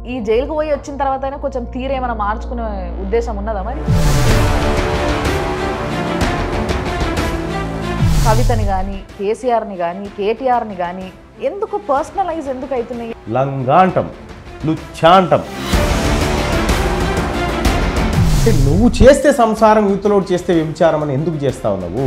ఈ జైలుకు పోయి వచ్చిన తర్వాతైనా కొంచెం తీరేమైనా మార్చుకునే ఉద్దేశం ఉన్నదా మరి? కవితని కానీ, కేసీఆర్ని కానీ, కేటీఆర్ని కానీ ఎందుకు పర్సనలైజ్ ఎందుకు అవుతున్నాయి? లంగాంటం, లుచ్చాంటం. నువ్వు చేస్తే సంసారం, యూత్లోడు చేస్తే వ్యభిచారం అని ఎందుకు చేస్తావు నువ్వు?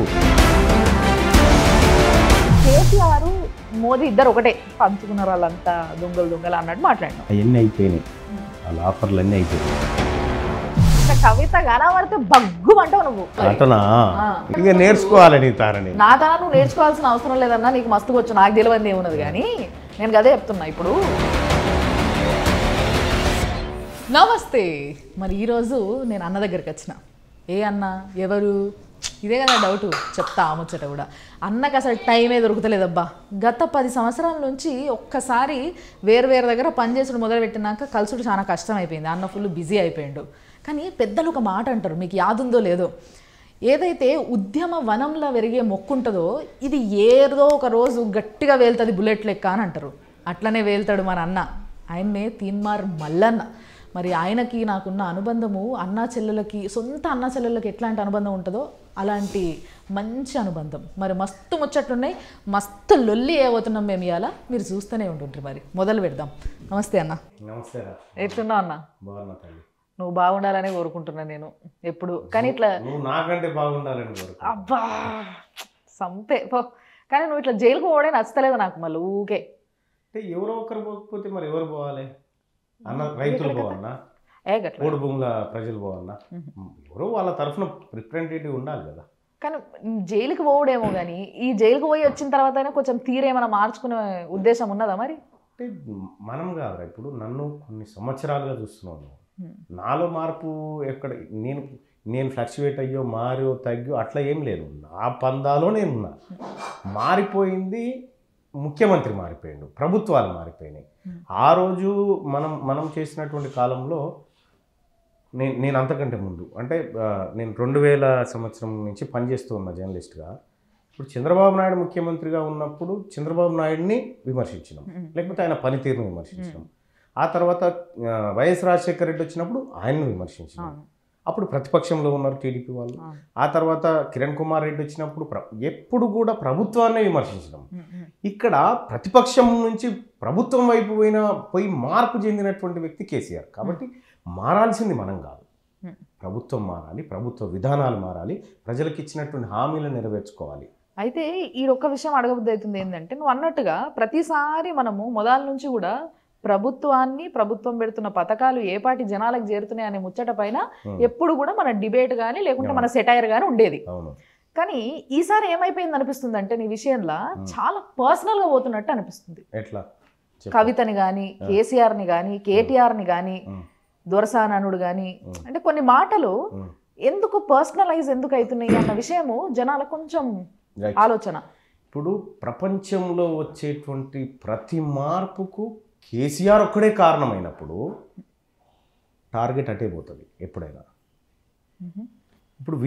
కేసీఆర్ మోదీ ఇద్దరు ఒకటే, పంచుకున్నారు వాళ్ళంతా దొంగలు అన్నట్టు మాట్లాడినాం. అవన్నీ అయిపోయినాయి, వాళ్ళ ఆఫర్లు అన్నీ అయిపోయినాయి. కవిత కనబడితే బగ్గు అంటావు నువ్వు. అటనా ఇక నేర్చుకోవాలని తారని. నా తన నువ్వు నేర్చుకోవాల్సిన అవసరం లేదన్నా, నీకు మస్తుగా వచ్చు, నాకు తెలియదు ఏమున్నది. కానీ నేను అదే చెప్తున్నా ఇప్పుడు. నమస్తే. మరి ఈరోజు నేను అన్న దగ్గరికి వచ్చిన. ఏ అన్న ఎవరు? ఇదే కదా డౌట్, చెప్తా ముచ్చట కూడా. అన్నకు అసలు టైమే దొరుకుతలేదబ్బా. గత 10 సంవత్సరాల నుంచి ఒక్కసారి వేరు దగ్గర పనిచేసుడు మొదలుపెట్టినాక కలుసుడు చాలా కష్టం అయిపోయింది. అన్న ఫుల్ బిజీ అయిపోయిండు. కానీ పెద్దలు ఒక మాట అంటారు, మీకు యాదుందో లేదో, ఏదైతే ఉద్యమ వనంలో పెరిగే మొక్కు ఉంటుందో ఇది ఏదో ఒక రోజు గట్టిగా వేలుతుంది బుల్లెట్ లెక్క అని అంటారు. అట్లనే వేలుతాడు మన అన్న. ఆయన్నే తీన్మార్ మల్లన్న. మరి ఆయనకి నాకున్న అనుబంధము అన్నా చెల్లెలకి, సొంత అన్నా చెల్లెలకి ఎట్లాంటి అనుబంధం ఉంటుందో అలాంటి మంచి అనుబంధం. మరి మస్తు ముచ్చట్లున్నాయి, మస్తు లొల్లి ఏవవుతున్నాం మేము ఇవాళ. మీరు చూస్తూనే ఉంటుంటారు. మరి మొదలు పెడదాం. నమస్తే అన్న. నమస్తే. ఎట్లున్నావు అన్న? బాగున్నా తల్లి. నువ్వు బాగుండాలని కోరుకుంటున్నాను నేను ఎప్పుడు. కానీ ఇట్లా నువ్వు నాకంటే బాగుండాలని కోరుకుంటా. అబ్బా సంపే పో. కానీ నువ్వు ఇట్లా జైలుకు పోవడే నచ్చలేదు నాకు. మళ్ళీ ఊకే అంటే ఎవరో ఒకరు పోకపోతే మరి ఎవరు పోవాలి? అన్న రైతులు పోవన్నా, ఓడి భూముల ప్రజలు పోవన్నా, ఎవరో వాళ్ళ తరఫున రిప్రజెంటేటివ్ ఉండాలి కదా. కానీ జైలుకి పోవడేమో కానీ ఈ జైలుకు పోయి వచ్చిన తర్వాతైనా కొంచెం తీరేమైనా మార్చుకునే ఉద్దేశం ఉన్నదా మరి? అంటే మనం కాదురా, ఇప్పుడు నన్ను కొన్ని సంవత్సరాలుగా చూస్తున్నాను. నాలో మార్పు ఎక్కడ, నేను ఫ్లక్చువేట్ అయ్యో మారో తగ్గో అట్లా ఏం లేదు. నా పందాలో నేనున్నా. మారిపోయింది ముఖ్యమంత్రి మారిపోయాడు, ప్రభుత్వాలు మారిపోయినాయి. ఆ రోజు మనం చేసినటువంటి కాలంలో నేను అంతకంటే ముందు అంటే నేను 2000 సంవత్సరం నుంచి పనిచేస్తూ ఉన్నా జర్నలిస్ట్గా. ఇప్పుడు చంద్రబాబు నాయుడు ముఖ్యమంత్రిగా ఉన్నప్పుడు చంద్రబాబు నాయుడిని విమర్శించినాం, లేకపోతే ఆయన పనితీరును విమర్శించినాం. ఆ తర్వాత వైఎస్ రాజశేఖర రెడ్డి వచ్చినప్పుడు ఆయన్ను విమర్శించినాం. అప్పుడు ప్రతిపక్షంలో ఉన్నారు టీడీపీ వాళ్ళు. ఆ తర్వాత కిరణ్ కుమార్ రెడ్డి వచ్చినప్పుడు ఎప్పుడు కూడా ప్రభుత్వాన్ని విమర్శించడం. ఇక్కడ ప్రతిపక్షం నుంచి ప్రభుత్వం వైపు పోయి మార్పు చెందినటువంటి వ్యక్తి కేసీఆర్. కాబట్టి మారాల్సింది మనం కాదు, ప్రభుత్వం మారాలి, ప్రభుత్వ విధానాలు మారాలి, ప్రజలకు ఇచ్చినటువంటి హామీలను నెరవేర్చుకోవాలి. అయితే ఈ ఒక్క విషయం అడగబుద్ధి అవుతుంది ఏంటంటే, నువ్వు అన్నట్టుగా ప్రతిసారి మనము మొదల నుంచి కూడా ప్రభుత్వం పెడుతున్న పథకాలు ఏ పాటి జనాలకు చేరుతున్నాయి అనే ముచ్చట పైన ఎప్పుడు కూడా మన డిబేట్ కానీ లేకుంటే మన సెటైర్ కానీ ఉండేది. కానీ ఈసారి ఏమైపోయింది అనిపిస్తుంది అంటే, నీ విషయంలో చాలా పర్సనల్ గా పోతున్నట్టు అనిపిస్తుంది. ఎట్లా? కవితని కానీ, కేసీఆర్ని కానీ, కేటీఆర్ని కానీ, దొరసాననుడు కానీ, అంటే కొన్ని మాటలు ఎందుకు పర్సనలైజ్ ఎందుకు అవుతున్నాయి అన్న విషయము జనాల కొంచెం ఆలోచన. ఇప్పుడు ప్రపంచంలో వచ్చేటువంటి ప్రతి మార్పుకు కేసీఆర్ ఒక్కడే కారణమైనప్పుడు టార్గెట్ అటే పోతుంది ఎప్పుడైనా. ఇప్పుడు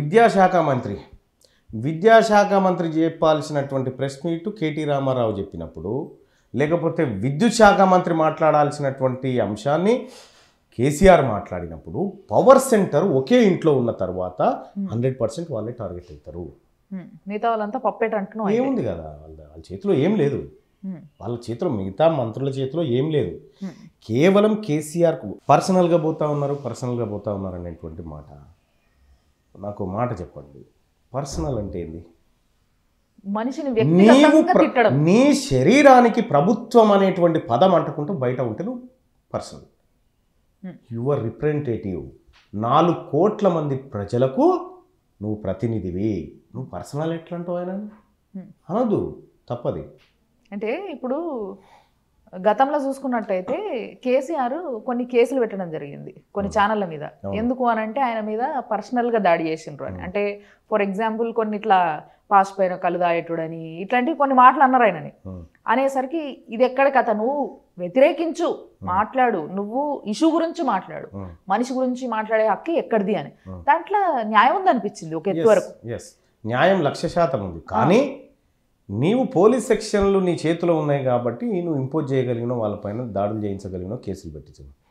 విద్యాశాఖ మంత్రి చెప్పాల్సినటువంటి ప్రెస్ మీట్ కేటీ రామారావు చెప్పినప్పుడు, లేకపోతే విద్యుత్ శాఖ మంత్రి మాట్లాడాల్సినటువంటి అంశాన్ని కేసీఆర్ మాట్లాడినప్పుడు, పవర్ సెంటర్ ఒకే ఇంట్లో ఉన్న తర్వాత 100% వాళ్ళే టార్గెట్ అవుతారు. మిగతా వాళ్ళంతా పప్పెట్ అంటున్నావు. ఏముంది కదా, వాళ్ళ చేతిలో ఏం లేదు, వాళ్ళ చేతిలో మిగతా మంత్రుల చేతిలో ఏం లేదు. కేవలం కేసీఆర్కు పర్సనల్గా పోతా ఉన్నారు అనేటువంటి మాట. నాకు మాట చెప్పండి, పర్సనల్ అంటే ఏంది? మనిషిని నీ శరీరానికి ప్రభుత్వం అనేటువంటి పదం అంటుకుంటూ బయట ఉంటే నువ్వు పర్సనల్. Your representative. 4 కోట్ల మంది ప్రజలకు నువ్వు ప్రతినిధివి. నువ్వు పర్సనల్ ఎట్లా అంటావు? ఆయన అనదు, తప్పది. అంటే ఇప్పుడు గతంలో చూసుకున్నట్టయితే కేసీఆర్ కొన్ని కేసులు పెట్టడం జరిగింది కొన్ని ఛానళ్ళ మీద. ఎందుకు అని అంటే ఆయన మీద పర్సనల్గా దాడి చేసిండ్రు అని. అంటే ఫర్ ఎగ్జాంపుల్ కొన్ని ఇట్లా పాస్ పైన కళ్ళు దాయేటుడని ఇట్లాంటివి కొన్ని మాటలు అన్నారు ఆయనని. అనేసరికి ఇది ఎక్కడ కథ, నువ్వు వ్యతిరేకించు, మాట్లాడు, నువ్వు ఇష్యూ గురించి మాట్లాడు, మనిషి గురించి మాట్లాడే హక్కు ఎక్కడిది అని. దాంట్లో న్యాయం ఉంది అనిపించింది ఒక ఎత్తు వరకు. న్యాయం 100% ఉంది. కానీ నీవు పోలీస్ సెక్షన్లు నీ చేతిలో ఉన్నాయి కాబట్టి నువ్వు ఇంపోజ్ చేయగలిగినావు, వాళ్ళపైన దాడులు చేయించగలిగినావు, కేసులు పెట్టించావు.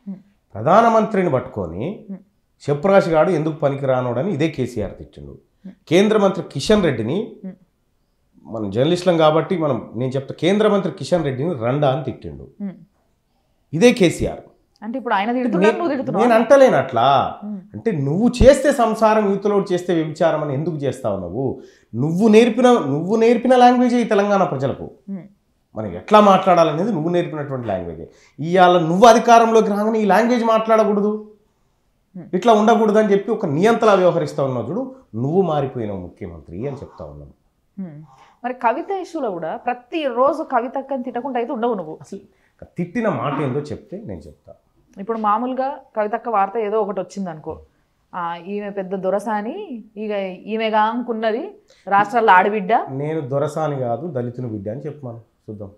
ప్రధానమంత్రిని పట్టుకొని శివప్రకాష్ గారు ఎందుకు పనికిరానోడని ఇదే కేసీఆర్ తిట్టిండు. కేంద్ర మంత్రి కిషన్ రెడ్డిని, మనం జర్నలిస్టులం కాబట్టి నేను చెప్తా, కేంద్ర మంత్రి కిషన్ రెడ్డిని రండా అని తిట్టిండు ఇదే కేసీఆర్. అంటే ఇప్పుడు ఆయన తిడుతున్నాడు, నువ్వు తిడుతున్నావు. నేను అంటలేను అట్లా. అంటే నువ్వు చేస్తే సంసారం, యూత్లో చేస్తే వ్యభిచారం అని ఎందుకు చేస్తావు? నువ్వు నేర్పిన లాంగ్వేజ్ ఈ తెలంగాణ ప్రజలకు మనం ఎట్లా మాట్లాడాలనేది నువ్వు నేర్పినటువంటి లాంగ్వేజ్. ఇవాళ నువ్వు అధికారంలోకి రాగానే ఈ లాంగ్వేజ్ మాట్లాడకూడదు, ఇట్లా ఉండకూడదు అని చెప్పి ఒక నియంతలా వ్యవహరిస్తూ ఉన్నావు చూడు, నువ్వు మారిపోయినావు ముఖ్యమంత్రి అని చెప్తా ఉన్నాను. మరి కవిత ఇష్యూలో కూడా ప్రతిరోజు కవితక్కని తిట్టకుండా అయితే ఉండవు నువ్వు. అసలు తిట్టిన మాట ఏందో చెప్తే నేను చెప్తా. ఇప్పుడు మామూలుగా కవితక్క వార్త ఏదో ఒకటి వచ్చింది అనుకో, ఈమె పెద్ద దొరసాని, ఇక ఈమెగా అనుకున్నది రాష్ట్రాల్లో ఆడబిడ్డ. నేను దొరసాని కాదు, దళితుని బిడ్డ అని చెప్పాను చూద్దాం.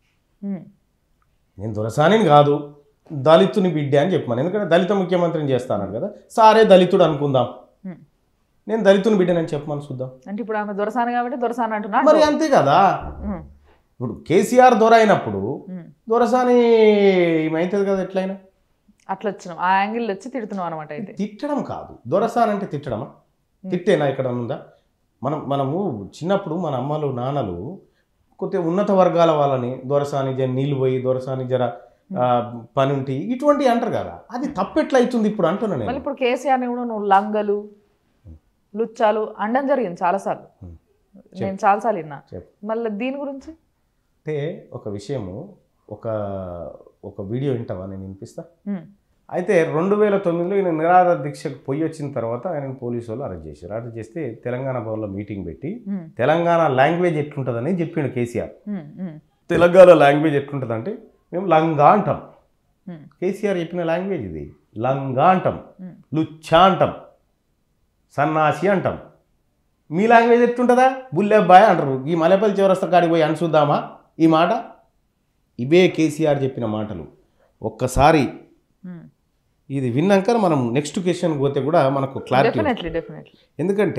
నేను దొరసాని కాదు, దళితుని బిడ్డ అని చెప్పాను. ఎందుకంటే దళిత ముఖ్యమంత్రిని చేస్తాను కదా, సారే దళితుడు అనుకుందాం, నేను దళితుని బిడ్డనని చెప్పమని చూద్దాం. అంటే ఇప్పుడు ఆమె దొరసాని కాబట్టి దొరసాని అంటున్నా మరి అంతే కదా. ఇప్పుడు కేసీఆర్ దొర అయినప్పుడు దొరసాని ఏమైతుంది కదా, ఎట్లయినా అట్లా వచ్చినాం, ఆ యాంగిల్ వచ్చి తిడుతున్నాం అనమాట. అయితే తిట్టడం కాదు, దొరసాని అంటే తిట్టడమా? తిట్టేనా ఇక్కడ ఉందా? మనము చిన్నప్పుడు మన అమ్మలు నాన్నలు కొద్దిగా ఉన్నత వర్గాల వాళ్ళని దొరసాని జర నీళ్ళు పోయి, దొరసాని జర పని ఉంటే ఇటువంటి అంటారు కదా, అది తప్పెట్లా అవుతుంది ఇప్పుడు అంటున్నా నేను. ఇప్పుడు కేసీఆర్ని కూడా నువ్వు లంగలు లుచ్చాలు అనడం జరిగింది చాలాసార్లు, నేను చాలాసార్లు విన్నా. మళ్ళీ దీని గురించి అంటే ఒక విషయము, ఒక వీడియో వింటావా? నేను వినిపిస్తా. అయితే 2009లో ఈయన నిరాహార దీక్షకు పోయి వచ్చిన తర్వాత ఆయన పోలీసు వాళ్ళు అరెస్ట్ చేశారు. అరెస్ట్ చేస్తే తెలంగాణ భవన్లో మీటింగ్ పెట్టి తెలంగాణ లాంగ్వేజ్ ఎట్లుంటుందని చెప్పిండు కేసీఆర్. తెలంగాణ లాంగ్వేజ్ ఎట్లుంటుందంటే మేము లంగా అంటాం. కేసీఆర్ చెప్పిన లాంగ్వేజ్ ఇది. లంగా అంటాం, లుచ్చా అంటాం, సన్నాసి అంటాం. మీ లాంగ్వేజ్ ఎట్లుంటుందా? బుల్లెబ్బాయ్ అంటారు. ఈ మలపల్లి చివరస్త కాడికి పోయి అనుసూద్దామా ఈ మాట? ఇవే కేసీఆర్ చెప్పిన మాటలు. ఒక్కసారి ఇది విన్నాక మనం నెక్స్ట్ క్వశ్చన్ పోతే కూడా మనకు క్లారిటీ. ఎందుకంటే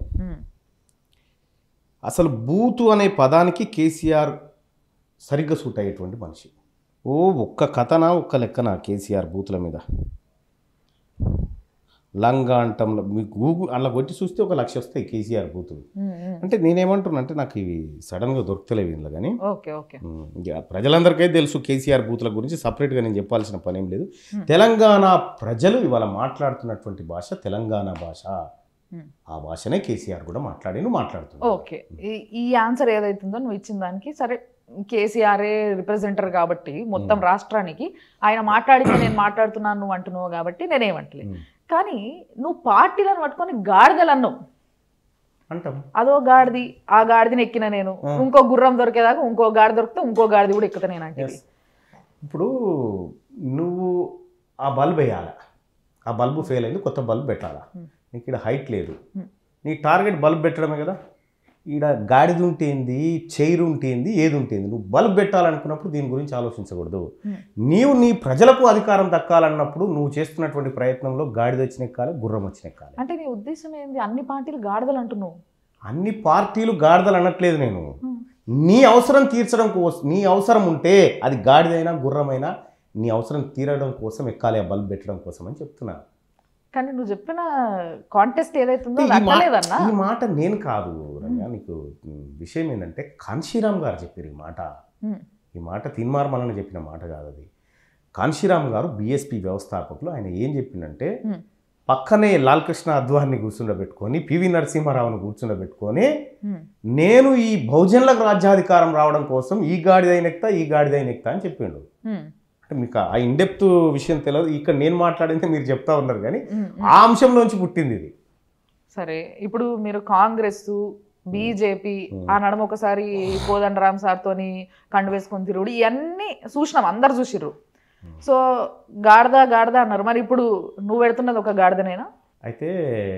అసలు బూతు అనే పదానికి కేసీఆర్ సరిగ్గా సూట్ అయ్యేటువంటి మనిషి. ఒక్క కథనా ఒక్క లెక్కనా కేసీఆర్ బూతుల మీద? లంగా అంటంలో మీకు గూగుల్ అలా కొట్టి చూస్తే 1,00,000 వస్తాయి కేసీఆర్ బూతులు. అంటే నేనేమంటున్నా అంటే నాకు ఇవి సడన్గా దొరుకుతలేవు ఇందులో. కానీ ప్రజలందరికీ తెలుసు కేసీఆర్ బూతుల గురించి, సపరేట్గా నేను చెప్పాల్సిన పని ఏం లేదు. తెలంగాణ ప్రజలు ఇవాళ మాట్లాడుతున్నటువంటి భాష తెలంగాణ భాష. ఆ భాషనే కేసీఆర్ కూడా మాట్లాడుతున్నాడు. ఓకే, ఈ ఆన్సర్ ఏదైతుందో నువ్వు ఇచ్చిన దానికి సరే, కేసీఆరే రిప్రజెంటర్ కాబట్టి మొత్తం రాష్ట్రానికి ఆయన మాట్లాడితే నేను మాట్లాడుతున్నాను నువ్వు అంటున్నావు కాబట్టి నేనేమంటలేదు. కానీ నువ్వు పార్టీలను పట్టుకొని గాడిదలు అన్నావు అంటాం. అదో గాడిది, ఆ గాడిదని ఎక్కిన నేను, ఇంకో గుర్రం దొరికేదాకా ఇంకో గాడి దొరికితే ఇంకో గాడిది కూడా ఎక్కుతా నేను అంటే. ఇప్పుడు నువ్వు ఆ బల్బ్ వేయాలి, ఆ బల్బు ఫెయిల్ అయింది, కొత్త బల్బ్ పెట్టాలా? నీకు ఇక్కడ హైట్ లేదు, నీ టార్గెట్ బల్బ్ పెట్టడమే కదా. ఈడ గాడిది ఉంటేంది, చైర్ ఉంటేంది, ఏది ఉంటేంది, నువ్వు బల్బ్ పెట్టాలనుకున్నప్పుడు దీని గురించి ఆలోచించకూడదు. నీవు నీ ప్రజలకు అధికారం దక్కాలన్నప్పుడు నువ్వు చేస్తున్నటువంటి ప్రయత్నంలో గాడిద వచ్చినెక్కాలి, గుర్రం వచ్చినెక్కాలి. అంటే నీ ఉద్దేశం ఏంది? అన్ని పార్టీలు గాడిదలు అంటున్నావు. అన్ని పార్టీలు గాడిదలు అనట్లేదు నేను. నీ అవసరం తీర్చడం కోసం, నీ అవసరం ఉంటే అది గాడిదైనా గుర్రమైనా నీ అవసరం తీరడం కోసం ఎక్కాలి, ఆ బల్బ్ పెట్టడం కోసం అని చెప్తున్నా. కానీ నువ్వు చెప్పిన కాంటెస్ట్ ఏదైతుందో ఈ మాట నేను కాదు రంగా. నీకు విషయం ఏంటంటే కాన్షీరామ్ గారు చెప్పారు ఈ మాట తిన్మార్మలని చెప్పిన మాట కాదు అది. కాన్షీరామ్ గారు బీఎస్పీ వ్యవస్థాపకులు. ఆయన ఏం చెప్పిందంటే పక్కనే లాల్ కృష్ణ అద్వాన్ని కూర్చుండబెట్టుకొని, పివి నరసింహారావును కూర్చుండబెట్టుకొని, నేను ఈ బహుజనులకు రాజ్యాధికారం రావడం కోసం ఈ గాడిదైనెక్తా అని చెప్పిండు. అంటే మీకు ఆ ఇన్డెప్త్ విషయం తెలియదు, ఇక్కడ నేను మాట్లాడింది మీరు చెప్తా ఉన్నారు కానీ ఆ అంశంలోంచి పుట్టింది ఇది. సరే, ఇప్పుడు మీరు కాంగ్రెస్ బీజేపీ ఆ నడుమ ఒకసారి కోదండరామ్ సార్తోని కండు వేసుకొని తిరుగుడు ఇవన్నీ చూసినాం, అందరు చూసిర్రు. సో గాడిద అన్నారు. మరి ఇప్పుడు నువ్వు పెడుతున్నది ఒక గాడిదనేనా? అయితే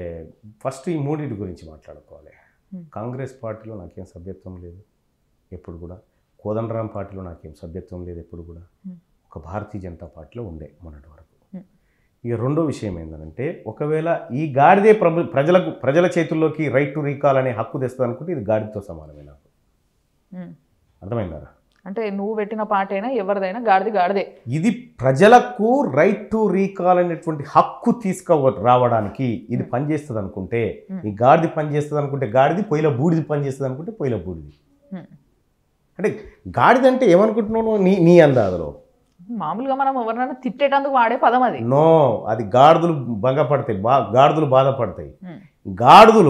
ఫస్ట్ ఈ మూడింటి గురించి మాట్లాడుకోవాలి. కాంగ్రెస్ పార్టీలో నాకేం సభ్యత్వం లేదు ఎప్పుడు కూడా. కోదండరామ్ పార్టీలో నాకేం సభ్యత్వం లేదు ఎప్పుడు కూడా. ఒక భారతీయ జనతా పార్టీలో ఉండే మొన్నటి వరకు. ఇక రెండో విషయం ఏంటంటే, ఒకవేళ ఈ గాడిదే ప్రజల చేతుల్లోకి రైట్ టు రీకాల్ అనే హక్కు తెస్తుంది అనుకుంటే ఇది గాడితో సమానమే. నాకు అర్థమైందా? అంటే నువ్వు పెట్టిన పార్టీ అయినా ఎవరిదైనా గాడిదే. ఇది ప్రజలకు రైట్ టు రీకాల్ అనేటువంటి హక్కు రావడానికి ఇది పనిచేస్తుంది అనుకుంటే, ఈ గాడిది పనిచేస్తుంది అనుకుంటే గాడిది, పొయ్యిల బూడిది పనిచేస్తుంది అనుకుంటే పొయ్యిల బూడిది. అంటే గాడిద అంటే ఏమనుకుంటున్నావు నీ అందాదులో? మామూలుగా మనం ఎవరినైనా తిట్టేటందుకు వాడే పదం అది. నో, అది గాడిదలు భంగపడతాయి, గాడిదలు బాధపడతాయి. గాడిదలు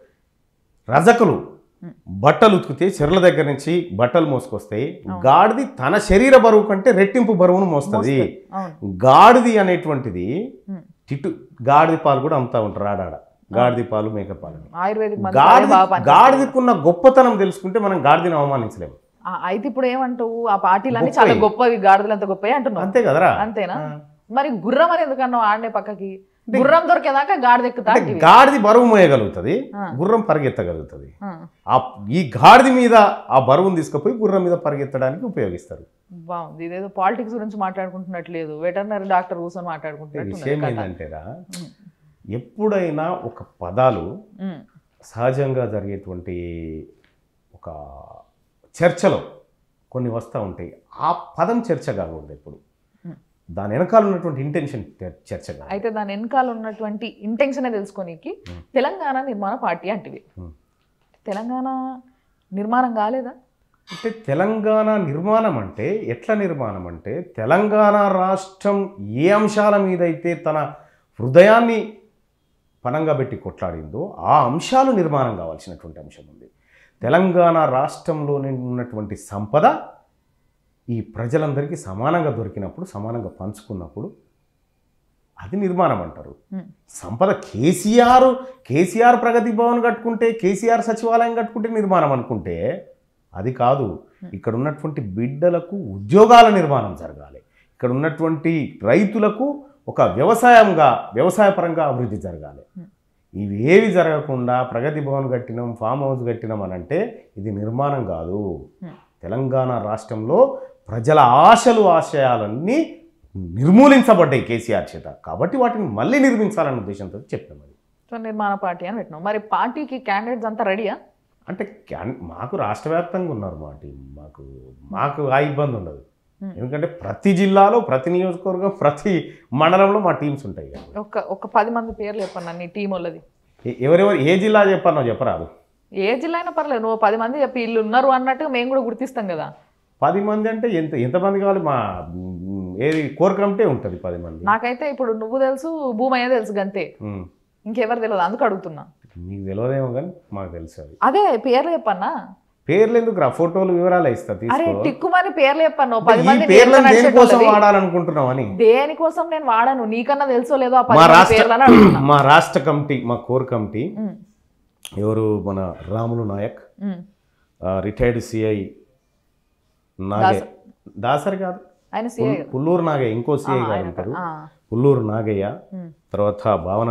రజకులు బట్టలు ఉతికితే చెర్ల దగ్గర నుంచి బట్టలు మోసుకొస్తాయి. గాడిది తన శరీర బరువు కంటే రెట్టింపు బరువును మోస్తుంది. గాడిది అనేటువంటిది గాడిది పాలు కూడా అమ్ముతా ఉంటారు ఆడాడ, గాడిది పాలు మేక పాలు. గాడిదికున్న గొప్పతనం తెలుసుకుంటే మనం గాడిదని అవమానించలేము. అయితే ఇప్పుడు ఏమంటావు, ఆ పార్టీలన్నీ చాలా గొప్పవి, గాడిదలు అంత గొప్పవి అంటున్నావు. అంతే కదరా? అంతేనా? మరి గుర్రం అని ఎందుకన్నావు ఆడనే పక్కకి? గుర్రం దొరికేదాకా గాడిద ఎక్కుతా. గాడిది బరువు మోయగలుగుతుంది, గుర్రం పరిగెత్తగలుగుతుంది. ఈ గాడిది మీద ఆ బరువును తీసుకుపోయి గుర్రం మీద పరిగెత్తడానికి ఉపయోగిస్తారు. బాగుంది. ఇదేదో పాలిటిక్స్ గురించి మాట్లాడుకుంటున్నట్లేదు, వెటర్నరీ డాక్టర్ కూర్చొని మాట్లాడుకుంటున్నట్టు. విషయం ఏంటంటేరా, ఎప్పుడైనా ఒక పదాలు సహజంగా జరిగేటువంటి ఒక చర్చలో కొన్ని వస్తూ ఉంటాయి. ఆ పదం చర్చ కాకూడదు ఎప్పుడు, దాని వెనకాల ఉన్నటువంటి ఇంటెన్షన్ చర్చ. అయితే దాని వెనకాల ఉన్నటువంటి ఇంటెన్షనే తెలుసుకోనికి తెలంగాణ నిర్మాణ పార్టీ అంటివి. తెలంగాణ నిర్మాణం కాలేదా? అంటే తెలంగాణ నిర్మాణం అంటే ఎట్లా నిర్మాణం అంటే, తెలంగాణ రాష్ట్రం ఏ అంశాల మీద అయితే తన హృదయాన్ని పనంగా పెట్టి కొట్లాడిందో ఆ అంశాలు నిర్మాణం కావాల్సినటువంటి అంశం ఉంది. తెలంగాణ రాష్ట్రంలోనే ఉన్నటువంటి సంపద ఈ ప్రజలందరికీ సమానంగా దొరికినప్పుడు, సమానంగా పంచుకున్నప్పుడు అది నిర్మాణం అంటారు. సంపద కేసీఆర్ ప్రగతి భవన్ కట్టుకుంటే, కేసీఆర్ సచివాలయం కట్టుకుంటే నిర్మాణం అనుకుంటే అది కాదు. ఇక్కడ ఉన్నటువంటి బిడ్డలకు ఉద్యోగాల నిర్మాణం జరగాలి, ఇక్కడ ఉన్నటువంటి రైతులకు ఒక వ్యవసాయపరంగా అభివృద్ధి జరగాలి. ఇవేవి జరగకుండా ప్రగతి భవన్ కట్టినాం, ఫామ్ హౌస్ కట్టినాం అని అంటే ఇది నిర్మాణం కాదు. తెలంగాణ రాష్ట్రంలో ప్రజల ఆశయాలన్నీ నిర్మూలించబడ్డాయి కేసీఆర్ చేత. కాబట్టి వాటిని మళ్ళీ నిర్మించాలనే ఉద్దేశంతో చెప్పాం. అది సో నిర్మాణ పార్టీ అని పెట్టినాం. మరి పార్టీకి క్యాండిడేట్స్ అంతా రెడీయా? అంటే మాకు రాష్ట్ర వ్యాప్తంగా ఉన్నారు మా టీం. మాకు ఆ ఇబ్బంది ఉండదు. ఎందుకంటే ప్రతి జిల్లాలో, ప్రతి నియోజకవర్గం, ప్రతి మండలంలో మా టీమ్స్ ఉంటాయి. ఒక 10 మంది పేర్లు చెప్పన్నా నీ టీం వాళ్ళది. ఎవరెవరు ఏ జిల్లా చెప్పానో చెప్పరాదు? ఏ జిల్లా అయినా పర్లేదు, నువ్వు 10 మంది చెప్పి వీళ్ళు ఉన్నారు అన్నట్టు మేము కూడా గుర్తిస్తాం కదా. 10 మంది అంటే ఎంతమంది కావాలి? మా ఏది కోర్ కమిటీ ఉంటుంది 10 మంది. నాకైతే ఇప్పుడు నువ్వు తెలుసు, భూమయ్య తెలుసు, గంతే. ఇంకెవరు తెలియదు, అందుకు అడుగుతున్నా. నీకు తెలియదేమో కానీ మాకు తెలుసు. అదే పేర్లు చెప్పన్నా. పేర్లు ఎందుకు రా, ఫోటోలు వివరాలు ఇస్తా. టిక్కుమని పేర్లు చెప్పాను. దేనికోసం వాడాలనుకుంటున్నావు అని. దేనికోసం నేను వాడాను, నీకన్నా తెలుసో లేదో. మా రాష్ట్ర కమిటీ, మా కోర్ కమిటీ ఎవరు, మన రాములు నాయక్, రిటైర్డ్ సిఐ నాగయ్య, దాసరి కాదు ఆయన, పుల్లూరు నాగయ్య, ఇంకో సిఐ గారు ఉంటారు, పుల్లూరు నాగయ్య. తర్వాత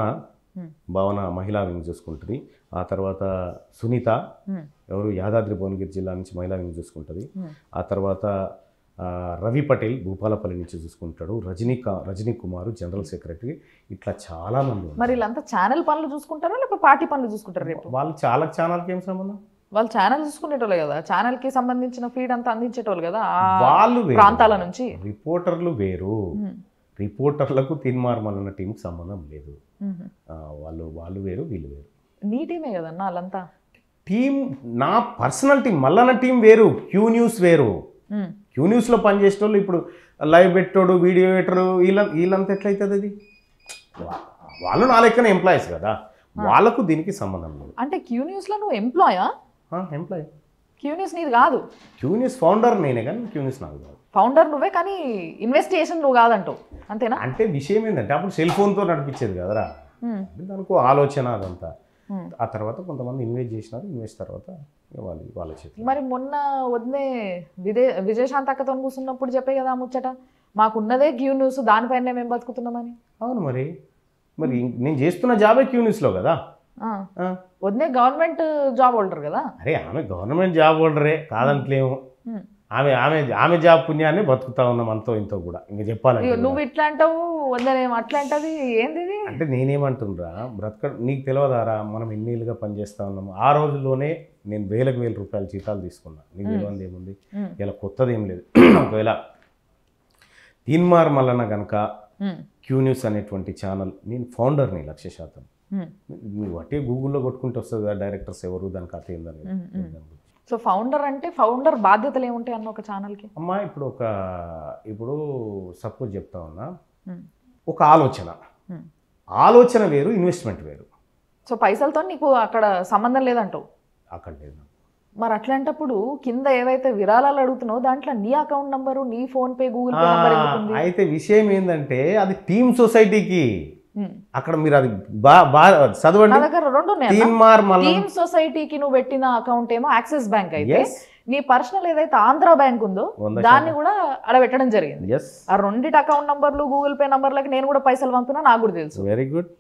భావన మహిళా వింగ్ చూసుకుంటుంది. ఆ తర్వాత సునీత ఎవరు యాదాద్రి భువనగిరి జిల్లా నుంచి మహిళా వింగ్ చూసుకుంటుంది. ఆ తర్వాత రవి పటేల్ భూపాలపల్లి నుంచి చూసుకుంటాడు. Rajani Kumar general secretary. ఇట్లా చాలా మంది. మరి వీళ్ళంతా ఛానల్ పనులు చూసుకుంటారా లేకపోతే పార్టీ పనులు చూసుకుంటారు? రేపు వాళ్ళు చాలా ఛానల్కి ఏం సంబంధం? వాళ్ళు ఛానల్ చూసుకునేటోళ్ళు కదా, ఛానల్కి సంబంధించిన ఫీడ్ అంతా అందించేటోళ్ళు కదా వాళ్ళు ప్రాంతాల నుంచి. రిపోర్టర్లు వేరు, రిపోర్టర్లకు తిన్మార్మల్ అన్న టీంకి సంబంధం లేదు. వాళ్ళు వేరు, వీళ్ళు వేరు. నీ టీమే కదన్నా వాళ్ళంతా. టీం నా పర్సనల్ టీం, మళ్ళా టీం వేరు, క్యూ న్యూస్ వేరు. క్యూ న్యూస్లో పనిచేసే వాళ్ళు ఇప్పుడు లైవ్ పెట్టోడు, వీడియో పెట్టరు, వీళ్ళంతా ఎట్లయితుంది? అది వాళ్ళు నా లెక్కన ఎంప్లాయీస్ కదా, వాళ్ళకు దీనికి సంబంధం లేదు. అంటే క్యూ న్యూస్లో నువ్వు ఎంప్లాయా? ఎంప్లాయీ. క్యూ న్యూస్ నీది కాదు. క్యూ న్యూస్ ఫౌండర్ నేనే, కానీ క్యూ న్యూస్ నాకు కాదు. ఫౌండర్ నువ్వే, కానీ ఇన్వెస్టిగేషన్ నువ్వు కాదంటావు, అంతేనా? అంటే విషయం ఏంటంటే అప్పుడు సెల్ ఫోన్తో నడిపించేది కదరా, దానికి ఆలోచన అదంతా. ఆ తర్వాత కొంతమంది ఇన్వెస్ట్ చేసినారు, ఇన్వెస్ట్ తర్వాత వాళ్ళ చేతి. మరి మొన్న వద్దే విజయశాంతి అక్కతో కూర్చున్నప్పుడు చెప్పే కదా ముచ్చట, మాకున్నదే క్యూ న్యూస్, దానిపైన మేము బతుకుతున్నామని. అవును, మరి నేను చేస్తున్న జాబే క్యూ న్యూస్లో కదా. వద్దే గవర్నమెంట్ జాబ్ హోల్డర్ కదా. అరే ఆమె గవర్నమెంట్ జాబ్ హోల్డరే, కాదంటలేము. ఆమె జాబ్ పుణ్యాన్ని బతుకుతా ఉన్నాం అంతో ఇంతో కూడా. ఇంకా చెప్పాలంటే నువ్వు ఇట్లా అంటావు, వద్దనేమో అట్లా అంటది. ఏంది అంటే నేనేమంటుండ్రా, నీకు తెలియదారా మనం ఎన్నేళ్ళుగా పనిచేస్తా ఉన్నాము. ఆ రోజుల్లోనే నేను వేలకు వేల రూపాయల జీతాలు తీసుకున్నా, నీకు తెలియంది ఏముంది, ఇలా కొత్తది ఏం లేదు. ఒకవేళ తీన్మార్ మల్లన్న కనుక క్యూ న్యూస్ అనేటువంటి ఛానల్, నేను ఫౌండర్ని 100%. నువ్వు అట్టే గూగుల్లో కొట్టుకుంటూ వస్తుంది కదా డైరెక్టర్స్ ఎవరు, దాని కథ ఏందని. సో ఫౌండర్ అంటే ఫౌండర్ బాధ్యతలు ఏముంటాయి అన్న ఒక ఛానల్కి? అమ్మా ఇప్పుడు సపోజ్ చెప్తా ఉన్నా, ఒక ఆలోచన వేరు, ఇన్వెస్ట్మెంట్ వేరు. సో పైసలతో నీకు అక్కడ సంబంధం లేదంటావు? అక్కడ లేదు. మరి అట్లాంటప్పుడు కింద ఏవైతే విరాళాలు అడుగుతున్నావు దాంట్లో నీ అకౌంట్ నంబరు, నీ PhonePe, Google Pay number ఎందుకు? అయితే విషయం ఏంటంటే అది టీమ్ సొసైటీకి, అక్కడ మీరు అది చదవండి. నా దగ్గర 2 ఉన్నాయి. టీమ్ సొసైటీకి నువ్వు పెట్టిన అకౌంట్ ఏమో యాక్సిస్ బ్యాంక్ అయితే, నీ పర్సనల్ ఏదైతే ఆంధ్ర బ్యాంక్ ఉందో దాన్ని కూడా అక్కడ పెట్టడం జరిగింది. ఆ 2 అకౌంట్ నంబర్లు, గూగుల్ పే నంబర్లకి నేను కూడా పైసలు పంపినా, నాకు కూడా తెలుసు. Very good.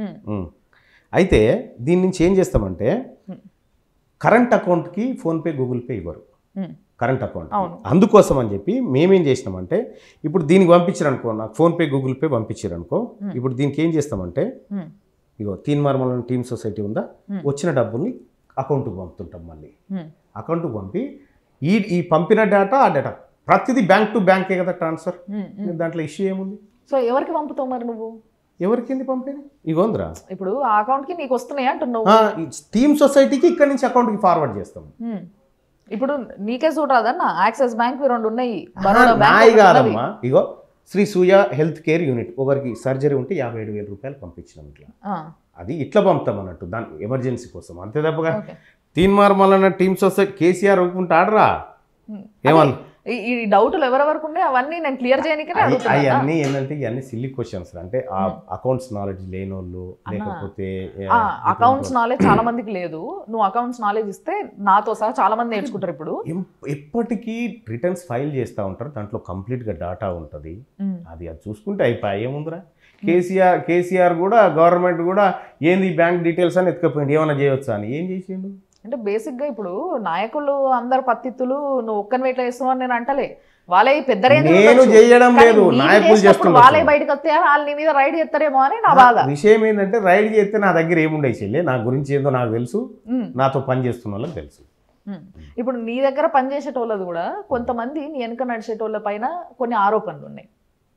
అయితే దీని నుంచి ఏం చేస్తామంటే, కరెంట్ అకౌంట్కి ఫోన్పే, గూగుల్ పే ఇవ్వరు, కరెంట్ అకౌంట్. అందుకోసం అని చెప్పి మేమేం చేసినామంటే, ఇప్పుడు దీనికి పంపించారనుకో, నాకు ఫోన్పే, గూగుల్ పే పంపించారనుకో, ఇప్పుడు దీనికి ఏం చేస్తామంటే, ఇగో తీన్మార్ మల్లన్న టీమ్ సొసైటీ ఉందా, వచ్చిన డబ్బుల్ని అకౌంట్కి పంపుతుంటాం. మళ్ళీ అకౌంట్కి పంపి ఈ పంపిన డేటా, ఆ డేటా ప్రతిదీ బ్యాంక్ టు బ్యాంకే కదా ట్రాన్స్ఫర్. దాంట్లో ఇష్యూ ఏముంది? సో ఎవరికి పంపుతావు మరి నువ్వు? ఎవరికి పంపేది? ఇగోందిరా, ఇప్పుడు ఆ అకౌంట్కి నీకు వస్తున్నాయి అంటున్నావు, టీమ్ సొసైటీకి ఇక్కడ నుంచి అకౌంట్కి ఫార్వర్డ్ చేస్తాం. ఇప్పుడు నీకే చూడరాదన్న, యాక్సిస్ బ్యాంక్ 2 ఉన్నాయి. నాయి కాదమ్మా, ఇగో శ్రీ సూయ హెల్త్ కేర్ యూనిట్, ఒకరికి సర్జరీ ఉంటే 57,000 రూపాయలు పంపించినాం. ఇట్లా అది ఇట్లా పంపుతాం అన్నట్టు, దాని ఎమర్జెన్సీ కోసం. అంతే తప్పగా తీన్మార్ మల్లన్న టీమ్ సొసైటీ కేసీఆర్ ఒప్పుకుంటాడరా ఏమన్నా? ఈ డౌట్లు ఎవరెవరికి ఉన్నాయి అవన్నీ నేను క్లియర్ చేయడానికి అవన్నీ ఏంటంటే, ఇవన్నీ సిల్లీ క్వశ్చన్స్. అంటే ఆ అకౌంట్స్ నాలెడ్జ్ లేని వాళ్ళు, లేకపోతే అకౌంట్స్ నాలెడ్జ్ చాలా మందికి లేదు. నువ్వు అకౌంట్స్ నాలెడ్జ్ ఇస్తే నాతో సహా చాలా మంది నేర్చుకుంటారు. ఇప్పుడు ఎప్పటికీ రిటర్న్స్ ఫైల్ చేస్తూ ఉంటారు, దాంట్లో కంప్లీట్గా డాటా ఉంటుంది. అది చూసుకుంటే అయిపోయి ఏముందిరా. కేసీఆర్ కూడా, గవర్నమెంట్ కూడా ఏంది బ్యాంక్ డీటెయిల్స్ అని ఎత్తుకపోయింది, ఏమైనా చేయొచ్చా అని. ఏం చేసిండు అంటే బేసిక్గా ఇప్పుడు నాయకులు అందరు పత్తిత్తులు నువ్వు ఒక్కని వెయిట్ చేస్తావు అని నేను అంటలే. వాళ్ళే పెద్ద చేయడం లేదు, నాయకులు చేస్తున్నారు. వాళ్ళే బయటకు వస్తే వాళ్ళ నీ మీద రైడ్ చేస్తారేమో అని నా బాధ. విషయం ఏంటంటే, రైడ్ చేస్తే నా దగ్గర ఏముండే చెల్లి, నా గురించి ఏందో నాకు తెలుసు, నాతో పని చేస్తున్న వాళ్ళకి తెలుసు. ఇప్పుడు నీ దగ్గర పనిచేసేటోళ్ళది కూడా కొంతమంది నీ వెనక నడిచేటోళ్ళ పైన కొన్ని ఆరోపణలు ఉన్నాయి.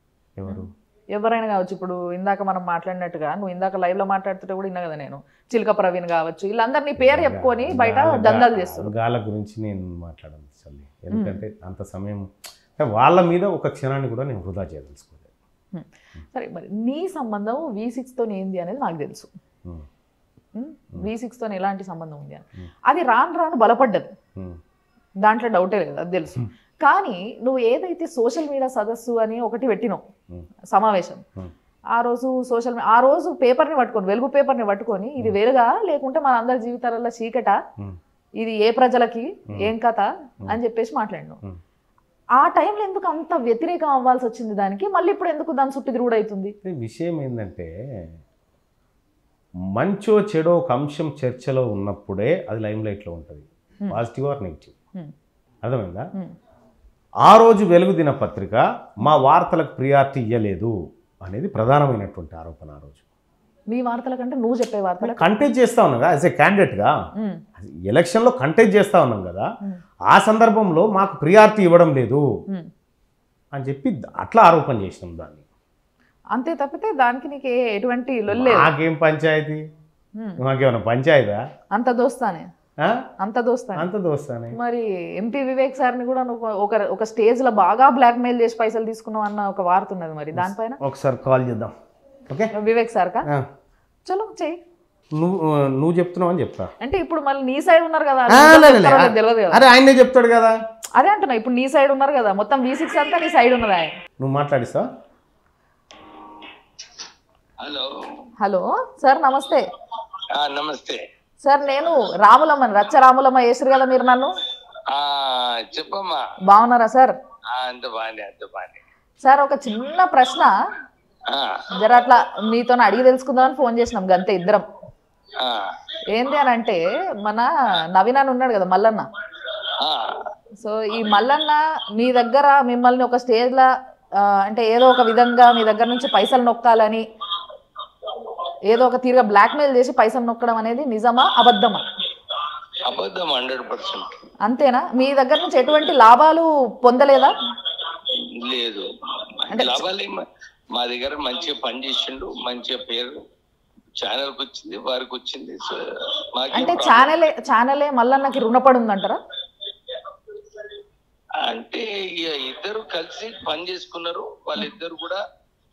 ఎవరైనా కావచ్చు. ఇప్పుడు ఇందాక మనం మాట్లాడినట్టుగా, నువ్వు ఇందాక లైవ్లో మాట్లాడుతుంటే కూడా విన్నా కదా నేను, చిలక ప్రవీణ్ కావచ్చు, వీళ్ళందరినీ పేరు చెప్పుకొని బయట దందాలు చేస్తారు. గాల గురించి నేను మాట్లాడాలి చల్లి, ఎందుకంటే అంత సమయం వాళ్ళ మీద ఒక క్షణాన్ని కూడా నేను వృధా చేయదలుచుకోలేదు. సరే, మరి నీ సంబంధం V6తో ఏంది అనేది నాకు తెలుసు. V6తో ఎలాంటి సంబంధం ఉంది అని, అది రాను రాను బలపడ్డది, దాంట్లో డౌటే లేదు, అది తెలుసు. కానీ నువ్వు ఏదైతే సోషల్ మీడియా సదస్సు అని ఒకటి పెట్టినావు సమావేశం, ఆ రోజు పేపర్ని పట్టుకొని, వెలుగు పేపర్ని పట్టుకొని, ఇది వెలుగా లేకుంటే మన అందరి జీవితాలలో చీకట, ఇది ఏ ప్రజలకి ఏం కథ అని చెప్పేసి మాట్లాడినావు. ఆ టైంలో ఎందుకు అంత వ్యతిరేకం అవ్వాల్సి వచ్చింది దానికి? మళ్ళీ ఇప్పుడు ఎందుకు దాని చుట్టూ తిరుగుడు అవుతుంది? విషయం ఏంటంటే, మంచో చెడో ఒక అంశం చర్చలో ఉన్నప్పుడే అది లైమ్ లైట్లో ఉంటుంది, పాజిటివ్ ఆర్ నెగిటివ్. అర్థమైందా? ఆ రోజు వెలుగు దినపత్రిక మా వార్తలకు ప్రియారిటీ ఇవ్వలేదు అనేది ప్రధానమైనటువంటి ఆరోపణ. ఆ రోజు మీ వార్తల కంటే నువ్వు చెప్పే వార్తలు కంటెస్ట్ చేస్తా ఉన్నాం కదా, యాజ్ ఏ క్యాండిడేట్గా ఎలక్షన్లో కంటెస్ట్ చేస్తా ఉన్నాం కదా, ఆ సందర్భంలో మాకు ప్రియారిటీ ఇవ్వడం లేదు అని చెప్పి అట్లా ఆరోపణ చేసినాం దాన్ని. అంతే తప్పితే దానికి నీకు ఎటువంటి లొల్లే? నాకేం పంచాయతీ, మాకేమన్నా పంచాయతా? అంత దోస్తానే మరి ఎంపీ వివేక్ సార్ని కూడా నువ్వు ఒక స్టేజ్ లో బాగా బ్లాక్ మెయిల్ చేసి పైసలు తీసుకున్నావు అన్న ఒక వార్త ఉన్నది, మరి దానిపైన ఒకసారి కాల్ చేద్దాం. ఓకే, వివేక్ సార్ కా చలో చెయ్యి. నువ్వు చెప్తున్నావు అని చెప్తా. అంటే ఇప్పుడు మళ్ళీ నీ సైడ్ ఉన్నారు కదా, తెలియదు కదా. అరే ఆయనే చెప్తాడు కదా. అదే అంటున్నా, ఇప్పుడు నీ సైడ్ ఉన్నారు కదా, మొత్తం V6 అంతా నీ సైడ్ ఉన్నదా? నువ్వు మాట్లాడిస్తా. హలో సార్, నమస్తే. నమస్తే సార్, నేను రాములమ్మని, రచ్చ రాములమ్మ వేసారు కదా మీరు నన్ను. చెప్పమ్మా, బాగున్నారా సార్? సార్, ఒక చిన్న ప్రశ్న జర అట్లా మీతో అడిగి తెలుసుకుందామని ఫోన్ చేసినాం గంతే ఇద్దరం. ఏంది అని అంటే, మన నవీన్ అని ఉన్నాడు కదా మల్లన్న, సో ఈ మల్లన్న మీ దగ్గర మిమ్మల్ని ఒక స్టేజ్లో అంటే ఏదో ఒక విధంగా మీ దగ్గర నుంచి పైసలు నొక్కాలని, ఏదో ఒక తీరుగా బ్లాక్మెయిల్ చేసి పైసలు నొక్కడం అనేది నిజమా అబద్ధమా? అబద్ధం 100%. అంతేనా? మీ దగ్గర నుంచి ఎటువంటి లాభాలు పొందలేదా? లేదు, లాభాలు మా దగ్గర మంచిగా పని చేసిండు, మంచిగా పేరు ఛానల్కి వచ్చింది, వారికి వచ్చింది. సో అంటే ఛానలే మల్లన్నకి రుణపడి ఉందంటారా? అంటే ఇద్దరు కలిసి పని చేసుకున్నారు. వాళ్ళిద్దరు కూడా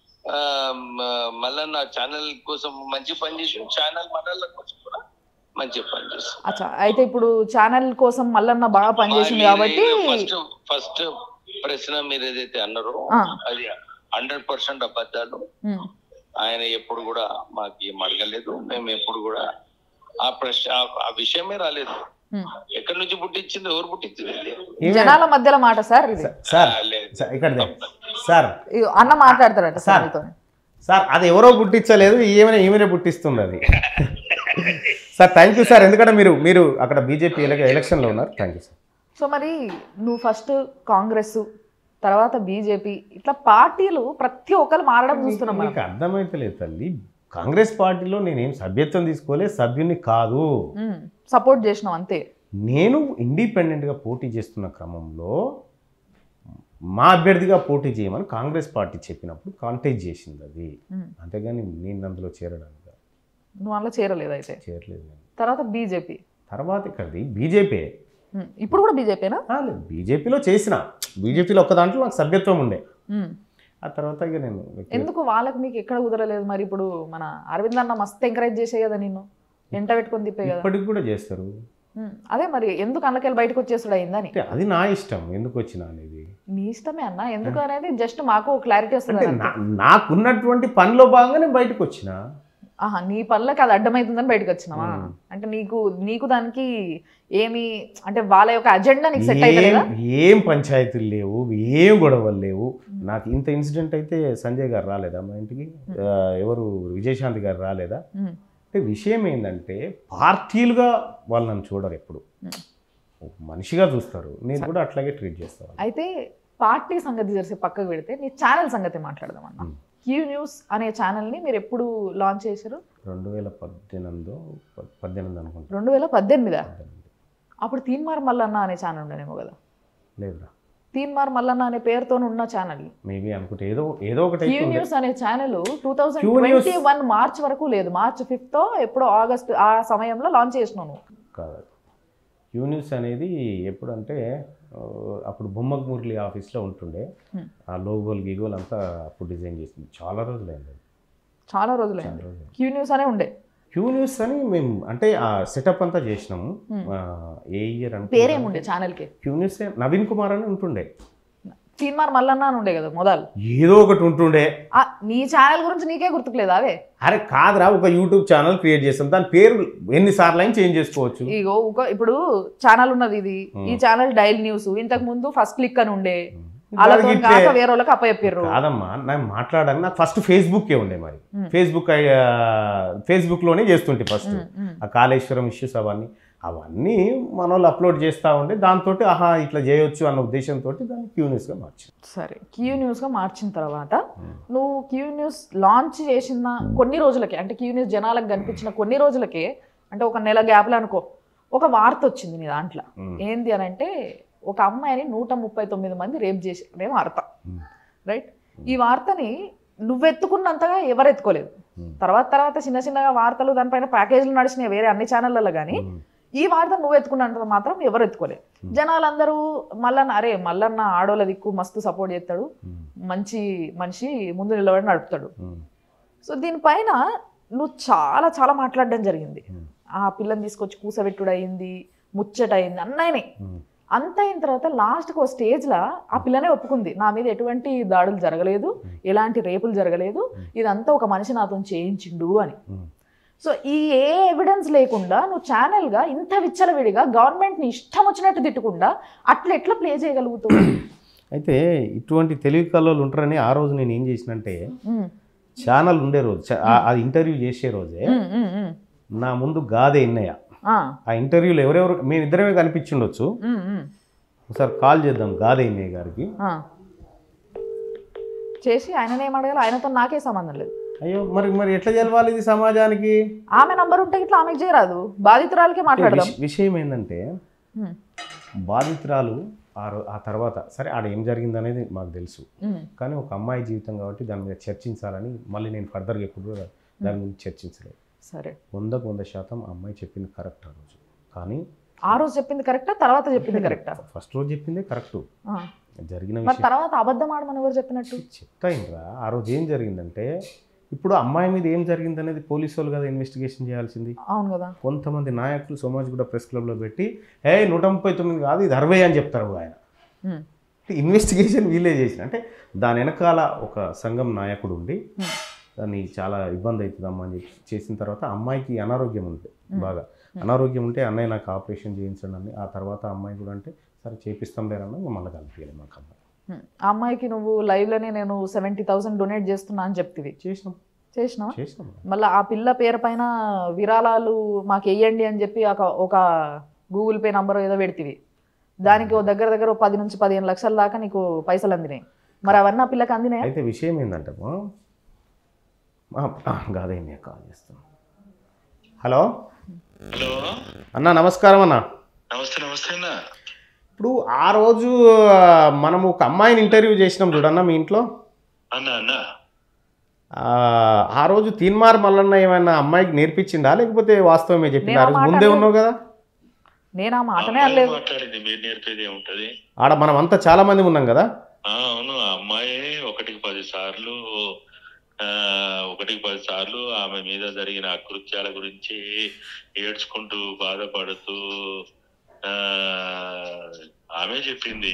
మల్లన్న ఛానల్ కోసం మంచి పని చేసి, ఛానల్ మల్లన్న కోసం కూడా మంచి పని చేస్తారు. అచ్చా, అయితే ఇప్పుడు ఛానల్ కోసం మల్లన్న బాగా పనిచేసింది కాబట్టి ఫస్ట్ ప్రశ్న మీరు ఏదైతే అన్నారో అది 100% అబద్ధాలు. ఆయన ఎప్పుడు కూడా మాకు ఏం అడగలేదు, మేము ఎప్పుడు కూడా ఆ ప్రశ్న ఆ విషయమే రాలేదు. ఎక్కడి నుంచి పుట్టించింది, ఎవరు పుట్టించింది? జనాల మధ్యలో మాట సార్ ఇది. ఇక్కడ సార్ అన్న మాట్లాడతారట సార్, అది ఎవరో పుట్టించలేదు, ఈమెనే పుట్టిస్తుంది అది. సార్ థ్యాంక్ యూ సార్, ఎందుకంటే మీరు అక్కడ బీజేపీ ఎలక్షన్లో ఉన్నారు. Thank you sir. సో మరి నువ్వు ఫస్ట్ కాంగ్రెస్, తర్వాత బీజేపీ, ఇట్లా పార్టీలు ప్రతి ఒక్కరు మారడం చూస్తున్నాం. మనకు అర్థమైతలేదు తల్లి, కాంగ్రెస్ పార్టీలో నేనేం సభ్యత్వం తీసుకోలేదు, సభ్యుని కాదు, సపోర్ట్ చేసినాం అంతే. నేను ఇండిపెండెంట్గా పోటీ చేస్తున్న క్రమంలో మా అభ్యర్థిగా పోటీ చేయమని కాంగ్రెస్ పార్టీ చెప్పినప్పుడు కాంటాక్ట్ చేసింది అది, అంతేగాని నేను అందులో చేరడానికి. నువ్వు అందులో చేరలేదు? అయితే చేరలేదు. తర్వాత బీజేపీ, తర్వాత ఇక్కడిది బీజేపీ. ఇప్పుడు కూడా బీజేపీనా? లేదు, బీజేపీలో చేసిన, బీజేపీలో ఒక్క దాంట్లో నాకు సభ్యత్వం ఉండే. ఆ తర్వాత ఇక నేను ఎందుకు వాళ్ళకి మీకు ఎక్కడ కుదరలేదు? మరి ఇప్పుడు మన అరవింద్ అన్న మస్తు ఎంకరేజ్ చేసే కదా నిన్ను, ఎంట పెట్టుకొని తిప్పే కదా. ఇప్పటికి కూడా చేస్తారు. అదే మరి ఎందుకు అందుకెళ్ళి బయటకు వచ్చేసాడు అయిందని? అది నా ఇష్టం, ఎందుకు వచ్చినా అనేది నీ ఇష్టమే అన్న, ఎందుకు అనేది జస్ట్ మాకు క్లారిటీ వస్తుంది. నాకున్నటువంటి పనిలో భాగంగా బయటకు వచ్చిన. ఆహా, నీ పనులకు అది అడ్డమవుతుందని బయటకు వచ్చినావా? అంటే నీకు దానికి ఏమి అంటే వాళ్ళ యొక్క అజెండా నీకు సెట్ అయితే ఏం పంచాయతీలు లేవు, ఏం గొడవలు లేవు. నాకు ఇంత ఇన్సిడెంట్ అయితే సంజయ్ గారు రాలేదా మా ఇంటికి, ఎవరు విజయశాంతి గారు రాలేదా? అంటే విషయం ఏంటంటే పార్టీలుగా వాళ్ళు నన్ను చూడరు, ఎప్పుడు మనిషిగా చూస్తారు. నేను కూడా అట్లాగే ట్రీట్ చేస్తాను. అయితే పార్టీ సంగతి చేసి పక్కకు పెడితే నీ ఛానల్ సంగతి మాట్లాడదాం అన్న. క్యూ న్యూస్ అనే ఛానల్ని మీరు ఎప్పుడు లాంచ్ చేశారు? 2018 అనుకుంటా. 2018? అప్పుడు తీన్మార్ మల్లన్న అనే ఛానల్ ఉండేనేమో కదా? లేదురా, తీన్మార్ మల్లన్న అనే పేరుతో ఉన్న ఛానల్ మేబీ అనుకుంటే ఏదో ఒకటి. క్యూ న్యూస్ అనే ఛానల్ 2021 మార్చ్ వరకు లేదు, మార్చ్ 5th ఎప్పుడో ఆగస్ట్ ఆ సమయంలో లాంచ్ చేసినాను. కాదు, క్యూ న్యూస్ అనేది ఎప్పుడంటే అప్పుడు బొమ్మక్ మురళి ఆఫీస్లో ఉంటుండే, ఆ లోగోలు గీగోలు అంతా అప్పుడు డిజైన్ చేసింది. చాలా రోజులైంది. క్యూ న్యూస్ అనే ఉండే. క్యూ న్యూస్ అని మేము అంటే ఆ సెటప్ అంతా చేసినాము. ఏ ఇయర్ అంటే పేరేముండే ఛానల్కి? క్యూ న్యూస్ నవీన్ కుమార్ అని ఉంటుండే. తీన్మార్ మల్లన్న అని ఉండే కదా మొదలు, ఏదో ఒకటి ఉంటుండే. నీ ఛానల్ గురించి నీకే గుర్తుకులేదు? అవే అరే కాదురా, ఒక యూట్యూబ్ ఛానల్ క్రియేట్ చేస్తాం, దాని పేరు ఎన్నిసార్లు అయినా చేంజ్ చేసుకోవచ్చు. ఇగో ఇప్పుడు ఛానల్ ఉన్నది ఇది, ఈ ఛానల్ డైల్ న్యూస్, ఇంతకు ముందు ఫస్ట్ క్లిక్ అని ఉండే, వేరే వాళ్ళకి అప్పచెప్పారు. కాదమ్మా, నాకు మాట్లాడాలి, నాకు ఫస్ట్ ఫేస్బుక్కే ఉండే. మరి ఫేస్బుక్లోనే చేస్తుంటే ఫస్ట్ ఆ కాళేశ్వరం ఇష్యూస్ అవన్నీ మన వాళ్ళు అప్లోడ్ చేస్తూ ఉండే. దాంతో ఆహా ఇట్లా చేయొచ్చు అన్న ఉద్దేశంతో దాన్ని క్యూ న్యూస్గా మార్చింది. సరే, క్యూ న్యూస్గా మార్చిన తర్వాత నువ్వు క్యూ న్యూస్ లాంచ్ చేసిన కొన్ని రోజులకే, అంటే క్యూ న్యూస్ జనాలకు కనిపించిన కొన్ని రోజులకే, అంటే ఒక నెల గ్యాప్లో అనుకో, ఒక వార్త వచ్చింది నీ దాంట్లో. ఏంది అని అంటే, ఒక అమ్మాయిని 139 మంది రేప్ చేసే వార్త, రైట్? ఈ వార్తని నువ్వెత్తుకున్నంతగా ఎవరు ఎత్తుకోలేదు. తర్వాత చిన్న చిన్నగా వార్తలు దానిపైన ప్యాకేజీలు నడిచినాయి వేరే అన్ని ఛానళ్ళలో, కానీ ఈ వార్త నువ్వు ఎత్తుకున్నంత మాత్రం ఎవరు ఎత్తుకోలేదు. జనాలందరూ మల్లన్న ఆడోళ్ళ దిక్కు మస్తు సపోర్ట్ చేస్తాడు, మంచి మనిషి, ముందు నిలబడి నడుపుతాడు. సో దీనిపైన నువ్వు చాలా చాలా మాట్లాడడం జరిగింది. ఆ పిల్లని తీసుకొచ్చి కూసబెట్టుడు అయింది, ముచ్చట అయింది, అన్నయ్యనే. అంత అయిన తర్వాత లాస్ట్కి ఒక స్టేజ్లో ఆ పిల్లనే ఒప్పుకుంది, నా మీద ఎటువంటి దాడులు జరగలేదు, ఎలాంటి రేపులు జరగలేదు, ఇదంతా ఒక మనిషి నాతో చేయించిండు అని. సో ఈ ఏ ఎవిడెన్స్ లేకుండా నువ్వు ఛానల్గా ఇంత విచ్చలవిడిగా గవర్నమెంట్ని ఇష్టం వచ్చినట్టు తిట్టకుండా అట్లా ఎట్లా ప్లే చేయగలుగుతావు? అయితే ఇటువంటి తెలివి కళలు ఉంటారని ఆ రోజు నేను ఏం చేసినంటే, ఛానల్ ఉండే రోజు అది ఇంటర్వ్యూ చేసే రోజే నా ముందు గాదే ఇన్నయ్య, ఆ ఇంటర్వ్యూలో ఎవరెవరు మేమిద్దరమే కనిపించిండొచ్చు, ఒకసారి కాల్ చేద్దాం గాదే ఇన్నయ్య గారికి చేసి ఆయననే ఏం అడగాలి, ఆయనతో నాకే సంబంధం లేదు. అయ్యో మరి ఎట్లా తెలవాలి ఇది సమాజానికి? ఆమె నంబర్ ఉంటే ఇట్లా ఆమెకు చేయరాదు, బాధితురాలకే మాట్లాడదాం. విషయం ఏంటంటే బాధితురాలు ఆ తర్వాత సరే ఆడ ఏం జరిగింది అనేది మాకు తెలుసు, కానీ ఒక అమ్మాయి జీవితం కాబట్టి దాని మీద చర్చించాలని మళ్ళీ నేను ఫర్దర్గా ఎప్పుడు దాని గురించి చర్చించలేదు. సరే 100% అమ్మాయి చెప్పింది కరెక్ట్ ఆ రోజు. కానీ ఆ రోజు చెప్పింది కరెక్టా, తర్వాత చెప్పింది కరెక్టా? ఫస్ట్ రోజు చెప్పిందే కరెక్ట్. జరిగిన మరి తర్వాత అబద్ధం ఆడమని ఎవరు చెప్పినట్టు? చెప్తాయింద్రా ఆ రోజు ఏం జరిగిందంటే, ఇప్పుడు అమ్మాయి మీద ఏం జరిగింది అనేది పోలీసు వాళ్ళు కదా ఇన్వెస్టిగేషన్ చేయాల్సింది. అవును కదా. కొంతమంది నాయకులు సోమాజ్ కూడా ప్రెస్ క్లబ్లో పెట్టి 139 కాదు ఇది 60 అని చెప్తారు ఆయన. ఇన్వెస్టిగేషన్ వీలే చేసిన అంటే దాని వెనకాల ఒక సంఘం నాయకుడు ఉండి దాన్ని చాలా ఇబ్బంది అవుతుందమ్మా అని చెప్పి చేసిన తర్వాత అమ్మాయికి అనారోగ్యం ఉంది, బాగా అనారోగ్యం ఉంటే అన్నయ్య నాకు ఆపరేషన్ చేయించండి అని. ఆ తర్వాత అమ్మాయి కూడా అంటే సరే చేపిస్తాం లేరన్నా మళ్ళీ కలిపియాలి మాకు అమ్మాయి. ఆ అమ్మాయికి నువ్వు లైవ్లోనే నేను 70,000 డొనేట్ చేస్తున్నా అని చెప్తివి. చేసినావా? మళ్ళీ ఆ పిల్ల పేరు పైన విరాళాలు మాకు వేయండి అని చెప్పి ఒక గూగుల్ పే నంబర్ ఏదో పెడితివి. దానికి దగ్గర 10 నుంచి 15 లక్షల దాకా నీకు పైసలు అందినాయి. మరి అవన్నీ ఆ పిల్లకి అందినాయి. అయితే విషయం ఏంటంటే కాదేమి కాల్ చేస్తాను. హలో హలో అన్న, నమస్కారం అన్న. నమస్తే నమస్తే అన్న. ఇప్పుడు ఆ రోజు మనం ఒక అమ్మాయిని ఇంటర్వ్యూ చేసినాం చూడన్న మీ ఇంట్లో. అన్న అన్న ఆ రోజు తీన్మార్ మల్లన్న ఏమైనా అమ్మాయికి నేర్పించిందా లేకపోతే వాస్తవమే చెప్పింది? ఆ రోజు ముందే ఉన్నావు కదా. నేను ఆ మాటనే అనలేదు. మాట్లాడింది, మీరు నేర్పేది ఏముంటది? ఆడ మనం అంతా చాలా మంది ఉన్నాం కదా. అవును, ఆ అమ్మాయి 1కి 10 సార్లు ఆమె మీద జరిగిన అకృత్యాల గురించి ఏడ్చుకుంటూ బాధపడుతూ ఆమె చెప్పింది.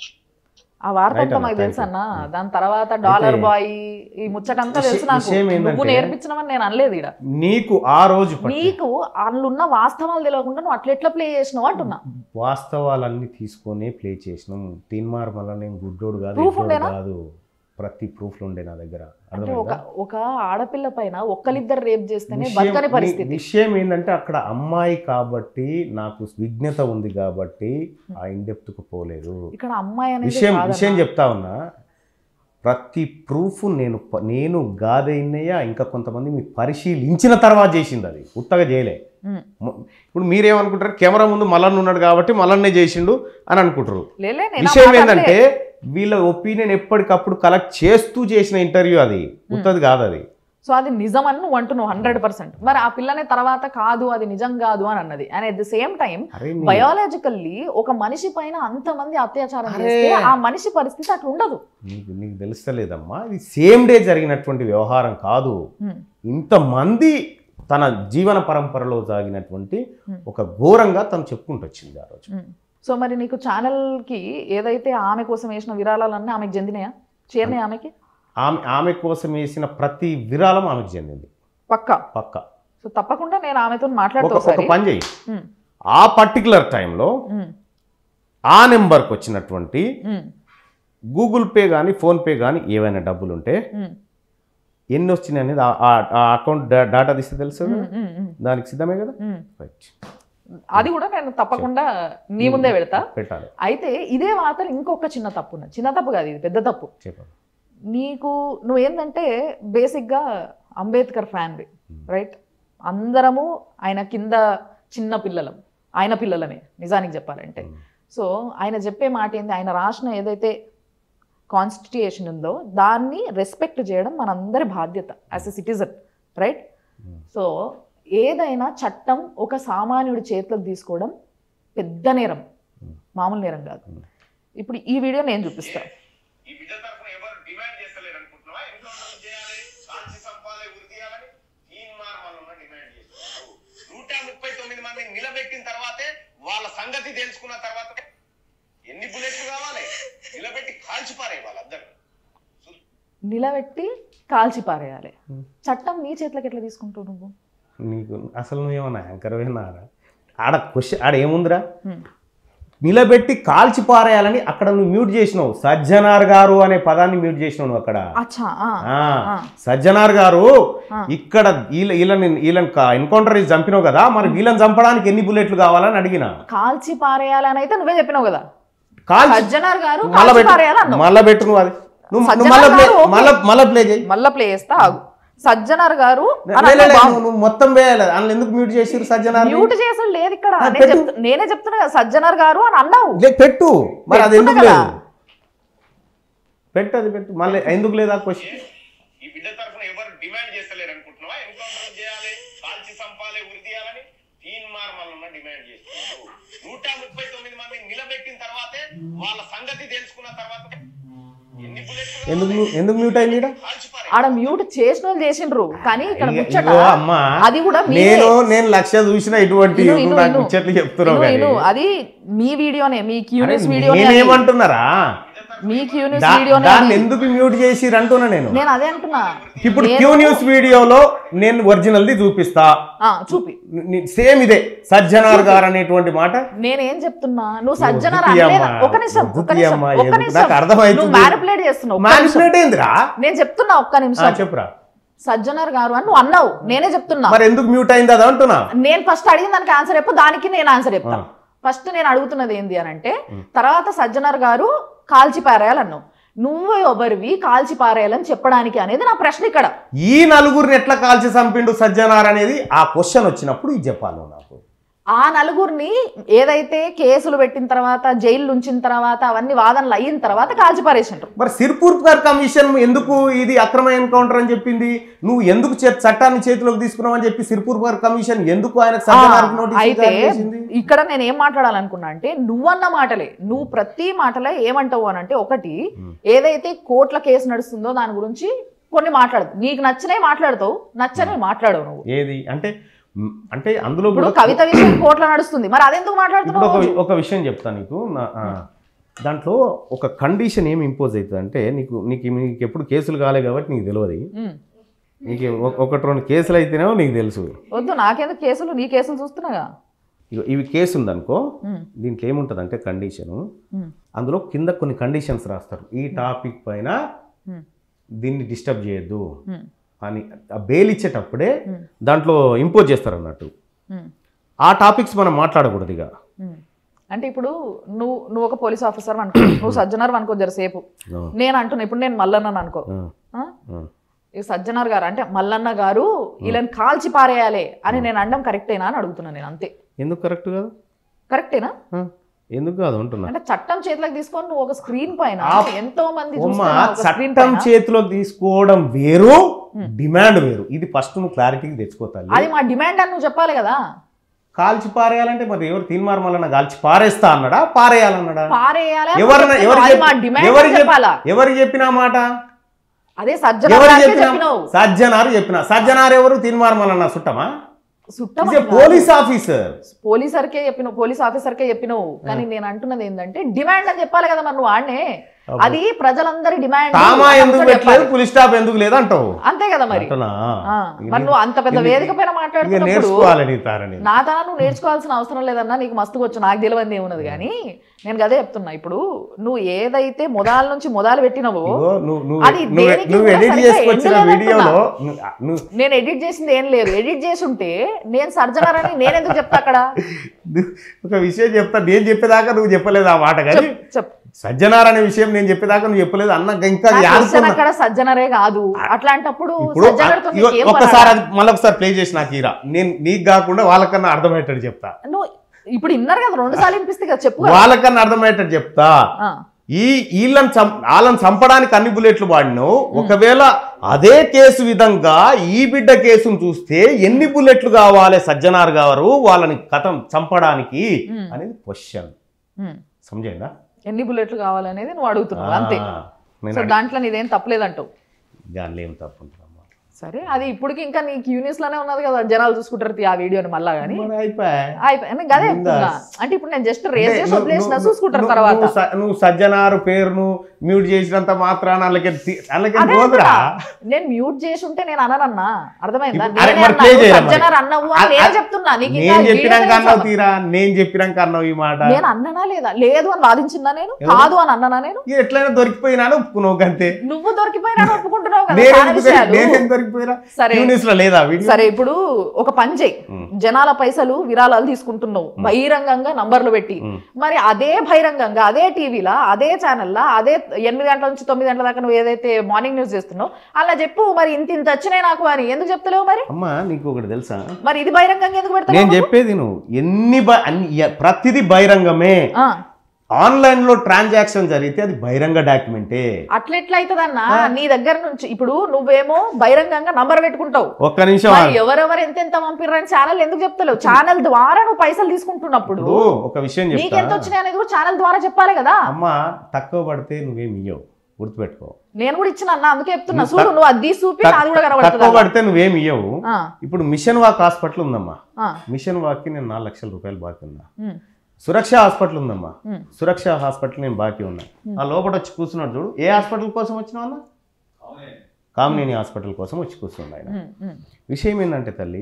ఆ వార్త అంతా మాకు తెలుసు అన్న. దాని తర్వాత డాలర్ బాయ్ ఈ ముచ్చటంతా తెలుసు నాకు. నువ్వు నేర్పించినవని నేను అనలేదు. ఇక్కడ నీకు ఆ రోజు నీకు అందులో వాస్తవాలు తెలియకుండా నువ్వు అట్లా ప్లే చేసినావు అంటున్నా. వాస్తవాలన్నీ తీసుకొని ప్లే చేసినాం. తీన్మార్ మల్లన్న ఏం గుడ్డోడు కాదు, ప్రతి ప్రూఫ్లు ఉండే నా దగ్గర. ఒక ఆడపిల్ల పైన ఒక్కరిద్దరు రేప్ చేస్తేనే బతకని పరిస్థితి. విషయం ఏంటంటే అక్కడ అమ్మాయి కాబట్టి నాకు విజ్ఞత ఉంది కాబట్టి ఆ ఇండెప్త్కు పోలేదు. ఇక్కడ అమ్మాయి అనేది విషయం చెప్తా ఉన్నా. ప్రతి ప్రూఫ్ నేను గాదైనయ్యా ఇంకా కొంతమంది మీ పరిశీలించిన తర్వాత చేసింది, అది ఉత్తగా చేయలే. ఇప్పుడు మీరేమనుకుంటారు, కెమెరా ముందు మల్లన్న ఉన్నాడు కాబట్టి మల్లన్నే చేసిండు అని అనుకుంటారు. విషయం ఏంటంటే వీళ్ళ ఒపీనియన్ ఎప్పటికప్పుడు కలెక్ట్ చేస్తూ చేసిన ఇంటర్వ్యూ, అది ఉత్తది కాదు అది. సో అది నిజం అని నువ్వు అంటున్నావు 100%. మరి ఆ పిల్లనే తర్వాత కాదు అది నిజం కాదు అని అన్నది. And at the same time biologically ఒక మనిషి పైన అంతమంది అత్యాచారం చేస్తే ఆ మనిషి పరిస్థితి అట్లా ఉండదు. నీకు తెలుస్తలేదమ్మా, ఇది సేమ్ డే జరిగినటువంటి వ్యవహారం కాదు. ఇంతమంది తన జీవన పరంపరలో సాగినటువంటి ఒక ఘోరంగా తను చెప్పుకుంటూ వచ్చింది ఆ రోజు. సో మరి నీకు ఛానల్కి ఏదైతే ఆమె కోసం వేసిన విరాళాలన్నీ ఆమెకు చెందినాయా? చేరినాయి ఆమెకి? ఆమె కోసం వేసిన ప్రతి విరాళం ఆమెకు చెందింది పక్కా. సో తప్పకుండా నేను ఆమెతో మాట్లాడుతూ ఒక పని చెయ్యి, ఆ పర్టికులర్ టైంలో ఆ నెంబర్కి వచ్చినటువంటి గూగుల్ పే కానీ ఫోన్పే కానీ ఏవైనా డబ్బులు ఉంటే ఎన్ని వచ్చినాయి అనేది ఆ అకౌంట్ డేటా తీస్తే తెలుసు, దానికి సిద్ధమే కదా. అది కూడా నేను తప్పకుండా నీ ముందే పెట్టాలి. అయితే ఇదే వార్తలు ఇంకొక చిన్న తప్పు ఉన్నది. చిన్న తప్పు కాదు, ఇది పెద్ద తప్పు. నువ్వేంటంటే బేసిక్గా అంబేద్కర్ ఫ్యాన్వి, రైట్? అందరము ఆయన కింద చిన్న పిల్లలం, ఆయన పిల్లలమే నిజానికి చెప్పాలంటే. సో ఆయన చెప్పే మాట ఏంది, ఆయన రాసిన ఏదైతే కాన్స్టిట్యూషన్ ఉందో దాన్ని రెస్పెక్ట్ చేయడం మనందరి బాధ్యత as a citizen, right? So ఏదైనా చట్టం ఒక సామాన్యుడి చేతులకు తీసుకోవడం పెద్ద నేరం, మామూలు నేరం కాదు. ఇప్పుడు ఈ వీడియో నేను చూపిస్తాను. 139 మందిని నిలబెట్టిన తర్వాతే వాళ్ళ సంగతి తెలుసుకున్న తర్వాత ఎన్ని బుల్లెట్లు కావాలి, నిలబెట్టి కాల్చిపారే వాళ్ళందరూ. నిలబెట్టి కాల్చిపారేయాలి. చట్టం నీ చేతులకు ఎట్లా తీసుకుంటావు నువ్వు? నీకు అసలు నువ్వేమన్నా యాంకర్ అయినారా? ఆడ ఏముందిరా, నిలబెట్టి కాల్చి పారేయాలని అక్కడ నువ్వు మ్యూట్ చేసినావు. సజ్జనార్ గారు అనే పదాన్ని మ్యూట్ చేసినావు నువ్వు అక్కడ. సజ్జనార్ గారు ఇక్కడ వీళ్ళని ఎన్కౌంటర్ చంపినావు కదా, మరి వీళ్ళని చంపడానికి ఎన్ని బుల్లెట్లు కావాలని అడిగిన. కాల్చి పారేయాలని అయితే నువ్వే చెప్పినావు కదా. సజ్జనార్ గారు మళ్ళా పెట్టు నువ్వు, అది మళ్ళా ప్లే చేయి. మళ్ళా ప్లే చేస్తా ఆగు. సజ్జనార్ గారు నువ్వు మొత్తం వేయాలి అందులో ఎందుకు మ్యూట్ చేసిరు సజ్జనార్ మ్యూట్ చేసాడు లేదు ఇక్కడ నేనే చెప్తున్నా కదా సజ్జనార్ గారు అని అన్నావు పెట్టు మరి అది ఎందుకు లేదు పెట్టు అది పెట్టు మళ్ళీ ఎందుకు లేదా క్వశ్చన్ ఈ బిడ్డ తరఫున ఎవరు డిమాండ్ చేస్తలేరు అనుకుంటున్నావా ఎన్కౌంటర్ చేయాలి కాల్చి చంపాలి ఉరి తీయాలని తీన్మార్ మల్లన్న డిమాండ్ చేస్తున్నారు 139 మంది నిలబెట్టిన తర్వాతే వాళ్ళ సంగతి తెలుసుకున్న తర్వాత ఎన్ని బుల్లెట్లు ఎందుకు మ్యూట్ అయింది ఆడ మ్యూట్ చేసిన వాళ్ళు చేసిండ్రు కానీ ఇక్కడ ముచ్చట అది కూడా నేను లక్ష్య చూసిన ఇటువంటి ముచ్చట్లు చెప్తున్నావు అది మీ వీడియోనే మీ క్యూనిస్ వీడియో ఏమంటున్నారా దాన్ని ఎందుకు మ్యూట్ చేసిరు అంటున్నా నేను అదే అంటున్నా ఇప్పుడు క్యూ న్యూస్ వీడియోలో నేను ఒరిజినల్ ది చూపిస్తా చూపి సేమ్ ఇదే సజ్జనార్ గారు అనేటువంటి మాట నేనేం చెప్తున్నా నువ్వు సజ్జనార్ ఒక నిమిషం అర్థమైంది మ్యానిపులేట్ చేస్తున్నావు నేను చెప్తున్నా ఒక్క నిమిషం చెప్పురా సజ్జనార్ గారు అని నువ్వు అన్నావు నేనే చెప్తున్నా మరి ఎందుకు మ్యూట్ అయింది అది అంటున్నా నేను ఫస్ట్ అడిగిన దానికి ఆన్సర్ చెప్పు దానికి నేను ఆన్సర్ చెప్తాను ఫస్ట్ నేను అడుగుతున్నది ఏంది అని అంటే తర్వాత సజ్జనార్ గారు కాల్చి పారేయాలన్నావు నువ్వు ఎవరివి కాల్చి పారేయాలని చెప్పడానికి అనేది నా ప్రశ్న ఇక్కడ ఈ నలుగురిని ఎట్లా కాల్చి చంపిండు సజ్జనార్ అనేది ఆ క్వశ్చన్ వచ్చినప్పుడు ఇది చెప్పాలి నాకు ఆ నలుగురిని ఏదైతే కేసులు పెట్టిన తర్వాత జైలు ఉంచిన తర్వాత అవన్నీ వాదనలు అయిన తర్వాత కాల్చి పారేసిండ్రు మరి సిర్పూర్ కమిషన్ ఎందుకు ఇది అక్రమ ఎన్కౌంటర్ అని చెప్పింది నువ్వు ఎందుకు చట్టాన్ని చేతిలోకి తీసుకున్నావు అని చెప్పి సిర్పూర్ కమిషన్ ఎందుకు అయితే ఇక్కడ నేను ఏం మాట్లాడాలనుకున్నా అంటే నువ్వన్న మాటలే నువ్వు ప్రతి మాటలే ఏమంటావు అని అంటే ఒకటి ఏదైతే కోర్టుల కేసు నడుస్తుందో దాని గురించి కొన్ని మాట్లాడదు నీకు నచ్చినవి మాట్లాడతావు నచ్చనివి మాట్లాడవు నువ్వు ఏది అంటే అందులో కవిత విషయం కోర్టులో నడుస్తుంది మరి అదెందుకు మాట్లాడుతున్నావు ఒక విషయం చెప్తా నీకు దాంట్లో ఒక కండిషన్ ఏమి ఇంపోజ్ అవుతుంది అంటే నీకు ఎప్పుడు కేసులు కాలే కాబట్టి నీకు తెలియదు నీకు ఒకటి రెండు కేసులు అయితేనేమో నీకు తెలుసు వద్దు నాకెందుకు కేసులు నీ కేసులు చూస్తున్నాగా ఇవి కేసు ఉందనుకో దీంట్లో ఏముంటుంది అంటే కండిషను అందులో కింద కొన్ని కండిషన్స్ రాస్తారు ఈ టాపిక్ పైన దీన్ని డిస్టర్బ్ చేయొద్దు అని బెయిల్ ఇచ్చేటప్పుడే దాంట్లో ఇంపోజ్ చేస్తారు అన్నట్టు ఆ టాపిక్స్ మనం మాట్లాడకూడదు ఇక అంటే ఇప్పుడు నువ్వు ఒక పోలీస్ ఆఫీసర్ అనుకో నువ్వు సజ్జనార్ అనుకో జరసేపు నేను అంటున్నా ఇప్పుడు నేను మల్లన్న అనుకో ఈ సజ్జనార్ గారు అంటే మల్లన్న గారు వీళ్ళని కాల్చి పారేయాలి అని నేను అనడం కరెక్టేనా అని అడుగుతున్నా నేను అంతే ఎందుకు కరెక్ట్ కాదు కరెక్టేనా ఎందుకు కాదు అంటున్నా అంటే చట్టం చేతిలోకి తీసుకొని నువ్వు ఒక స్క్రీన్ పైన ఎంతో మంది చట్టం చేతిలోకి తీసుకోవడం వేరు డిమాండ్ వేరు ఇది ఫస్ట్ నువ్వు క్లారిటీకి తెచ్చుకోవాలి అది మా డిమాండ్ అని నువ్వు చెప్పాలి కదా కాల్చి పారేయాలంటే మరి ఎవరు తీన్మార్ మల్లన్న కాల్చి పారేస్తా అన్నాడా పారేయాలన్నాడా ఎవరు చెప్పిన మాట అదే సజ్జనార్ చెప్పిన సజ్జనార్ ఎవరు తీన్మార్ మల్లన్న సుట్టమా పోలీస్ ఆఫీసర్కే చెప్పినావు పోలీస్ ఆఫీసర్కే చెప్పినావు కానీ నేను అంటున్నది ఏంటంటే డిమాండ్ అని చెప్పాలి కదా మరి నువ్వు ఆడనే అది ప్రజలందరి డిమాండ్ పోలీస్ స్టాప్ ఎందుకు లేదు అంటావు అంతే కదా మరి నువ్వు అంత పెద్ద వేదిక పైన మాట్లాడుతున్నప్పుడు నా తన నువ్వు నేర్చుకోవాల్సిన అవసరం లేదన్నా నీకు మస్తుగా వచ్చు నాకు తెలియదు ఏమున్నది కానీ నేను అదే చెప్తున్నా ఇప్పుడు నువ్వు ఏదైతే మొదల నుంచి మొదలు పెట్టినవో అది నేను ఎడిట్ చేసింది ఏం లేదు ఎడిట్ చేసి ఉంటే నేను సర్జనరని నేను ఎందుకు చెప్తా అక్కడ ఒక విషయం చెప్తా నేను చెప్పేదాకా నువ్వు చెప్పలేదు ఆ మాట కానీ సజ్జనార్ అనే విషయం నేను చెప్పేదాకా నువ్వు చెప్పలేదు అన్న ఇంకా సజ్జనరే కాదు అట్లాంటప్పుడు ఒక్కసారి మళ్ళొకసారి ప్లే చేసి నాకు ఈరా నేను నీకు కాకుండా వాళ్ళకన్నా అర్థమయ్యేటట్టు చెప్తా ఇప్పుడు ఇన్నారు కదా 2 సార్లు వినిపిస్తే కదా చెప్పు వాళ్ళకన్నా అర్థమయ్యేటట్టు చెప్తా వాళ్ళని చంపడానికి అన్ని బుల్లెట్లు వాడినావు ఒకవేళ అదే కేసు విధంగా ఈ బిడ్డ కేసును చూస్తే ఎన్ని బుల్లెట్లు కావాలి సజ్జనార్ గారు వాళ్ళని చంపడానికి అనేది క్వశ్చన్ సమజైందా ఎన్ని బుల్లెట్లు కావాలనేది నువ్వు అడుగుతున్నావు అంతే సో దాంట్లో నీదేం తప్పలేదంటావు దాంట్లో ఏం తప్పు సరే అది ఇప్పటికి ఇంకా నీ క్యూనియస్ లోనే ఉన్నది కదా జనాలు చూసుకుంటారు ఆ వీడియోని మళ్ళా కానీ అదే అంటే ఇప్పుడు నేను జస్ట్ రేస్ చేసి వదిలేసిన చూసుకుంటారు తర్వాత నువ్వు సజ్జనారు పేరును మ్యూట్ చేసినంత మాత్రాన నేను మ్యూట్ చేసి ఉంటే నేను అననన్నా అర్థమైందా సజ్జనారు అన్నావు అని నేను చెప్తున్నా నేను చెప్పినాక అన్నావు ఈ మాట నేను అన్ననా లేదా లేదు అని వాదించిందా నేను కాదు అని అన్ననా నేను ఎట్లయినా దొరికిపోయినాను ఒప్పుకున్నావు అంతే నువ్వు దొరికిపోయినా ఒప్పుకుంటున్నావు కదా చెప్పిపోయిరా సరే. న్యూస్ లో లేదా వీడియో? సరే ఇప్పుడు ఒక పని చేయి, జనాల పైసలు విరాళాలు తీసుకుంటున్నావు బహిరంగంగా నంబర్లు పెట్టి, మరి అదే బహిరంగంగా అదే టీవీలా అదే ఛానల్లా అదే 8 గంటల నుంచి 9 గంటల దాకా నువ్వు ఏదైతే మార్నింగ్ న్యూస్ చేస్తున్నావు అలా చెప్పు, మరి ఇంత వచ్చినాయి నాకు అని ఎందుకు చెప్తలేవు? మరి అమ్మా నీకు ఒకటి తెలుసా, మరి ఇది బహిరంగంగా ఎందుకు పెడతావు? నేను చెప్పేది నువ్వు ప్రతిదీ బహిరంగమే. ఆన్లైన్ లో ట్రాన్సాక్షన్ జరిగితే అది బహిరంగ డాక్యుమెంటే. అట్లెట్లా అవుతుందన్నా? నీ దగ్గర నుంచి ఇప్పుడు నువ్వేమో బహిరంగంగా నంబర్ పెట్టుకుంటావు, ఒక్క నిమిషం ఎవరెవరు ఎంత పంపిర్రని ఛానల్ ఎందుకు చెప్తలేవు? ఛానల్ ద్వారా నువ్వు పైసలు తీసుకుంటున్నప్పుడు ఒక విషయం నీకెంత వచ్చినాయి అనేది కూడా ఛానల్ ద్వారా చెప్పాలి కదా. అమ్మా తక్కువ పడితే నువ్వేమి ఇయ్యవు, గుర్తుపెట్టుకో. నేను కూడా ఇచ్చిన అన్న, అందుకే చెప్తున్నా. చూడు నువ్వు అది చూపి అది కూడా తక్కువ కనబడుతుంది. పడితే నువ్వేమి ఇయ్యవు. ఇప్పుడు మిషన్ వాక్ హాస్పిటల్ ఉందమ్మా, మిషన్ వాక్ కి నేను 4 లక్షల రూపాయలు బాకీ ఉన్నా. సురక్ష హాస్పిటల్ ఉందమ్మా, సురక్ష హాస్పిటల్ నేను బాకీ ఉన్నా. ఆ లోపల వచ్చి కూర్చున్నాడు చూడు, ఏ హాస్పిటల్ కోసం వచ్చినావు అన్న? కామినేని హాస్పిటల్ కోసం వచ్చి కూర్చున్నాడు ఆయన. విషయం ఏంటంటే తల్లి,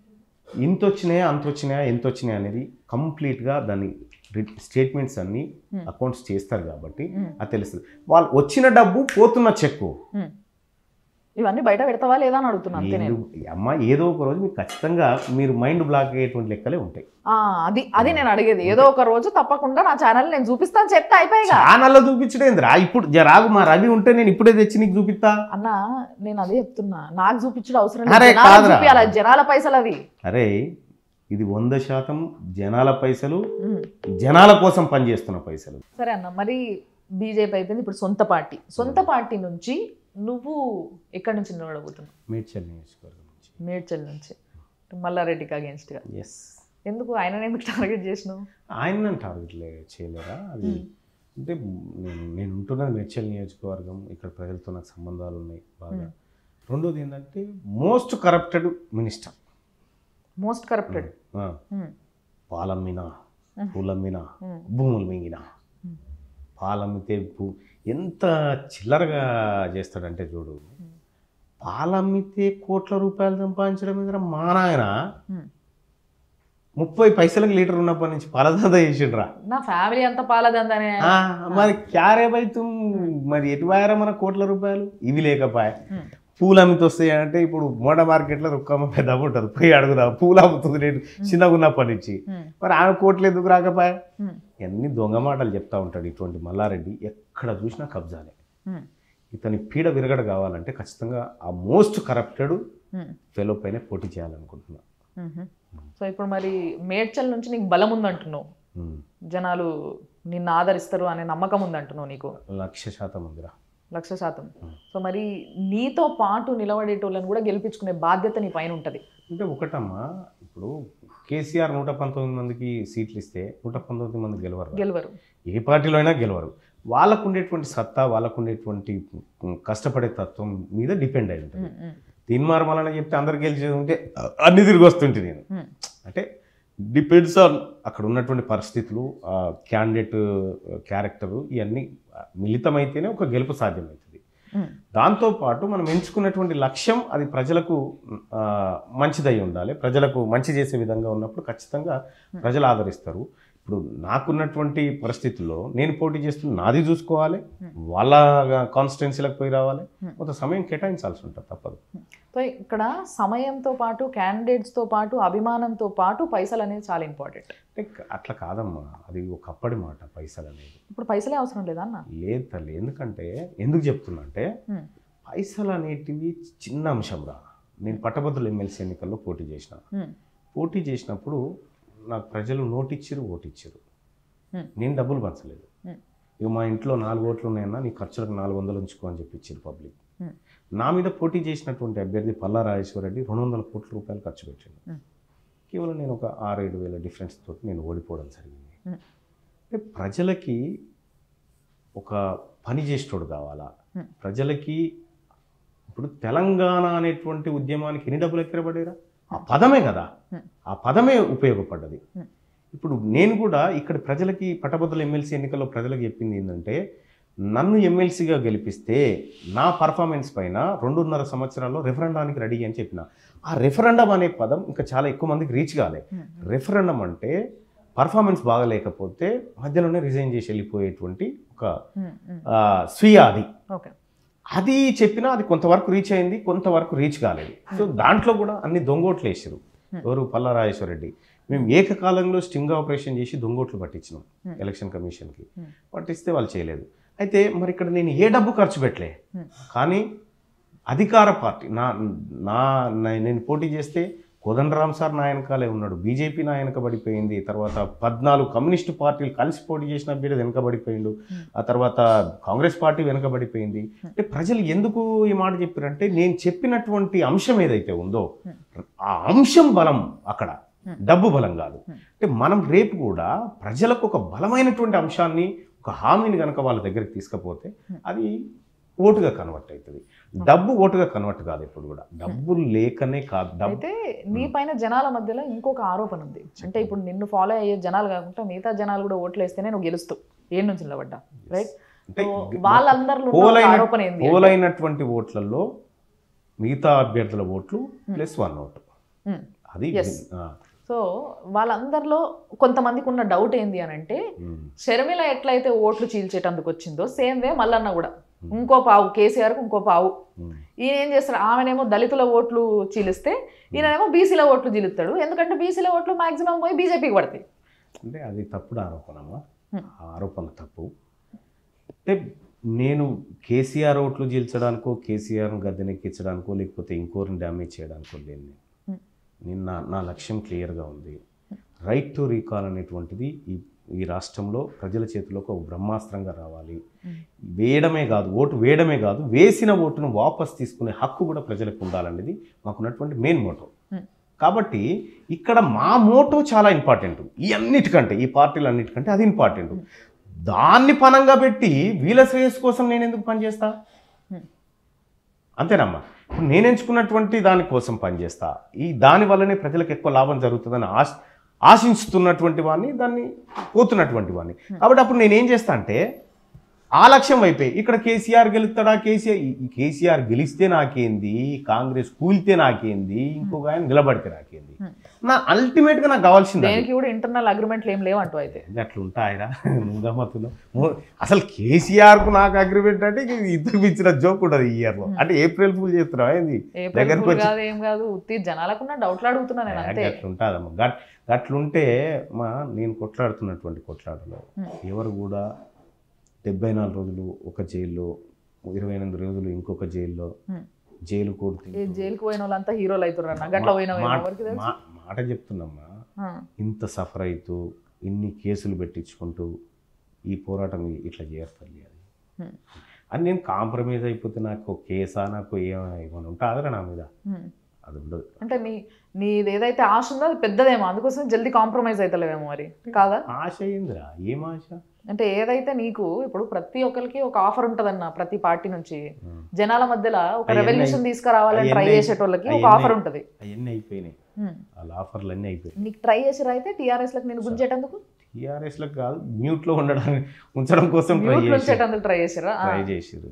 ఇంత వచ్చినాయా అంత వచ్చినాయా ఎంత వచ్చినాయా అనేది కంప్లీట్గా దాన్ని స్టేట్మెంట్స్ అన్ని అకౌంట్స్ చేస్తారు కాబట్టి అది తెలుస్తుంది. వాళ్ళు వచ్చిన డబ్బు పోతున్న చెక్కు ఇవన్నీ బయట పెడతావా లేదా అని అడుగుతున్నాను. అమ్మ ఏదో ఒక రోజు మీకు ఖచ్చితంగా మీరు మైండ్ బ్లాక్ అయ్యేటువంటి లెక్కలే ఉంటాయి. అది నేను అడిగేది. ఏదో ఒక రోజు తప్పకుండా నా ఛానల్ నేను చూపిస్తాను చెప్తే అయిపోయి. ఛానల్లో చూపించడం రా, ఇప్పుడు రాగు మా రవి ఉంటే నేను ఇప్పుడే తెచ్చి నీకు చూపిస్తా అన్నా. నేను అదే చెప్తున్నా, నాకు చూపించడం అవసరం లేదు, జనాల పైసలు అవి. అరే ఇది 100% జనాల పైసలు, జనాల కోసం పనిచేస్తున్న పైసలు. సరే అన్న, మరి బీజేపీ అయిపోయింది, ఇప్పుడు సొంత పార్టీ నుంచి నువ్వు ఎక్కడి నుంచి నిలబడబోతున్నావు? మేడ్చల్ నియోజకవర్గం నుంచి. మేడ్చల్ నుంచి మల్లారెడ్డికి అగేన్స్ట్గా. ఎస్. ఎందుకు ఆయన ఎందుకు టార్గెట్ చేసినావు? ఆయన టార్గెట్ చేయలేరా? అది అంటే నేను ఉంటున్నది మేడ్చల్ నియోజకవర్గం, ఇక్కడ ప్రజలతో నాకు సంబంధాలు ఉన్నాయి బాగా. రెండోది ఏంటంటే most corrupted minister. Most corrupted. పాలమ్మినా, పూలమ్మినా, భూములు మింగినా. పాలమ్మితే ఎంత చిల్లరగా చేస్తాడంటే చూడు, పాలమ్మితే కోట్ల రూపాయలు సంపాదించడం మీద మా నాయన 30 పైసలకు లీటర్ ఉన్నప్పటి నుంచి పాలదందా చేసిండ్రా. నా ఫ్యామిలీ అంతా పాలదందానే. మరి క్యారే బైతు మరి ఎటు వాయరా మన కోట్ల రూపాయలు? ఇవి లేకపోయా పూలు అమ్మితే వస్తాయి అంటే ఇప్పుడు మోడ మార్కెట్లో రుక్కమ్మ పెద్ద ఉంటుంది, పోయి అడుగుదా పూలు అమ్ముతుంది నేను చిన్నగా ఉన్నప్పటి నుంచి. మరి ఆమె కోట్లు ఎందుకు రాకపోయా? ఎన్ని దొంగ మాటలు చెప్తా ఉంటాడు ఇటువంటి మల్లారెడ్డి. ఎక్కడ చూసినా కబ్జాలే. ఇతని పీడ విరగడ కావాలంటే ఖచ్చితంగా ఆ మోస్ట్ కరప్టెడ్ ఫెలో పైన పోటీ చేయాలనుకుంటున్నా. సో ఇప్పుడు మరి మేడ్చల్ నుంచి నీకు బలం ఉందంటున్నావు, జనాలు నిన్ను ఆదరిస్తారు అనే నమ్మకం ఉందంటున్నావు నీకు? 100% ఉందిరా, 100%. సో మరి నీతో పాటు నిలబడేటోళ్ళని కూడా గెలిపించుకునే బాధ్యత నీ పైన ఉంటుంది. అంటే ఒకటమ్మా, ఇప్పుడు కేసీఆర్ 119 మందికి సీట్లు ఇస్తే 119 మంది గెలవరు. ఏ పార్టీలో అయినా గెలవరు. వాళ్ళకు ఉండేటువంటి సత్తా, వాళ్ళకు ఉండేటువంటి కష్టపడే తత్వం మీద డిపెండ్ అయి ఉంటుంది. తీన్మార్మలని చెప్తే అందరు గెలిచేది ఉంటే అన్ని తిరిగి వస్తుంటే నేను అంటే డిపెండ్స్ ఆన్ అక్కడ ఉన్నటువంటి పరిస్థితులు, క్యాండిడేట్ క్యారెక్టరు, ఇవన్నీ మిళితమైతేనే ఒక గెలుపు సాధ్యమవుతుంది. దాంతోపాటు మనం ఎంచుకున్నటువంటి లక్ష్యం అది ప్రజలకు మంచిదై ఉండాలి, ప్రజలకు మంచి చేసే విధంగా ఉన్నప్పుడు ఖచ్చితంగా ప్రజలు ఆదరిస్తారు. ఇప్పుడు నాకున్నటువంటి పరిస్థితుల్లో నేను పోటీ చేస్తున్న నాది చూసుకోవాలి, వాళ్ళ కాన్స్టిట్యున్సీలకు పోయి రావాలి, కొంత సమయం కేటాయించాల్సి ఉంటుంది, తప్పదు. సో ఇక్కడ సమయంతో పాటు, క్యాండిడేట్స్తో పాటు, అభిమానంతో పాటు పైసలు అనేది చాలా ఇంపార్టెంట్. అట్లా కాదమ్మా, అది ఒకప్పటి మాట. పైసలు అనేది ఇప్పుడు పైసలే అవసరం లేదా అన్న? లేదు తల్లి. ఎందుకు చెప్తున్నా అంటే పైసలు అనేటివి చిన్న అంశం రా. నేను పట్టభద్రుల ఎమ్మెల్సీ ఎన్నికల్లో పోటీ చేసినప్పుడు నాకు ప్రజలు నోటిచ్చారు, ఓటిచ్చారు. నేను డబ్బులు పంచలేదు. ఇక మా ఇంట్లో 4 ఓట్లు ఉన్నాయన్నా, నీ ఖర్చులకు 400 ఉంచుకో అని చెప్పి ఇచ్చారు పబ్లిక్. నా మీద పోటీ చేసినటువంటి అభ్యర్థి పల్లా రాజేశ్వరరెడ్డి 200 కోట్ల రూపాయలు ఖర్చు పెట్టాడు. కేవలం నేను ఒక 6-7 వేల డిఫరెన్స్ తోటి నేను ఓడిపోవడం జరిగింది. అంటే ప్రజలకి ఒక పని చేసేటోడు కావాలా? ప్రజలకి ఇప్పుడు తెలంగాణ అనేటువంటి ఉద్యమానికి ఎన్ని డబ్బులు ఎక్కరబడేరా? ఆ పదమే కదా, ఆ పదమే ఉపయోగపడ్డది. ఇప్పుడు నేను కూడా ఇక్కడ ప్రజలకి పట్టభద్రుల ఎమ్మెల్సీ ఎన్నికల్లో ప్రజలకు చెప్పింది ఏంటంటే, నన్ను ఎమ్మెల్సీగా గెలిపిస్తే నా పర్ఫార్మెన్స్ పైన 2.5 సంవత్సరాల్లో రెఫరెండానికి రెడీ అని చెప్పిన. ఆ రెఫరెండం అనే పదం ఇంకా చాలా ఎక్కువ మందికి రీచ్ కాలే. రెఫరెండం అంటే పర్ఫార్మెన్స్ బాగలేకపోతే మధ్యలోనే రిజైన్ చేసి వెళ్ళిపోయేటువంటి ఒక స్వీయ అది. అది చెప్పినా అది కొంతవరకు రీచ్ అయింది, కొంతవరకు రీచ్ కాలేదు. సో దాంట్లో కూడా అన్ని దొంగోట్లు వేసారు. ఎవరు? పల్లా రాజేశ్వరరెడ్డి. మేము ఏకకాలంలో స్టింగ్ ఆపరేషన్ చేసి దొంగోట్లు పట్టించినాం ఎలక్షన్ కమిషన్కి. పట్టిస్తే వాళ్ళు చేయలేదు. అయితే మరి ఇక్కడ నేను ఏ డబ్బు ఖర్చు పెట్టలే, కానీ అధికార పార్టీ నేను పోటీ చేస్తే కోదండరామ్ సార్ నా వెనకాలే ఉన్నాడు, బీజేపీ నా వెనకబడిపోయింది, తర్వాత 14 కమ్యూనిస్టు పార్టీలు కలిసి పోటీ చేసిన అభ్యర్థి వెనకబడిపోయిండు, ఆ తర్వాత కాంగ్రెస్ పార్టీ వెనకబడిపోయింది. అంటే ప్రజలు ఎందుకు ఈ మాట చెప్పారంటే నేను చెప్పినటువంటి అంశం ఏదైతే ఉందో ఆ అంశం బలం అక్కడ, డబ్బు బలం కాదు. అంటే మనం రేపు కూడా ప్రజలకు ఒక బలమైనటువంటి అంశాన్ని, ఒక హామీని కనుక వాళ్ళ దగ్గరికి తీసుకపోతే అది ఓటుగా కన్వర్ట్ అవుతుంది. డబ్బు ఓటుగా కన్వర్ట్ కాదు ఎప్పుడు కూడా. డబ్బు లేకనే కాదు. అయితే నీ పైన జనాల మధ్యలో ఇంకొక ఆరోపణ ఉంది. అంటే ఇప్పుడు నిన్ను ఫాలో అయ్యే జనాలు కాకుండా మిగతా జనాలు కూడా ఓట్లు వేస్తేనే నువ్వు గెలుస్తావు, ఏం నుంచి నిలబడ్డా, రైట్? వాళ్ళందరిలో ఆరోపణ ఏంది? పోలైనటువంటి ఓట్లలో మిగతా అభ్యర్థుల ఓట్లు +1 ఓటు. అది సో వాళ్ళందరిలో కొంతమందికి ఉన్న డౌట్ ఏంది అని అంటే, షర్మిల ఎట్లయితే ఓట్లు చీల్చేటందుకు వచ్చిందో సేమ్ వే మల్లన్న కూడా ఇంకో పావు, కేసీఆర్కు ఇంకో పావు. ఈయన ఏం చేస్తాడు, ఆమెనేమో దళితుల ఓట్లు చీలిస్తే ఈయనేమో బీసీల ఓట్లు చీలుస్తాడు. ఎందుకంటే బీసీల ఓట్లు మాక్సిమం పోయి బీజేపీకి పడతాయి. అంటే అది తప్పుడు ఆరోపణమ్మా. ఆరోపణ తప్పు. అంటే నేను కేసీఆర్ ఓట్లు చీల్చడానికో, కేసీఆర్ను గద్దెనెక్కించడానికో, లేకపోతే ఇంకోరిని డ్యామేజ్ చేయడానికో లేదు. నా లక్ష్యం క్లియర్గా ఉంది. రైట్ టు రీకాల్ అనేటువంటిది ఈ రాష్ట్రంలో ప్రజల చేతిలోకి ఒక బ్రహ్మాస్త్రంగా రావాలి. వేయడమే కాదు, ఓటు వేయడమే కాదు, వేసిన ఓటును వాపస్ తీసుకునే హక్కు కూడా ప్రజలకు ఉండాలనేది మాకున్నటువంటి మెయిన్ మోటో. కాబట్టి ఇక్కడ మా మోటో చాలా ఇంపార్టెంట్. ఈ అన్నిటికంటే, ఈ పార్టీలు అన్నిటికంటే అది ఇంపార్టెంట్. దాన్ని పనంగా పెట్టి వీళ్ళ శ్రేయస్సు కోసం నేను ఎందుకు పనిచేస్తా? అంతేనమ్మా. ఇప్పుడు నేను ఎంచుకున్నటువంటి దానికోసం పనిచేస్తా. దానివల్లనే ప్రజలకు ఎక్కువ లాభం జరుగుతుందని ఆశిస్తున్నటువంటి వాడిని, దాన్ని పోతున్నటువంటి వాడిని. కాబట్టి అప్పుడు నేనేం చేస్తా అంటే ఆ లక్ష్యం వైపే. ఇక్కడ కేసీఆర్ గెలుస్తాడా? కేసీఆర్ గెలిస్తే నాకేంది, కాంగ్రెస్ కూలితే నాకేంది, ఇంకొక ఆయన నిలబడితే నాకేంది? నా అల్టిమేట్గా నాకు కావాల్సింది ఇంటర్నల్ అగ్రిమెంట్లు ఏం లేవంటూ. అయితే అట్లా ఉంటాయిరా ముందమ్మతులు. అసలు కేసీఆర్కు నాకు అగ్రిమెంట్ అంటే ఇద్దరు ఇచ్చిన జోక్ ఉంటుంది ఈ ఇయర్లో. అంటే ఏప్రిల్ ఫుల్ చేస్తున్నావా ఏంది? దగ్గరకు ఏం కాదు, జనాలకున్న డౌట్లు అడుగుతున్నా నేను. అట్లుంటుందమ్మా. అట్లుంటే నేను కొట్లాడుతున్నటువంటి కొట్లాటలో ఎవరు కూడా 74 రోజులు ఒక జైల్లో, 28 రోజులు ఇంకొక జైల్లో, జైలు జైలుకు పోయిన వాళ్ళంతా హీరోలు అవుతున్నారు. మాట చెప్తున్నామ్మా, ఇంత సఫర్ అవుతూ ఇన్ని కేసులు పెట్టించుకుంటూ ఈ పోరాటం ఇట్లా చేస్తారు అది నేను కాంప్రమైజ్ అయిపోతే నాకు కేసా, నాకు ఏమైనా ఉంటుందిరా నా మీద? అది ఉండదు. అంటే నీది ఏదైతే ఆశ ఉందో అది పెద్దదేమో, అందుకోసం జల్దీ కాంప్రమైజ్ అవుతలేవేమో. మరి కాదా? ఆశ ఏందిరా? ఏం ఆశ? అంటే ఏదైతే నీకు ఇప్పుడు ప్రతి ఒక్కరికి ఒక ఆఫర్ ఉంటదన్న, ప్రతి పార్టీ నుంచి జనాల మధ్యలో ఒక రెవల్యూషన్ తీసుకురావాలని ట్రై చేసేటోళ్ళకి ఒక ఆఫర్ ఉంటది. అవన్నీ అయిపోయినాయి, వాళ్ళ ఆఫర్లు అన్నీ అయిపోయినాయి. నీకు ట్రై చేసిరా అయితే టీఆర్ఎస్ లకు నేను గుంజేటందుకు? టీఆర్ఎస్ లకు కాదు, మ్యూట్ లో ఉంచడం కోసం ట్రై చేసిరా? ట్రై చేసిరు.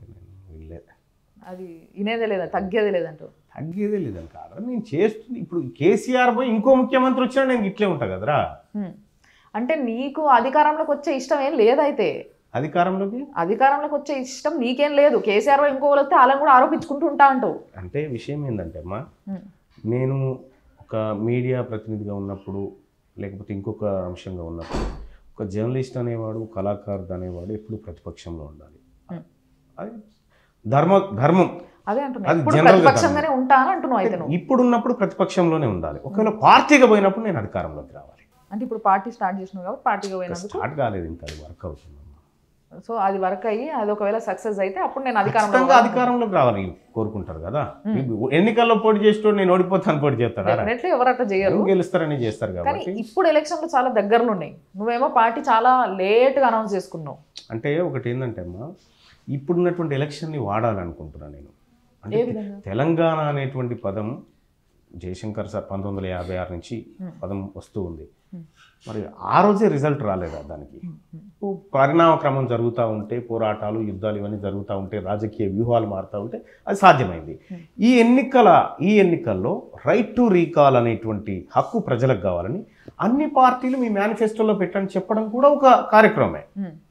అది వినేదే లేదా, తగ్గేదే లేదంటూ. తగ్గేదే లేదని కాదు, నేను చేస్తుంది. ఇప్పుడు కేసీఆర్ పోయి ఇంకో ముఖ్యమంత్రి వచ్చినా నేను ఇట్లే ఉంటా కదరా. అంటే నీకు అధికారంలోకి వచ్చే ఇష్టం ఏం లేదైతే? అధికారంలోకి వచ్చే ఇష్టం నీకేం లేదు. కేసీఆర్ ఇంకో వస్తే అలా కూడా ఆరోపించుకుంటూ ఉంటా అంటావు. అంటే విషయం ఏంటంటే అమ్మా, నేను ఒక మీడియా ప్రతినిధిగా ఉన్నప్పుడు, లేకపోతే ఇంకొక అంశంగా ఉన్నప్పుడు, ఒక జర్నలిస్ట్ అనేవాడు, కళాకారుడు అనేవాడు ఎప్పుడు ప్రతిపక్షంలో ఉండాలి. అది ధర్మం. అదే అంటున్నా, ఉంటాను అంటున్నావు. అయితే ఇప్పుడున్నప్పుడు ప్రతిపక్షంలోనే ఉండాలి. ఒకవేళ పార్టీగా పోయినప్పుడు నేను అధికారంలోకి రావాలి. అంటే ఇప్పుడు పార్టీ స్టార్ట్ చేసినావు కాబట్టి పార్టీగా పోయినందుకు స్టార్ట్ కాలేదు, ఇంకా అది వర్క్ అవుతుంది. సో అది వర్క్ అయ్యి అది ఒకవేళ సక్సెస్ అయితే అప్పుడు నేను అధికారంలోకి రావాలి కోరుకుంటారు కదా. ఎన్నికల్లో పోటీ చేస్తూ నేను ఓడిపోతాను పోటీ చేస్తారా? ఎవరట్లా చేయరు, గెలుస్తారని చేస్తారు. కాబట్టి ఇప్పుడు ఎలక్షన్లు చాలా దగ్గరలో ఉన్నాయి. నువ్వేమో పార్టీ చాలా లేట్గా అనౌన్స్ చేసుకున్నావు. అంటే ఒకటి ఏంటంటే అమ్మా, ఇప్పుడున్నటువంటి ఎలక్షన్ని వాడాలనుకుంటున్నాను నేను. అంటే తెలంగాణ అనేటువంటి పదం జయశంకర్ సార్ 1956 నుంచి పదం వస్తూ ఉంది. మరి ఆ రోజే రిజల్ట్ రాలేదా దానికి? పరిణామ క్రమం జరుగుతూ ఉంటే, పోరాటాలు, యుద్ధాలు ఇవన్నీ జరుగుతూ ఉంటే, రాజకీయ వ్యూహాలు మారుతూ ఉంటే అది సాధ్యమైంది. ఈ ఎన్నికల్లో రైట్ టు రీకాల్ అనేటువంటి హక్కు ప్రజలకు కావాలని అన్ని పార్టీలు మీ మేనిఫెస్టోలో పెట్టని చెప్పడం కూడా ఒక కార్యక్రమే.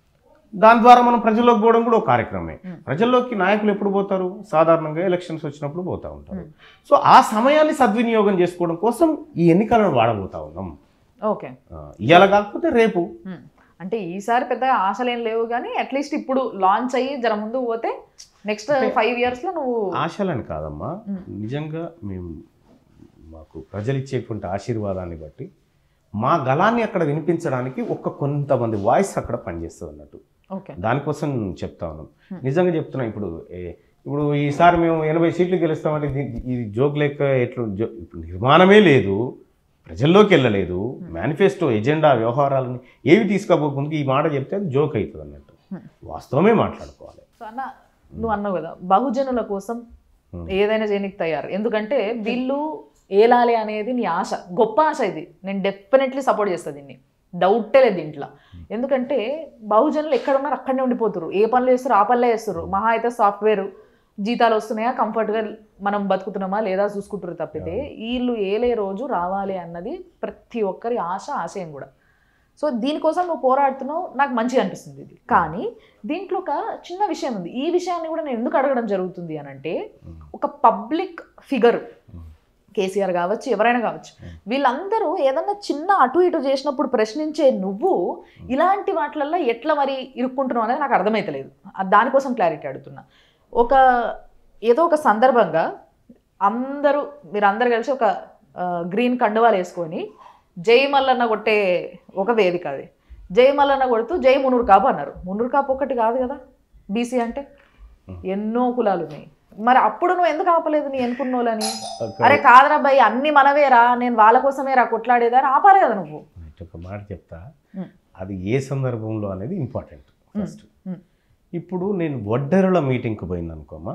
దాని ద్వారా మనం ప్రజల్లోకి పోవడం కూడా ఒక కార్యక్రమమే. ప్రజల్లోకి నాయకులు ఎప్పుడు పోతారు? సాధారణంగా ఎలక్షన్స్ వచ్చినప్పుడు పోతూ ఉంటారు. సో ఆ సమయాన్ని సద్వినియోగం చేసుకోవడం కోసం ఈ ఎన్నికలను వాడబోతా ఉన్నాం. ఓకే, ఇవాళ కాకపోతే రేపు. అంటే ఈసారి పెద్దగా ఆశలేం లేవు, కానీ అట్లీస్ట్ ఇప్పుడు లాంచ్ అయ్యి జర ముందు పోతే నెక్స్ట్ 5 yearsలో నువ్వు. ఆశలని కాదమ్మా, నిజంగా మేము మాకు ప్రజలు ఇచ్చేటువంటి ఆశీర్వాదాన్ని బట్టి మా గళాన్ని అక్కడ వినిపించడానికి కొంతమంది వాయిస్ అక్కడ పనిచేస్తుంది అన్నట్టు. దానికోసం చెప్తా ఉన్నాం. నిజంగా చెప్తున్నా, ఇప్పుడు ఈసారి మేము 80 సీట్లు గెలుస్తామంటే ఇది జోక్ లెక్క ఇప్పుడు నిర్మాణమే లేదు, ప్రజల్లోకి వెళ్ళలేదు, మేనిఫెస్టో ఎజెండా వ్యవహారాలని ఏవి తీసుకోబోకుండా ఈ మాట చెప్తే అది జోక్ అవుతుంది అన్నట్టు. వాస్తవమే మాట్లాడుకోవాలి. సో అన్న, నువ్వు అన్నావు కదా బహుజనుల కోసం ఏదైనా చేయనికి తయారు, ఎందుకంటే వీళ్ళు ఏలాలి అనేది నీ ఆశ, గొప్ప ఆశ. ఇది నేను డెఫినెట్లీ సపోర్ట్ చేస్తాను, దీన్ని డౌటే లేదు దీంట్లో. ఎందుకంటే బహుజనులు ఎక్కడ ఉన్నారు అక్కడనే ఉండిపోతారు, ఏ పనులు చేస్తారు ఆ పనులే చేస్తారు. మహా అయితే సాఫ్ట్వేర్ జీతాలు వస్తున్నాయా, కంఫర్ట్గా మనం బతుకుతున్నామా లేదా చూసుకుంటారు తప్పితే వీళ్ళు ఏలే రోజు రావాలి అన్నది ప్రతి ఒక్కరి ఆశ, ఆశయం కూడా. సో దీనికోసం నువ్వు పోరాడుతున్నావు, నాకు మంచిగా అనిపిస్తుంది ఇది. కానీ దీంట్లో ఒక చిన్న విషయం ఉంది. ఈ విషయాన్ని కూడా నేను ఎందుకు అడగడం జరుగుతుంది అని అంటే, ఒక పబ్లిక్ ఫిగర్ కేసీఆర్ కావచ్చు, ఎవరైనా కావచ్చు, వీళ్ళందరూ ఏదన్నా చిన్న అటు ఇటు చేసినప్పుడు ప్రశ్నించే నువ్వు ఇలాంటి వాటిలల్లో ఎట్లా మరి ఇరుక్కుంటున్నావు అనేది నాకు అర్థమైతలేదు. దానికోసం క్లారిటీ అడుగుతున్నా. ఏదో ఒక సందర్భంగా మీరందరూ కలిసి ఒక గ్రీన్ కండువాలు వేసుకొని జై మల్లన్న కొట్టే ఒక వేదిక అది. జై మల్లన్న కొడుతూ జై మునూరు కాపు అన్నారు. మునూరు కాపు ఒక్కటి కాదు కదా, బీసీ అంటే ఎన్నో కులాలు ఉన్నాయి. మరి అప్పుడు నువ్వు ఎందుకు ఆపలేదు నీ ఎన్నుకున్నోళ్ళని? అరే కాదరా భయ్, అన్ని మనవేరా, నేను వాళ్ళ కోసమే రా కొట్లాడేదా అని ఆపాలి కదా నువ్వు. ఒక మాట చెప్తా, అది ఏ సందర్భంలో అనేది ఇంపార్టెంట్. ఫస్ట్ ఇప్పుడు నేను వడ్డెరల మీటింగ్కి పోయింది అనుకోమా,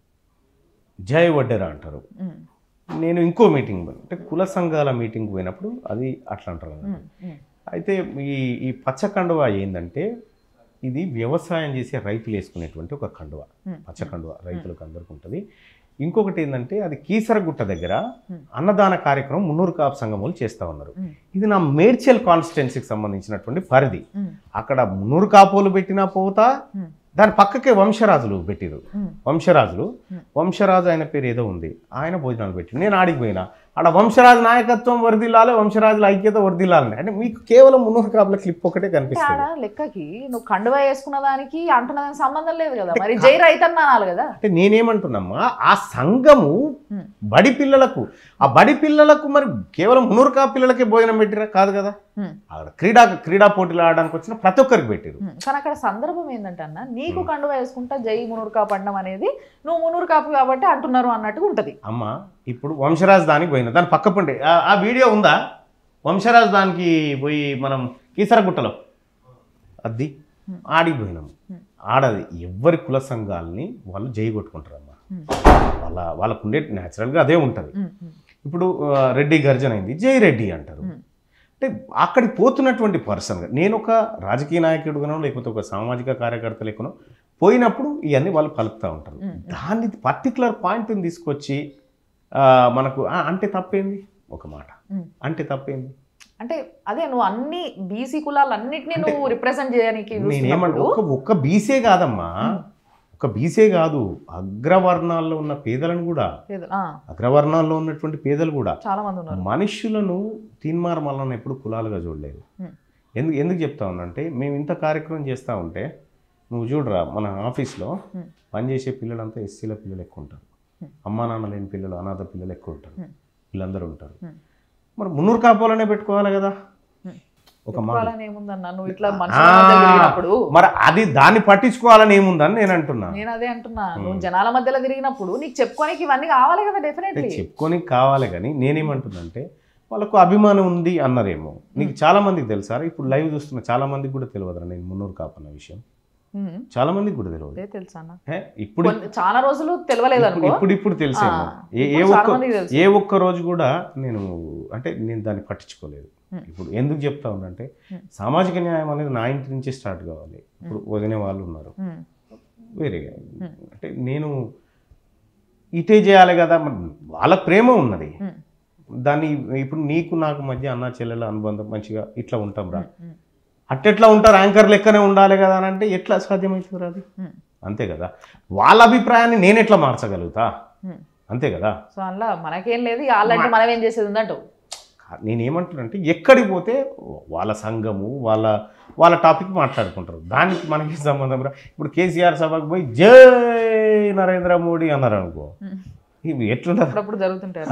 జై వడ్డెర అంటారు. నేను ఇంకో మీటింగ్ అంటే కుల సంఘాల మీటింగ్ పోయినప్పుడు అది అట్లా అంటారు. అయితే ఈ పచ్చ కండువా ఏంటంటే, ఇది వ్యవసాయం చేసే రైతులు వేసుకునేటువంటి ఒక కండువ, పచ్చ కండువ రైతులకు అందరికి ఉంటుంది. ఇంకొకటి ఏంటంటే, అది కీసరగుట్ట దగ్గర అన్నదాన కార్యక్రమం మున్నూరు కాపు సంఘములు చేస్తూ ఉన్నారు. ఇది నా మేడ్చల్ కాన్స్టిట్యున్సీకి సంబంధించినటువంటి పరిధి. అక్కడ మున్నూరు కాపులు పెట్టినా పోతా, దాని పక్కకే వంశరాజులు పెట్టిరు. వంశరాజు ఆయన పేరు ఏదో ఉంది, ఆయన భోజనాలు పెట్టి నేను ఆడికి పోయినా. ఆడ వంశరాజు నాయకత్వం వర్దిల్లాలి, వంశరాజుల ఐక్యత వర్దిల్లాలని. అంటే మీకు కేవలం మున్నూరు కాపుల క్లిప్ ఒకటే కనిపిస్తుంది. లెక్కకి నువ్వు కండువా వేసుకున్న దానికి అంటున్న దానికి సంబంధం లేదు కదా, మరి జై రైతన్న అనాలి కదా. అంటే నేనేమంటున్నామా, ఆ సంఘము బడి పిల్లలకు, ఆ బడి పిల్లలకు మరి కేవలం మున్నూరు కాపు పిల్లలకే భోజనం పెట్టిరా కాదు కదా, క్రీడా పోటీలు ఆడడానికి వచ్చిన ప్రతి ఒక్కరికి పెట్టిరు. కానీ అక్కడ సందర్భం ఏంటంటే అన్న, నీకు కండువా వేసుకుంటా జై మునూరు కాపు అనడం అనేది నువ్వు మునూరు కాపు కాబట్టి అంటున్నారు అన్నట్టుగా ఉంటది. అమ్మ ఇప్పుడు వంశరాజు దానికి పోయినా, దాని పక్క పండి ఆ వీడియో ఉందా? వంశరాజు దానికి పోయి మనం కీసరగుట్టలో అది ఆడిపోయినాము. ఆడది ఎవరి కుల సంఘాలని వాళ్ళు జై కొట్టుకుంటారమ్మా. వాళ్ళకు ఉండే న్యాచురల్గా అదే ఉంటుంది. ఇప్పుడు రెడ్డి గర్జన అయింది, జై రెడ్డి అంటారు. అంటే అక్కడికి పోతున్నటువంటి పర్సన్గా, నేను ఒక రాజకీయ నాయకుడుగానో లేకపోతే ఒక సామాజిక కార్యకర్త లేకనో పోయినప్పుడు ఇవన్నీ వాళ్ళు పలుకుతూ ఉంటారు. దాన్ని పర్టికులర్ పాయింట్ని తీసుకొచ్చి మనకు అంటే తప్పేంది, ఒక మాట అంటే తప్పేంది. అంటే అదే నువ్వు అన్ని బీసీ కులాలన్నింటినీ నువ్వు రిప్రజెంట్ చేయడానికి నేనేమంటా, ఒక్క బీసీ కాదమ్మా, ఒక బీసీ కాదు, అగ్రవర్ణాల్లో ఉన్న పేదలను కూడా, అగ్రవర్ణాల్లో ఉన్నటువంటి పేదలు కూడా చాలా మంది ఉన్నారు. మనుషులను తీన్మార్ మల్లన్న ఎప్పుడు కులాలుగా చూడలేదు. ఎందుకు చెప్తా ఉన్నా, మేము ఇంత కార్యక్రమం చేస్తూ ఉంటే నువ్వు చూడరా, మన ఆఫీస్లో పనిచేసే పిల్లలంతా ఎస్సీల పిల్లలు ఎక్కువ ఉంటారు, అమ్మా నాన్న లేని పిల్లలు, అనాథ పిల్లలు ఎక్కువ ఉంటారు, వీళ్ళందరూ ఉంటారు. మరి మున్నూరు కాపులనే పెట్టుకోవాలి కదా. ఒక మాట మరి అది దాన్ని పట్టించుకోవాలని ఏముందని నేను అంటున్నా. నేను అదే అంటున్నా, నువ్వు జనాల మధ్యలో తిరిగినప్పుడు నీకు చెప్పుకోనికి ఇవన్నీ కావాలి కదా. డెఫినెట్లీ చెప్పుకోనికి కావాలి, కానీ నేనేమంటున్నా వాళ్ళకు అభిమానం ఉంది అన్నారేమో. నీకు చాలా మందికి తెలుసా, ఇప్పుడు లైవ్ చూస్తున్న చాలా మందికి కూడా తెలియదురా నేను మున్నూరు కాపు అన్న విషయం. చాలా మందికి కూడా తెలియదు. ఇప్పుడు చాలా రోజులు తెలియలేదు, ఇప్పుడు తెలిసేమో. ఏ ఒక్క రోజు కూడా నేను దాన్ని పట్టించుకోలేదు. ఇప్పుడు ఎందుకు చెప్తా ఉందంటే, సామాజిక న్యాయం అనేది నా ఇంటి నుంచే స్టార్ట్ కావాలి. ఇప్పుడు వదిలే వాళ్ళు ఉన్నారు వేరేగా, అంటే నేను ఇటే చేయాలి కదా, వాళ్ళ ప్రేమ ఉన్నది. దాన్ని ఇప్పుడు నీకు నాకు మధ్య అన్నా చెల్లెల అనుబంధం మంచిగా ఇట్లా ఉంటాం రా, అట్టెట్లా ఉంటారు, యాంకర్ లెక్కనే ఉండాలి కదా అని అంటే ఎట్లా సాధ్యమవుతుంది అది? అంతే కదా. వాళ్ళ అభిప్రాయాన్ని నేను ఎట్లా మార్చగలుగుతా? అంతే కదా. సో అందులో మనకేం లేదు, వాళ్ళంటే మనం ఏం చేసేది ఉందంటూ. నేనేమంటున్నానంటే ఎక్కడికి పోతే వాళ్ళ సంఘము వాళ్ళ టాపిక్ మాట్లాడుకుంటారు, దానికి మనకి సంబంధం రా. ఇప్పుడు కేసీఆర్ సభకు పోయి జై నరేంద్ర మోడీ అన్నారు అనుకో, ఇవి ఎట్లుంటారు అప్పుడప్పుడు జరుగుతుంటారు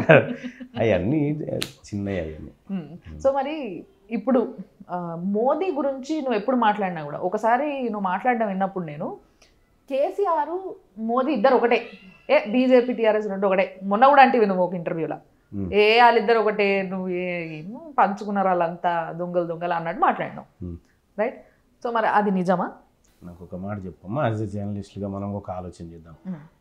అవన్నీ చిన్నవి అవన్నీ. సో మరి ఇప్పుడు మోదీ గురించి నువ్వు ఎప్పుడు మాట్లాడినా కూడా, ఒకసారి నువ్వు మాట్లాడడం విన్నప్పుడు నేను కేసీఆర్ మోదీ ఇద్దరు ఒకటే, బీజేపీ టీఆర్ఎస్ రెండు ఒకటే, మొన్న కూడా అంటే నువ్వు ఒక ఇంటర్వ్యూలో వాళ్ళిద్దరు ఒకటే, నువ్వు పంచుకున్నారు వాళ్ళంతా దొంగలు అన్నట్టు మాట్లాడినావు, రైట్? సో మరి అది నిజమా? నాకు ఒక మాట చెప్పమ్మా, యాజ్ ఎ జర్నలిస్ట్గా మనం ఒక ఆలోచన చేద్దాం.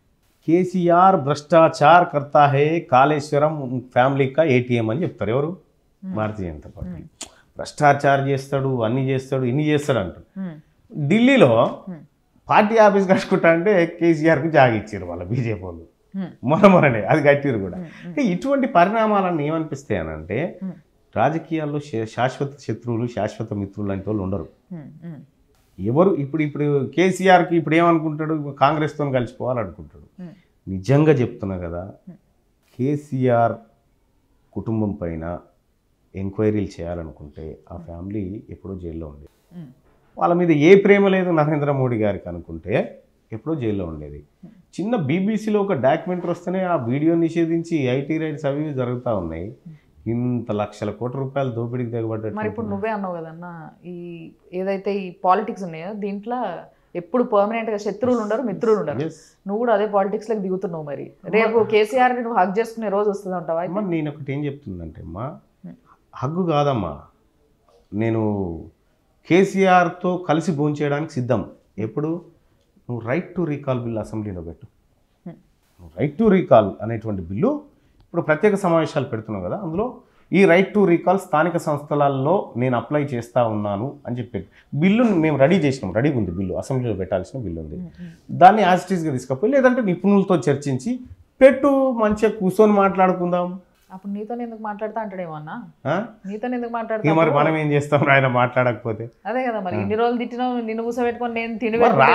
కేసీఆర్ భ్రష్టాచార్ కర్తా హే, కాళేశ్వరం ఫ్యామిలీ కా ఏటీఎం అని చెప్తారు ఎవరు? భారతీయ జనతా పార్టీ. భ్రష్టాచారం చేస్తాడు, అన్ని చేస్తాడు, ఇన్ని చేస్తాడు అంటారు. ఢిల్లీలో పార్టీ ఆఫీస్ కట్టుకుంటా అంటే కేసీఆర్కు జాగిచ్చారు వాళ్ళ బీజేపీ వాళ్ళు, మొన్ననే అది కట్టిరు కూడా. ఇటువంటి పరిణామాలన్నీ ఏమనిపిస్తాయి అని అంటే, రాజకీయాల్లో శాశ్వత శత్రువులు శాశ్వత మిత్రులు లాంటి వాళ్ళు ఉండరు. ఎవరు ఇప్పుడు కేసీఆర్కి ఇప్పుడు ఏమనుకుంటాడు, కాంగ్రెస్తో కలిసిపోవాలనుకుంటాడు. నిజంగా చెప్తున్నా కదా, కేసీఆర్ కుటుంబం పైన ఎంక్వైరీలు చేయాలనుకుంటే ఆ ఫ్యామిలీ ఎప్పుడో జైల్లో ఉంది. వాళ్ళ మీద ఏ ప్రేమ లేదు నరేంద్ర మోడీ గారికి అనుకుంటే ఎప్పుడో జైల్లో ఉండేది. చిన్న బీబీసీలో ఒక డాక్యుమెంటరీ వస్తేనే ఆ వీడియో నిషేధించి ఐటీ రైట్స్ అవి జరుగుతూ ఉన్నాయి. ఇంత లక్షల కోట్ల రూపాయలు దోపిడీకి దిగబడ్డారు. మరి ఇప్పుడు నువ్వే అన్నావు కదన్నా, ఈ ఏదైతే ఈ పాలిటిక్స్ ఉన్నాయో దీంట్లో ఎప్పుడు పర్మనెంట్గా శత్రువులు ఉండరు, మిత్రులు ఉండరు. నువ్వు కూడా అదే పాలిటిక్స్లోకి దిగుతున్నావు. మరి రేపు కేసీఆర్ని నువ్వు హగ్ చేసుకునే రోజు వస్తుంది అంటావా? నేను ఒకటి ఏం చెప్తుందంటే అమ్మా, హగ్గు కాదమ్మా, నేను కేసీఆర్తో కలిసి భోంచేయడానికి సిద్ధం. ఎప్పుడు? నువ్వు రైట్ టు రీకాల్ బిల్లు అసెంబ్లీలో పెట్టు. నువ్వు రైట్ టు రీకాల్ అనేటువంటి బిల్లు ఇప్పుడు ప్రత్యేక సమావేశాలు పెడుతున్నావు కదా, అందులో ఈ రైట్ టు రీకాల్ స్థానిక సంస్థలలో నేను అప్లై చేస్తూ ఉన్నాను అని చెప్పి బిల్లును మేము రెడీ చేసినాం. రెడీగా ఉంది బిల్లు, అసెంబ్లీలో పెట్టాల్సిన బిల్లు ఉంది. దాన్ని యాజ్ ఇట్ ఈస్గా తీసుకపోయి లేదంటే నిపుణులతో చర్చించి పెట్టు, మంచిగా కూర్చొని మాట్లాడుకుందాం. అప్పుడు నీతో ఎందుకు మాట్లాడతా అంటాడేమో అన్న, నీతో ఎందుకు మాట్లాడతా? మరి మనం ఏం చేస్తాం ఆయన మాట్లాడకపోతే? అదే కదా, మరి ఇన్ని రోజులు తిట్టినావు, నిన్ను కూర్చోబెట్టుకొని నేను తిని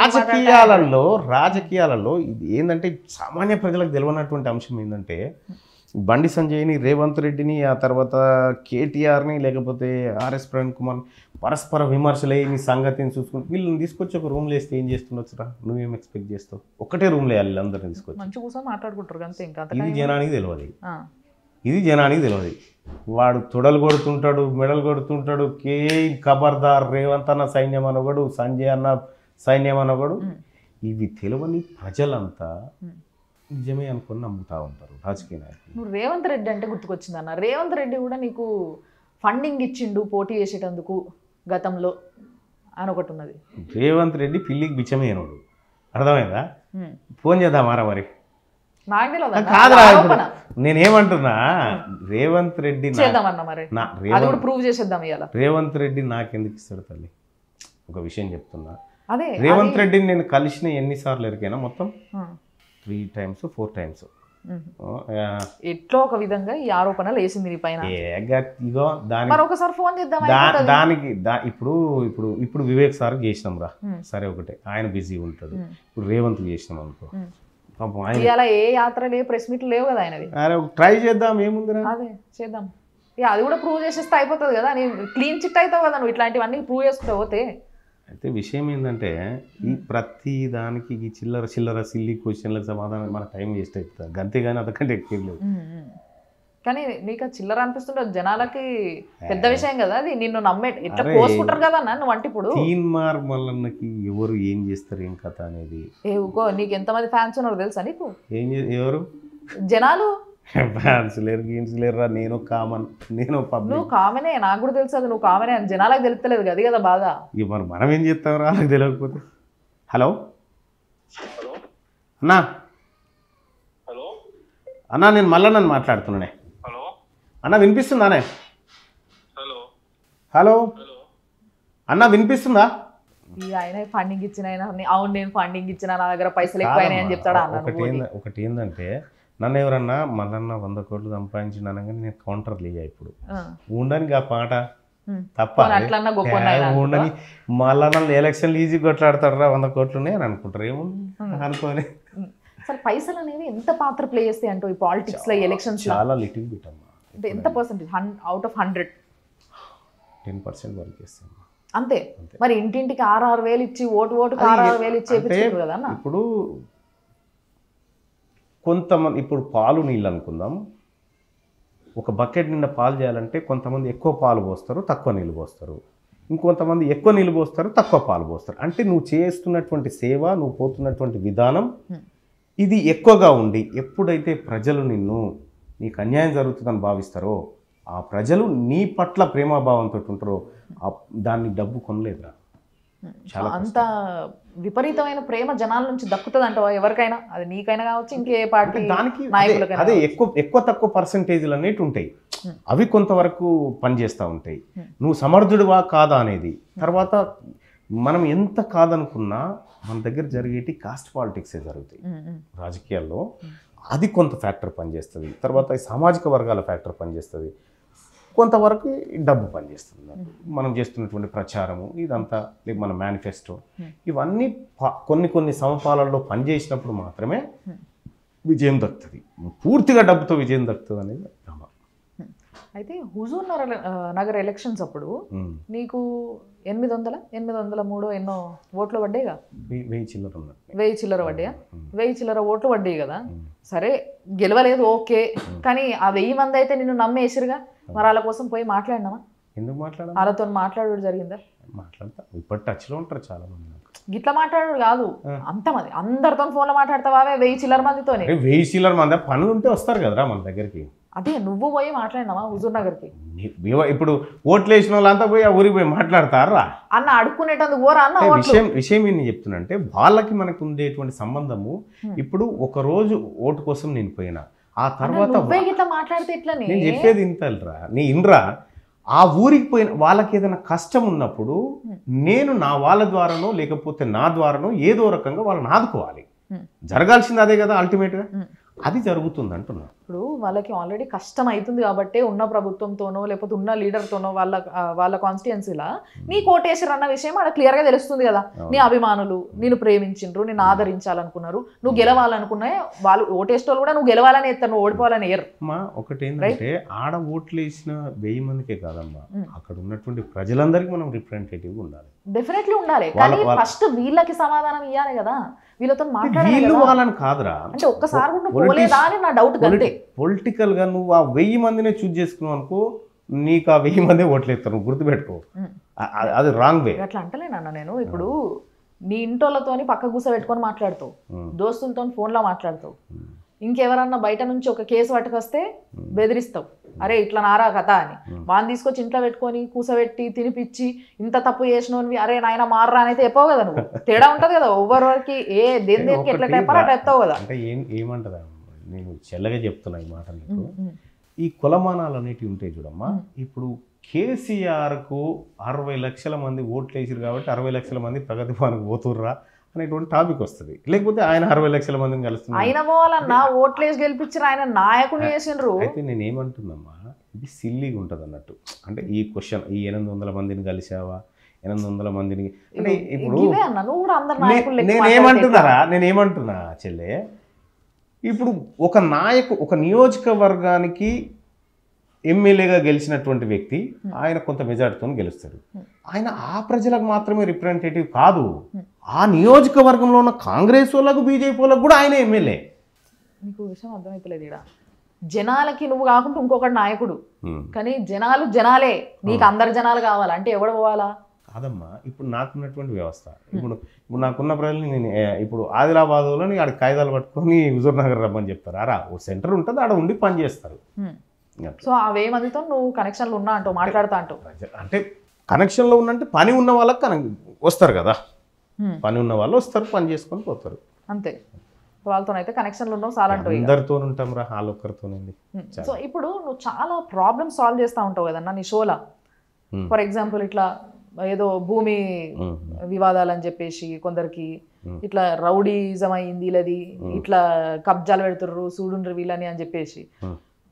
రాజకీయాలలో ఇది ఏంటంటే సామాన్య ప్రజలకు తెలియనటువంటి అంశం ఏంటంటే, బండి సంజయ్ని, రేవంత్ రెడ్డిని, ఆ తర్వాత కేటీఆర్ని, లేకపోతే ఆర్ఎస్ ప్రవీణ్ కుమార్ పరస్పర విమర్శలే నీ సంగతిని చూసుకుంటూ వీళ్ళని తీసుకొచ్చి ఒక రూమ్లో వేస్తే ఏం చేస్తుండొచ్చురా? నువ్వేం ఎక్స్పెక్ట్ చేస్తావు? ఒకటే రూమ్లో వేయాలి వీళ్ళందరినీ తీసుకొచ్చి, మంచి కూర్చొని మాట్లాడుకుంటారు అంతే. ఇంకా ఇది జనానికి తెలియదు, ఇది జనానికి తెలియదు. వాడు తొడలు కొడుతుంటాడు, మెడలు కొడుతుంటాడు, ఖబర్దార్ రేవంత్ అన్న సైన్యం అనొకడు, సంజయ్ అన్న సైన్యం అనొకడు. ఇవి తెలియని ప్రజలంతా నిజమే అనుకుని నమ్ముతా ఉంటారు రాజకీయ నాయకులు. నువ్వు రేవంత్ రెడ్డి అంటే గుర్తుకొచ్చింది అన్న, రేవంత్ రెడ్డి కూడా నీకు ఫండింగ్ ఇచ్చిండు పోటీ చేసేటందుకు గతంలో అని ఒకటి ఉన్నది. రేవంత్ రెడ్డి పిల్లికి బిచ్చమేనోడు, అర్థమైందా? ఫోన్ చేద్దామారా మరి? నాకు తెలియదు కాదురా, నేనేమంటున్నా, రేవంత్ రెడ్డి ప్రూవ్ చేసేద్దాం. రేవంత్ రెడ్డి నాకెందుకు ఇస్తాడు తల్లి? ఒక విషయం చెప్తున్నా, రేవంత్ రెడ్డిని నేను కలిసిన ఎన్నిసార్లు ఎరికైనా మొత్తం 3 times 4 times. ఎట్లో ఒక విధంగా ఈ ఆరోపణలు వేసింది నీ పైన. ఇగో ఒకసారి ఫోన్ చేద్దాం దానికి. ఇప్పుడు వివేక్ సార్ చేసినాం రా, సరే ఒకటే, ఆయన బిజీ ఉంటాడు. ఇప్పుడు రేవంత్ చేసినాం అనుకో, ఏ యాత్రలు, ఏ ప్రెస్ మీట్లు లేవు కదా ఆయనది. ట్రై చేద్దాం, ఏముంది, అదే చేద్దాం. అది కూడా ప్రూవ్ చేసేస్తే అయిపోతుంది కదా, నేను క్లీన్ చిట్ అవుతావు కదా నువ్వు ఇట్లాంటివన్నీ ప్రూవ్ చేసుకుంటా పోతే. అయితే విషయం ఏంటంటే, ఈ ప్రతి దానికి ఈ చిల్లర సిల్లీ క్వశ్చన్లకు సమాధానం మన టైం వేస్ట్ అవుతుంది అంతేగాని అంతకంటే ఎక్కువ లేదు. కానీ నీకు చిల్లర అనిపిస్తుంటే జనాలకి పెద్ద విషయం కదా అది, నిన్ను నమ్మే ఇట్లా కోసుకుంటారు కదా నువ్వు. అంటే ఇప్పుడు తీన్మార్ మల్లన్నకి ఎవరు ఏం చేస్తారు, ఏం కథ అనేది నీకు ఎంతమంది ఫ్యాన్స్ ఉన్నారు తెలుసా నీకు? ఎవరు జనాలు? ఫ్యాన్స్ లేరు, గేమ్స్ లేరురా, నేను కామన్, నేను పబ్లిక్. నువ్వు కామనే, నాకు కూడా తెలుసు అది నువ్వు కామనే అని, జనాలకు తెలుస్తలేదు అది కదా బాగా. మరి మనం ఏం చేస్తాం రా, నాకు తెలియకపోతే. హలో అన్నా, అన్నా నేను మల్లన్నని మాట్లాడుతున్నానే. అన్న వినిపిస్తుందానే? హలో అన్న వినిపిస్తుందా? ఆయన ఫండింగ్ ఇచ్చిన, అవును నేను ఫండింగ్ ఇచ్చిన, నా దగ్గర పైసలు ఎక్కువైనాయి అని చెప్తాడా? ఒకటి ఏంటంటే, నన్ను ఎవరన్నా మల్లన్న 100 కోట్లు సంపాదించిన అనగానే నేను కౌంటర్ లేయా. ఇప్పుడు ఉండడానికి ఆ పాట తప్ప అట్లన్నా గొప్ప ఉండని మళ్ళా నన్ను ఎలక్షన్లు ఈజీ కొట్లాడతారా 100 కోట్లునే అని అనుకుంటారు ఏముంది అనుకోని. సరే పైసలు అనేవి ఎంత పాత్ర ప్లే చేస్తాయి అంటూ ఈ పాలిటిక్స్ లో ఎలక్షన్స్ చాలా లిటిల్ బిట్ అమ్మా. అంటే ఎంత పర్సెంటేజ్ అవుట్ ఆఫ్ 100? 10% వరకు ఇస్తాం అంతే. మరి ఇంటింటికి 6,000 ఇచ్చి ఓటుకు 6,000 ఇచ్చి చేయించుకుంటారు కదా అన్న. ఇప్పుడు కొంతమంది ఇప్పుడు పాలు నీళ్ళు అనుకుందాం, ఒక బకెట్ నిండా పాలు చేయాలంటే కొంతమంది ఎక్కువ పాలు పోస్తారు, తక్కువ నీళ్ళు పోస్తారు. ఇంకొంతమంది ఎక్కువ నీళ్ళు పోస్తారు, తక్కువ పాలు పోస్తారు. అంటే నువ్వు చేస్తున్నటువంటి సేవ, నువ్వు పోతున్నటువంటి విధానం ఇది ఎక్కువగా ఉండి ఎప్పుడైతే ప్రజలు నీకు అన్యాయం జరుగుతుందని భావిస్తారో, ఆ ప్రజలు నీ పట్ల ప్రేమాభావంతో ఉంటారో దాన్ని డబ్బు కొనలేదురా. చాలా అంత విపరీతమైన ప్రేమ జనాల నుంచి దక్కుతుంది అంటావా ఎవరికైనా? అది నీకైనా కావచ్చు, ఇంకే పార్టీ దానికి నాయకులకైనా. అదే ఎక్కువ తక్కువ పర్సంటేజ్లు అనేవి ఉంటాయి, అవి కొంతవరకు పనిచేస్తూ ఉంటాయి. నువ్వు సమర్థుడివా కాదా అనేది. తర్వాత మనం ఎంత కాదనుకున్నా మన దగ్గర జరిగేటి కాస్ట్ పాలిటిక్సే జరుగుతాయి రాజకీయాల్లో. అది కొంత ఫ్యాక్టర్ పనిచేస్తుంది. తర్వాత సామాజిక వర్గాల ఫ్యాక్టర్ పనిచేస్తుంది. కొంతవరకు డబ్బు పనిచేస్తుంది. మనం చేస్తున్నటువంటి ప్రచారము ఇదంతా, లేక మన మేనిఫెస్టో, ఇవన్నీ కొన్ని సమపాలనలో పనిచేసినప్పుడు మాత్రమే విజయం దక్కుతుంది. పూర్తిగా డబ్బుతో విజయం దక్కుతుంది అనేది భ్రమ. అయితే హుజూర్ నగర్ ఎలక్షన్స్ అప్పుడు నీకు 803 ఎన్నో ఓట్లు పడ్డాయిగా? 1000 చిల్లర ఉన్నట్టు. 1000 చిల్లర పడ్డాయా? 1000 చిల్లర ఓట్లు పడ్డాయి కదా. సరే గెలవలేదు ఓకే, కానీ ఆ 1000 మంది అయితే నిన్ను నమ్మేసిరుగా. మరి వాళ్ళ కోసం పోయి మాట్లాడినావా? ఎందుకు మాట్లాడాలి? వాళ్ళతో మాట్లాడు జరిగిందా? మాట్లాడతా, ఇప్పుడు టచ్లో ఉంటారు చాలా మంది. గిట్లా మాట్లాడు కాదు, అంతమంది అందరితో ఫోన్లో మాట్లాడతావా 1000 చిల్లర మందితో? 1000 చిల్లర మంది పనులు ఉంటే వస్తారు కదరా మన దగ్గరికి. అదే నువ్వు పోయి మాట్లాడినావా హుజూర్ నగర్కి? ఇప్పుడు ఓట్లు వేసిన వాళ్ళంతా పోయి ఆ ఊరికి పోయి మాట్లాడతారా అన్న? అడుక్కునేటందుకు పోరా అన్న? విషయం ఏంటి చెప్తున్నంటే, వాళ్ళకి మనకు ఉండేటువంటి సంబంధము. ఇప్పుడు ఒక రోజు ఓటు కోసం నేను పోయినా, ఆ తర్వాత ఇట్లా మాట్లాడితే ఎట్లని? నేను చెప్పేది ఇంతరా, నీ ఇన్రా. ఆ ఊరికి పోయిన వాళ్ళకి ఏదైనా కష్టం ఉన్నప్పుడు నేను నా వాళ్ళ ద్వారానో లేకపోతే నా ద్వారానో ఏదో రకంగా వాళ్ళని ఆదుకోవాలి. జరగాల్సింది అదే కదా అల్టిమేట్గా. అది జరుగుతుంది అంటున్నా. ఇప్పుడు వాళ్ళకి ఆల్రెడీ కష్టం అవుతుంది కాబట్టి ఉన్న ప్రభుత్వంతోనో లేకపోతే ఉన్న లీడర్తోనో వాళ్ళ కాన్స్టిట్యుయెన్సీలా నీ కోటేశ్వర్ అన్న విషయం అక్కడ క్లియర్గా తెలుస్తుంది కదా. నీ అభిమానులు నిన్ను ప్రేమించిండ్రు, నిన్ను ఆదరించాలనుకున్నారు, నువ్వు గెలవాలనుకున్నా. వాళ్ళు ఓటేసేటోళ్ళు కూడా నువ్వు గెలవాలని ఎత్తారు, నువ్వు ఓడిపోవాలని ఎయ్యరు. అమ్మా ఒకటి ఏంటంటే, ఆడ ఓట్లు వేసిన 1000 మందికే కాదమ్మా, అక్కడ ఉన్నటువంటి ప్రజలందరికీ మనం రిప్రజెంటేటివ్ ఉండాలి. డెఫినెట్లీ ఉండాలి, కానీ ఫస్ట్ వీళ్ళకి సమాధానం ఇవ్వాలి కదా. వీళ్ళతో వీళ్ళు వాళ్ళని కాదురా, అంటే ఒక్కసారి పోలేదా అని నా డౌట్. పొలిటికల్ గా నువ్వు ఆ 1000 మందినే చూజ్ చేసుకున్నావు అనుకో, నీకు ఆ 1000 మందే ఓట్లు వేస్తారు. గుర్తుపెట్టుకో, అది రాంగ్ వే. అట్లా అంటలేనన్న నేను. ఇప్పుడు నీ ఇంటోళ్ళతోని పక్క కూసబెట్టుకొని మాట్లాడుతావు, దోస్తులతో ఫోన్లో మాట్లాడుతావు, ఇంకెవరన్నా బయట నుంచి ఒక కేసు పట్టుకొస్తే బెదిరిస్తావు, అరే ఇట్లా నారా కథ అని. వాడిని తీసుకొచ్చి ఇంట్లో పెట్టుకొని కూసబెట్టి తినిపించి ఇంత తప్పు చేసినవి అరే నాయన మారరా అని అయితే చెప్పావు కదా. నువ్వు తేడా ఉంటుంది కదా ఎవరికి, దేనికి ఎట్లా టైపారా చెప్తావు కదా. అంటే ఏమంటదా, నేను చెల్లగా చెప్తున్నా ఈ మాట నీకు. ఈ కులమానాలు అనేటివి ఉంటాయి చూడమ్మా. ఇప్పుడు కేసీఆర్కు 60 లక్షల మంది ఓట్లు వేసారు కాబట్టి 60 లక్షల మంది ప్రగతి భవన్కి పోతుర్రా అనేటువంటి టాపిక్ వస్తుంది. లేకపోతే ఆయన 60 లక్షల మందిని కలుస్తున్నారు, ఆయన పోవాలన్నా ఓట్లేసి గెలిపించారు, ఆయన నాయకుని చేసిండ్రు. అయితే నేను ఏమంటున్నామ్మా, ఇది సిల్లీగా ఉంటుంది అన్నట్టు. అంటే ఈ క్వశ్చన్, ఈ 800 మందిని కలిసావా, 800 మందిని అంటే ఇప్పుడు నేనేమంటున్నా చెల్లె, ఇప్పుడు ఒక నియోజకవర్గానికి ఎమ్మెల్యేగా గెలిచినటువంటి వ్యక్తి ఆయన కొంత మెజార్టీతో గెలుస్తాడు. ఆయన ఆ ప్రజలకు మాత్రమే రిప్రజెంటేటివ్ కాదు, ఆ నియోజకవర్గంలో ఉన్న కాంగ్రెస్ వాళ్ళకు బీజేపీ వాళ్ళకు కూడా ఆయన ఎమ్మెల్యే. నీకు విషయం అర్థమైతలేదు, ఇక్కడ జనాలకి నువ్వు కాకుండా ఇంకొకటి నాయకుడు, కానీ జనాలే నీకు అందరు జనాలు కావాలంటే ఎవడు పోవాలా? కాదమ్మా, ఇప్పుడు నాకున్నటువంటి వ్యవస్థ, ఇప్పుడు నాకున్న ప్రజలు నేను ఇప్పుడు ఆదిలాబాద్లో ఆడ కాగితాలు పట్టుకొని హుజూర్ నగర్ రమ్మని చెప్తారు. అరా ఓ సెంటర్ ఉంటుంది, ఆడ ఉండి పని చేస్తారు. సో ఆ 1000 మందితో నువ్వు కనెక్షన్లు ఉన్నా అంటావు, మాట్లాడుతా అంటావు. అంటే కనెక్షన్లో ఉన్నంటే పని ఉన్న వాళ్ళకి వస్తారు కదా, పని ఉన్న వాళ్ళు వస్తారు, పని చేసుకొని పోతారు అంతే. వాళ్ళతో అయితే కనెక్షన్లు ఉన్నావు చాలా అంటావు. అందరితో ఉంటాం రా, వాళ్ళొక్కరితో. సో ఇప్పుడు నువ్వు చాలా ప్రాబ్లమ్స్ సాల్వ్ చేస్తూ ఉంటావు కదన్నా నీ షోలా. ఫర్ ఎగ్జాంపుల్ ఇట్లా ఏదో భూమి వివాదాలని చెప్పేసి కొందరికి ఇట్లా రౌడీజం అయింది, లేది ఇట్లా కబ్జాలు పెడుతుర్రు చూడుండ్రు వీళ్ళని అని చెప్పేసి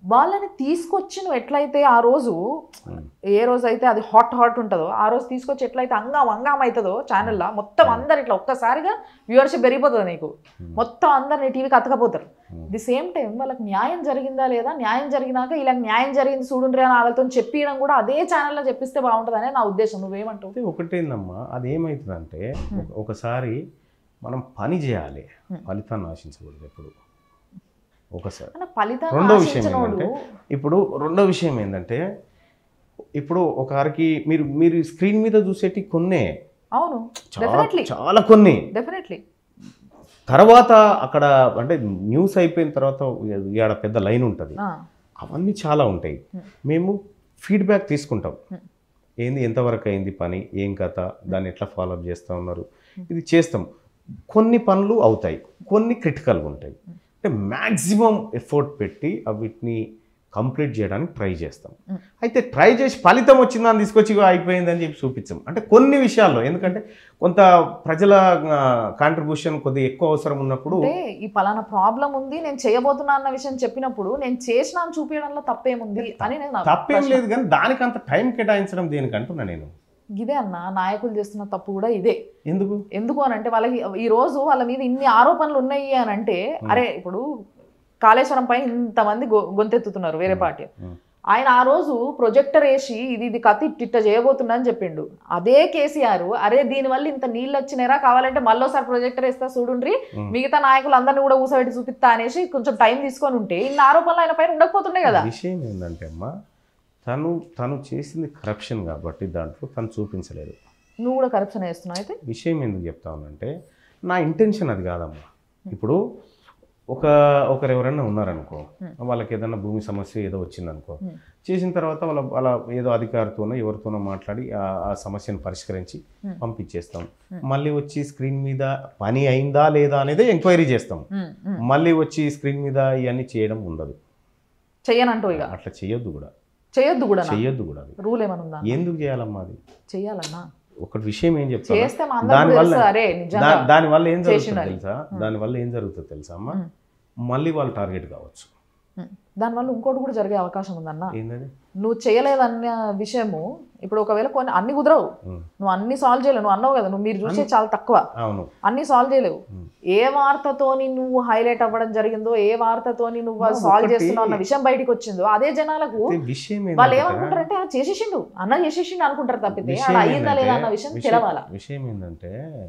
వాళ్ళని తీసుకొచ్చి నువ్వు ఎట్లయితే ఆ రోజు ఏ రోజు అయితే అది హాట్ ఉంటుందో ఆ రోజు తీసుకొచ్చి ఎట్లయితే అంగాం అవుతుందో ఛానల్లో మొత్తం అందరు ఇట్లా ఒక్కసారిగా వ్యూవర్షిప్ పెరిగిపోతుంది నీకు, మొత్తం అందరిని టీవీకి అతకపోతారు. ది సేమ్ టైం వాళ్ళకి న్యాయం జరిగిందా లేదా, న్యాయం జరిగినాక ఇలా న్యాయం జరిగింది చూడుండ్రి అని వాళ్ళతో చెప్పియడం కూడా అదే ఛానల్లో చెప్పిస్తే బాగుంటుందనే నా ఉద్దేశం. నువ్వేమంటావు? ఒకటేందమ్మా, అది ఏమవుతుందంటే ఒకసారి మనం పని చేయాలి, ఫలితాన్ని ఆశించకూడదు ఎప్పుడు. ఒకసారి రెండో విషయం ఏంటంటే రెండో విషయం ఏంటంటే ఇప్పుడు ఒకరికి మీరు స్క్రీన్ మీద చూసేటి కొన్నే, అవును చాలా కొన్ని డెఫినెట్లీ, తర్వాత అక్కడ అంటే న్యూస్ అయిపోయిన తర్వాత ఇక్కడ పెద్ద లైన్ ఉంటుంది, అవన్నీ చాలా ఉంటాయి. మేము ఫీడ్బ్యాక్ తీసుకుంటాం, ఏంది ఎంతవరకు అయింది పని, ఏం కథ, దాన్ని ఎట్లా ఫాలోఅప్ చేస్తూ ఉన్నారు, ఇది చేస్తాం. కొన్ని పనులు అవుతాయి, కొన్ని క్రిటికల్గా ఉంటాయి. అంటే మ్యాక్సిమం ఎఫర్ట్ పెట్టి వీటిని కంప్లీట్ చేయడానికి ట్రై చేస్తాం. అయితే ట్రై చేసి ఫలితం వచ్చిందని తీసుకొచ్చి అయిపోయిందని చెప్పి చూపించాం. అంటే కొన్ని విషయాల్లో, ఎందుకంటే కొంత ప్రజల కాంట్రిబ్యూషన్ కొద్దిగా ఎక్కువ అవసరం ఉన్నప్పుడు, ఈ పలానా ప్రాబ్లం ఉంది నేను చేయబోతున్నా అన్న విషయం చెప్పినప్పుడు నేను చేసిన చూపించడంలో తప్పేముంది అని తప్పేం లేదు, కానీ దానికి అంత టైం కేటాయించడం దేనికంటున్నా నేను. ఇదే అన్న నాయకులు చేస్తున్న తప్పు కూడా ఇదే. ఎందుకు అని అంటే వాళ్ళకి ఈ రోజు వాళ్ళ మీద ఇన్ని ఆరోపణలు ఉన్నాయి అని అంటే, అరే ఇప్పుడు కాళేశ్వరం పైన ఇంతమంది గొంతెత్తుతున్నారు వేరే పార్టీ, ఆయన ఆ రోజు ప్రొజెక్టర్ వేసి ఇది కత్తి ఇట్ట చేయబోతున్నా అని చెప్పిండు. అదే కేసీఆర్ అరే దీనివల్ల ఇంత నీళ్ళు వచ్చినారా, కావాలంటే మళ్ళీసారి ప్రొజెక్టర్ వేస్తా చూడుండ్రి, మిగతా నాయకులు అందరినీ కూడా ఊసబెట్టి చూపిస్తా అనేసి కొంచెం టైం తీసుకొని ఉంటే ఇన్ని ఆరోపణలు ఆయన పైన ఉండకపోతున్నాయి కదా. విషయం ఏంటంటే అమ్మా, తను చేసింది కరప్షన్ కాబట్టి దాంట్లో తను చూపించలేదు. నువ్వు కూడా కరప్షన్ చేస్తున్నావు. అయితే విషయం ఎందుకు చెప్తా ఉన్నానంటే నా ఇంటెన్షన్ అది కాదమ్మా. ఇప్పుడు ఒకరు ఎవరైనా ఉన్నారనుకో, వాళ్ళకి ఏదైనా భూమి సమస్య ఏదో వచ్చిందనుకో, చేసిన తర్వాత వాళ్ళ ఏదో అధికారితోనో ఎవరితోనో మాట్లాడి ఆ సమస్యను పరిష్కరించి పంపించేస్తాం. మళ్ళీ వచ్చి స్క్రీన్ మీద పని అయిందా లేదా అనేది ఎంక్వైరీ చేస్తాం. మళ్ళీ వచ్చి స్క్రీన్ మీద ఇవన్నీ చేయడం ఉండదు. చెయ్యనంటూ ఇక అట్లా చేయొద్దు కూడా. రూల్ ఏమైనా ఉందా? ఎందుకు చేయాలమ్మా? అది చెయ్యాలన్నా. ఒకటి విషయం ఏం చెప్తా, దానివల్ల ఏం జరుగుతుంది తెలుసా అమ్మా, మళ్ళీ వాళ్ళు టార్గెట్ కావచ్చు. దానివల్ల ఇంకోటి కూడా జరిగే అవకాశం ఉందన్న. నువ్వు చేయలేదన్న విషయము ఇప్పుడు ఒకవేళ కొన్ని అన్ని కుదరవు, నువ్వు అన్ని సాల్వ్ చేయలేవు. నువ్వు అన్నావు కదా, మీరు చూసే చాలా తక్కువ, అన్ని సాల్వ్ చేయలేవు. ఏ వార్తతోని నువ్వు హైలైట్ అవ్వడం జరిగిందో, ఏ వార్తతోని నువ్వు సాల్వ్ చేస్తున్నావు అన్న విషయం బయటకు వచ్చిందో అదే జనాలకు వాళ్ళు ఏమనుకుంటారంటే చేసేసిండు అనుకుంటారు తప్పితే అయ్యిందా లేదా అన్న విషయం తెలవాలా. విషయం ఏంటంటే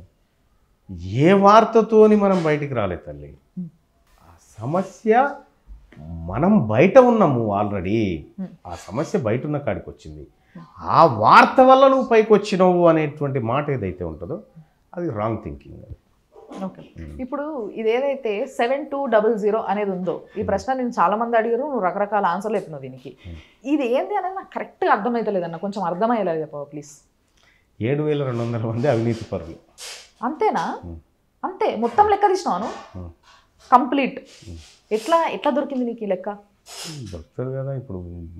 ఏ వార్తతోని మనం బయటికి రాలే తల్లి, ఆ సమస్య మనం బయట ఉన్నాము ఆల్రెడీ, ఆ సమస్య బయట ఉన్న కాడికి వచ్చింది, ఆ వార్త వల్ల నువ్వు పైకి వచ్చినావు అనేటువంటి మాట ఏదైతే ఉంటుందో అది రాంగ్ థింకింగ్. అది ఓకే. ఇప్పుడు ఇదేదైతే 7200 అనేది ఉందో, ఈ ప్రశ్న నేను చాలా మంది అడిగారు, నువ్వు రకరకాల ఆన్సర్లు చెప్పినావు దీనికి. ఇది ఏంటి అనేది నాకు కరెక్ట్గా అర్థమవుతలేదన్న, కొంచెం అర్థమయ్యేలా చెప్పావు ప్లీజ్. 7200 మంది అవినీతి పరులు అంతేనా? అంతే మొత్తం లెక్క తీసినాను కంప్లీట్. ఎట్లా దొరికింది నీకు ఈ లెక్క? దొరుకుతుంది కదా, ఇప్పుడు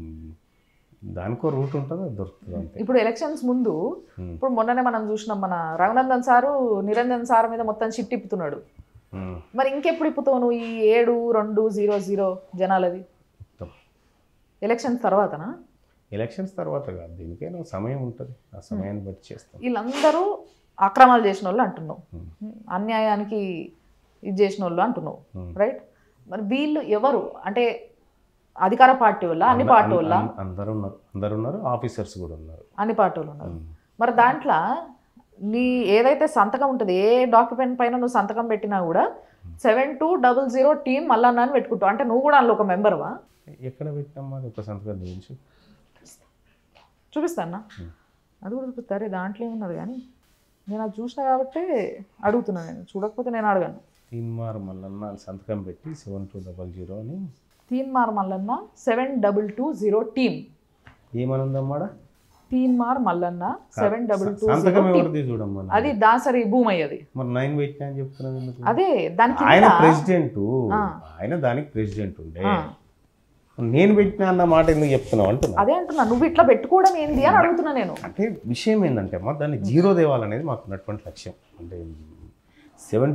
దానికో రూట్ ఉంటుంది, దొరుకుతుంది అంతే. ఇప్పుడు ఎలక్షన్స్ ముందు, ఇప్పుడు మొన్ననే మనం చూసినాం, మన రఘునందన్ సారు నిరంజన్ సార్ మీద మొత్తం షిఫ్ట్ ఇప్పుతున్నాడు. మరి ఇంకెప్పుడు ఇప్పుతావు నువ్వు ఈ 7200 జనాలది? ఎలక్షన్స్ తర్వాతనా? ఎలక్షన్స్ తర్వాత కాదు, దీనికైనా సమయం ఉంటుంది, ఆ సమయాన్ని బట్టి చేస్తాం. వీళ్ళందరూ అక్రమాలు చేసిన వాళ్ళు అంటున్నావు, అన్యాయానికి ఇది చేసిన వాళ్ళు అంటున్నావు, రైట్? మరి వీళ్ళు ఎవరు అంటే అధికార పార్టీ వల్ల, అన్ని పార్టీ వల్ల? అందరూ ఉన్నారు, ఆఫీసర్స్ కూడా ఉన్నారు, అన్ని పార్టీ వాళ్ళు ఉన్నారు. మరి దాంట్లో నీ ఏదైతే సంతకం ఉంటుంది, ఏ డాక్యుమెంట్ పైన నువ్వు సంతకం పెట్టినా కూడా 7200 టీం మళ్ళా అని పెట్టుకుంటావు, అంటే నువ్వు కూడా అందులో ఒక మెంబర్వా? ఎక్కడ పెట్టినమ్మా ఒక సంతకం గురించి చూపిస్తానా? అది కూడా చూపిస్తారు, దాంట్లో ఏమున్నది, కానీ నేను అది చూసిన కాబట్టి అడుగుతున్నాను. నేను చూడకపోతే నేను అడగాను. తీన్మార్ మల్లన్న సంతకం పెట్టి 7200 అని, తీన్మార్ మల్లన్న 7220 టీం ఏమనుందమ్మా? తీన్మార్ మల్లన్న 7220 చూడమ్మా, అది దాసరి భూమి అది. మరి 9 పెట్టినా అని చెప్తున్నాను. అదే దానికి ఆయన ప్రెసిడెంట్, ఆయన దానికి ప్రెసిడెంట్ ఉండే, నేను పెట్టినా అన్న మాట ఎందుకు చెప్తున్నావు అంటున్నా. అదే అంటున్నా, నువ్వు ఇట్లా పెట్టుకోవడం ఏంది అని అడుగుతున్నా నేను. అంటే విషయం ఏంటంటే అమ్మా, దాన్ని జీరో తేవాలనేది మాకు ఉన్నటువంటి లక్ష్యం. అంటే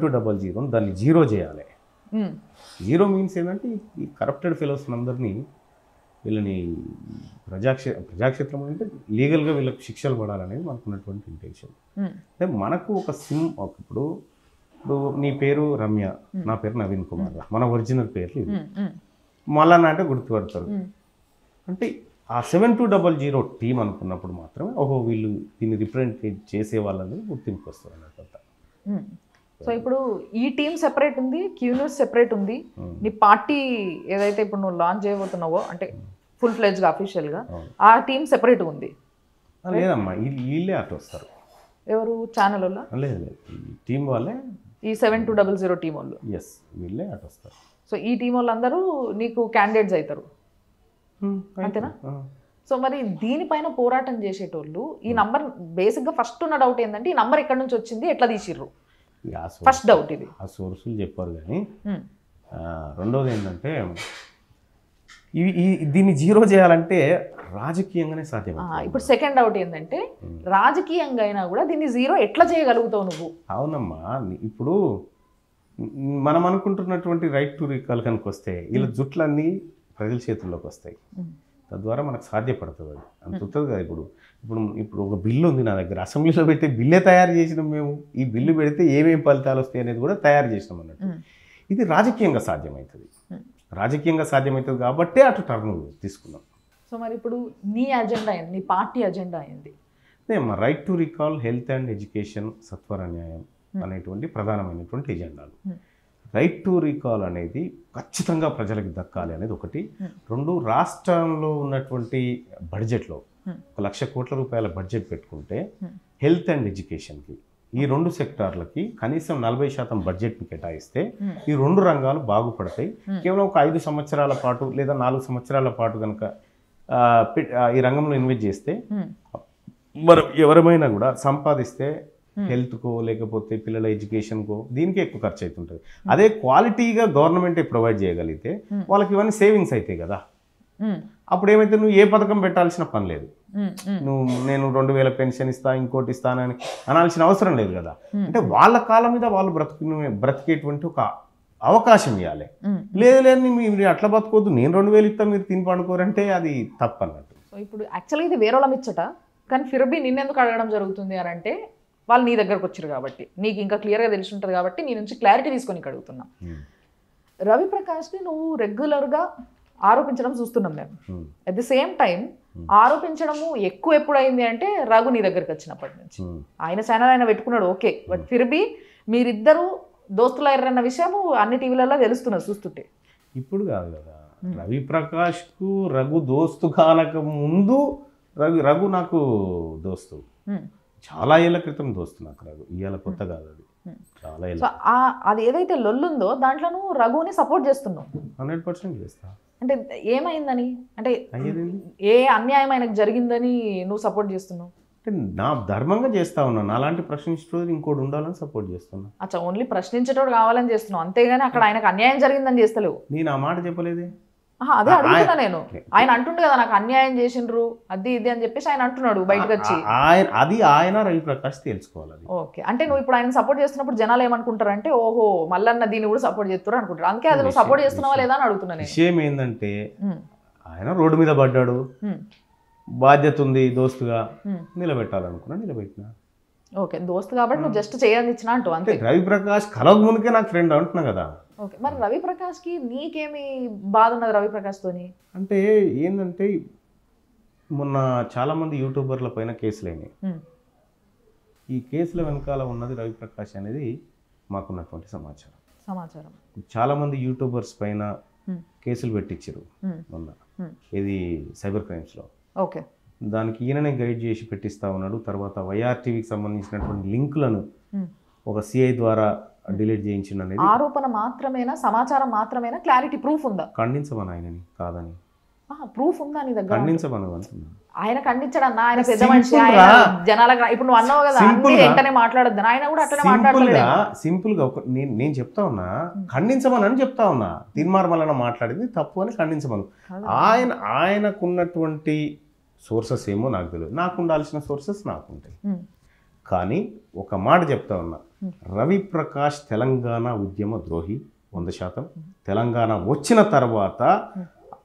7200 దాన్ని జీరో చేయాలి. జీరో మీన్స్ ఏంటంటే ఈ కరప్టెడ్ ఫెలోస్ అందరినీ వీళ్ళని ప్రజాక్షేత్రం అంటే లీగల్గా వీళ్ళకి శిక్షలు పడాలనేది మనకున్నటువంటి ఇంటెన్షన్. అంటే మనకు ఒక ఇప్పుడు నీ పేరు రమ్య, నా పేరు నవీన్ కుమార్, మన ఒరిజినల్ పేర్లు ఇది, మళ్ళా అంటే గుర్తుపడతారు. అంటే ఆ 7200 టీం అనుకున్నప్పుడు మాత్రమే ఓహో వీళ్ళు దీన్ని రిప్రజెంట్ చేసే వాళ్ళని గుర్తింపు వస్తుంది అన్నట్టు. సో ఇప్పుడు ఈ టీం సెపరేట్ ఉంది, క్యూ న్యూస్ సెపరేట్ ఉంది, నీ పార్టీ ఏదైతే ఇప్పుడు నువ్వు లాంచ్ చేయబోతున్నావో అంటే ఫుల్ ఫ్లెడ్జ్గా అఫీషియల్గా ఆ టీం సెపరేట్ ఉంది. లేదమ్మా, వీళ్ళే అటు వస్తారు. ఎవరు ఛానల్ వాళ్ళ? లేదు లేదు, ఈ టీం వాళ్ళే, ఈ 7200 టీం వాళ్ళు. ఎస్, వీళ్ళే అటు వస్తారు. సో ఈ టీం వాళ్ళందరూ నీకు క్యాండిడేట్స్ అవుతారు అంతేనా? సో మరి దీనిపైన పోరాటం చేసేటోళ్ళు ఈ నంబర్ బేసిక్గా ఫస్ట్ ఉన్న డౌట్ ఏంటంటే ఈ నంబర్ ఎక్కడి నుంచి వచ్చింది, ఎట్లా తీసిర్రు, ఫస్ట్ డౌట్ ఇది. ఆ సోర్సులు చెప్పారు కానీ రెండోది ఏంటంటే దీన్ని జీరో చేయాలంటే రాజకీయంగానే సాధ్యం. ఇప్పుడు సెకండ్ డౌట్ ఏంటంటే రాజకీయంగా అయినా కూడా దీన్ని జీరో ఎట్లా చేయగలుగుతావు నువ్వు? అవునమ్మా, ఇప్పుడు మనం అనుకుంటున్నటువంటి రైట్ టు రీకాల్ కనుక వస్తే వీళ్ళ జుట్లన్నీ ప్రజల చేతుల్లోకి వస్తాయి, తద్వారా మనకు సాధ్యపడుతుంది. అది అంత ఉంటుంది కదా. ఇప్పుడు ఒక బిల్లు ఉంది నా దగ్గర, అసెంబ్లీలో పెట్టి బిల్లే తయారు చేసినాం మేము. ఈ బిల్లు పెడితే ఏమేమి ఫలితాలు వస్తాయి అనేది కూడా తయారు చేసినాం అన్నట్టు. ఇది రాజకీయంగా సాధ్యమవుతుంది, రాజకీయంగా సాధ్యమవుతుంది కాబట్టే అటు టర్న్ తీసుకున్నాం. సో మరి ఇప్పుడు నీ అజెండా ఏంది, నీ పార్టీ అజెండా ఏంది? మా right to recall, health and education, సత్వర న్యాయం అనేటువంటి ప్రధానమైనటువంటి ఎజెండాలు. రైట్ టు రీకాల్ అనేది ఖచ్చితంగా ప్రజలకు దక్కాలి అనేది ఒకటి. రెండు, రాష్ట్రంలో ఉన్నటువంటి బడ్జెట్లో 1,00,000 కోట్ల రూపాయల బడ్జెట్ పెట్టుకుంటే హెల్త్ అండ్ ఎడ్యుకేషన్కి, ఈ రెండు సెక్టార్లకి కనీసం 40% బడ్జెట్ని కేటాయిస్తే ఈ రెండు రంగాలు బాగుపడతాయి. కేవలం ఒక 5 సంవత్సరాల పాటు లేదా 4 సంవత్సరాల పాటు కనుక ఈ రంగంలో ఇన్వెస్ట్ చేస్తే మనం ఎవరమైనా కూడా సంపాదిస్తే హెల్త్కో లేకపోతే పిల్లల ఎడ్యుకేషన్కో దీనికి ఎక్కువ ఖర్చు అవుతుంటుంది. అదే క్వాలిటీగా గవర్నమెంటే ప్రొవైడ్ చేయగలిగితే వాళ్ళకి ఇవన్నీ సేవింగ్స్ అవుతాయి కదా. అప్పుడు ఏమైతే నువ్వు ఏ పథకం పెట్టాల్సిన పని లేదు, నేను 2,000 పెన్షన్ ఇస్తా ఇంకోటి ఇస్తానని అనాల్సిన అవసరం లేదు కదా. అంటే వాళ్ళ కాలం మీద వాళ్ళు బ్రతికేటువంటి ఒక అవకాశం ఇవ్వాలి. లేదు మీరు అట్లా బతుకోవద్దు, నేను 2,000 ఇస్తా మీరు తిని పండుకోరంటే అది తప్పు అన్నట్టు. సో ఇప్పుడు యాక్చువల్గా ఇది వేరే వాళ్ళ మిచ్చట, కానీ ఫిర్బీ నిన్నెందుకు అడగడం జరుగుతుంది అని అంటే వాళ్ళు నీ దగ్గరకు వచ్చారు కాబట్టి, నీకు ఇంకా క్లియర్గా తెలిసి ఉంటుంది కాబట్టి నీ నుంచి క్లారిటీ తీసుకొని అడుగుతున్నా. రవి ప్రకాష్ని నువ్వు రెగ్యులర్గా ఆరోపించడం చూస్తున్నాం మేము. అట్ ది సేమ్ టైం ఆరోపించడము ఎక్కువ ఎప్పుడైంది అంటే రఘు నీ దగ్గరికి వచ్చినప్పటి నుంచి. ఆయన ఛానల్ ఆయన పెట్టుకున్నాడు ఓకే, బట్ ఫిర్బీ మీరిద్దరూ దోస్తులయ్యారన్న విషయం అన్ని టీవీలలో తెలుస్తున్నది చూస్తుంటే. ఇప్పుడు కాదు కదా, రవి ప్రకాష్కు రఘు దోస్తు కానక ముందు రఘు నాకు దోస్తు, చాలా ఏళ్ళ క్రితం దోస్తు నాకు రఘు, ఇవాళ కొత్త కాదు అది, చాలా ఏళ్ళ. సో అది ఏదైతే లొల్లుందో దాంట్లో నువ్వు రఘుని సపోర్ట్ చేస్తున్నావు. 100% చేస్తా. అంటే ఏమైందని, అంటే ఏ అన్యాయం ఆయనకు జరిగిందని నువ్వు సపోర్ట్ చేస్తున్నావు? అంటే నా ధర్మంగా చేస్తా ఉన్నాను, అలాంటి ప్రశ్నించేటోడు ఇంకోటి ఉండాలని సపోర్ట్ చేస్తున్నా. అచ్చా, ఓన్లీ ప్రశ్నించేటోడు కావాలని చేస్తున్నావు అంతేగాని అక్కడ ఆయనకు అన్యాయం జరిగిందని చేస్తలేవు. నేను ఆ మాట చెప్పలేదే. అదే అడుగుతున్నా నేను. ఆయన అంటుండు కదా నాకు అన్యాయం చేసిండ్రు అది ఇది అని చెప్పేసి ఆయన అంటున్నాడు బయటకు వచ్చి. ఆయన రవి ప్రకాష్ తెలుసుకోవాలి. ఓకే, అంటే నువ్వు ఇప్పుడు ఆయన సపోర్ట్ చేస్తున్నప్పుడు జనాలు ఏమనుకుంటారు అంటే ఓహో మల్లన్న దీన్ని కూడా సపోర్ట్ చేస్తారు అనుకుంటారు. అందుకే అది నువ్వు సపోర్ట్ చేస్తున్నావా లేదా అని అడుగుతున్నాను. విషయం ఏంటంటే ఆయన రోడ్డు మీద పడ్డాడు, బాధ్యత ఉంది దోస్తుగా, నిలబెట్టాలనుకున్నా నిలబెట్టినా. ఓకే, దోస్తు కాబట్టి నువ్వు జస్ట్ చేయాలని ఇచ్చినా అంటూ అంతే. రవి ప్రకాష్ కలవక ముందుకే నాకు ఫ్రెండ్ అంటున్నా కదా. ఓకే, మరి రవి ప్రకాష్కి నీకేమి బాధ ఉన్నది రవి ప్రకాష్తోని? అంటే ఏంటంటే మొన్న చాలామంది యూట్యూబర్ల పైన కేసులు అయినాయి. ఈ కేసుల వెనకాల ఉన్నది రవి ప్రకాష్ అనేది మాకున్నటువంటి సమాచారం. చాలామంది యూట్యూబర్స్ పైన కేసులు పెట్టించారు మొన్న, ఇది సైబర్ క్రైమ్స్లో. ఓకే, దానికి ఈయననే గైడ్ చేసి పెట్టిస్తా ఉన్నాడు. తర్వాత వైఆర్టీవీకి సంబంధించినటువంటి లింకులను ఒక సిఐ ద్వారా డిలీట్ చేయించిన అనేది ఆరోపణ మాత్రమేనా, సమాచారం మాత్రమేనా, క్లారిటీ ప్రూఫ్ ఉందా? ఖండించమని ఆయనని కాదని. ప్రూఫ్ ఉందా నీ దగ్గర? ఖండించమని అంటున్నా. ఆయన ఖండించడన్నా, ఆయన పెద్ద మనిషి, జనాలకు ఇప్పుడు నువ్వు అన్నావు కదా వెంటనే మాట్లాడద్దు, ఆయన కూడా అట్లనే మాట్లాడతాడు. సింపుల్ గా నేను చెప్తా ఉన్నా, ఖండించమని అని చెప్తా ఉన్నా. తీర్మార్మలన మాట్లాడింది తప్పు అని ఖండించమను. ఆయనకున్నటువంటి సోర్సెస్ ఏమో నాకు తెలియదు, నాకు ఉండాల్సిన సోర్సెస్ నాకుంటాయి. కానీ ఒక మాట చెప్తా ఉన్నా, రవి ప్రకాష్ తెలంగాణ ఉద్యమ ద్రోహి 100%. తెలంగాణ వచ్చిన తర్వాత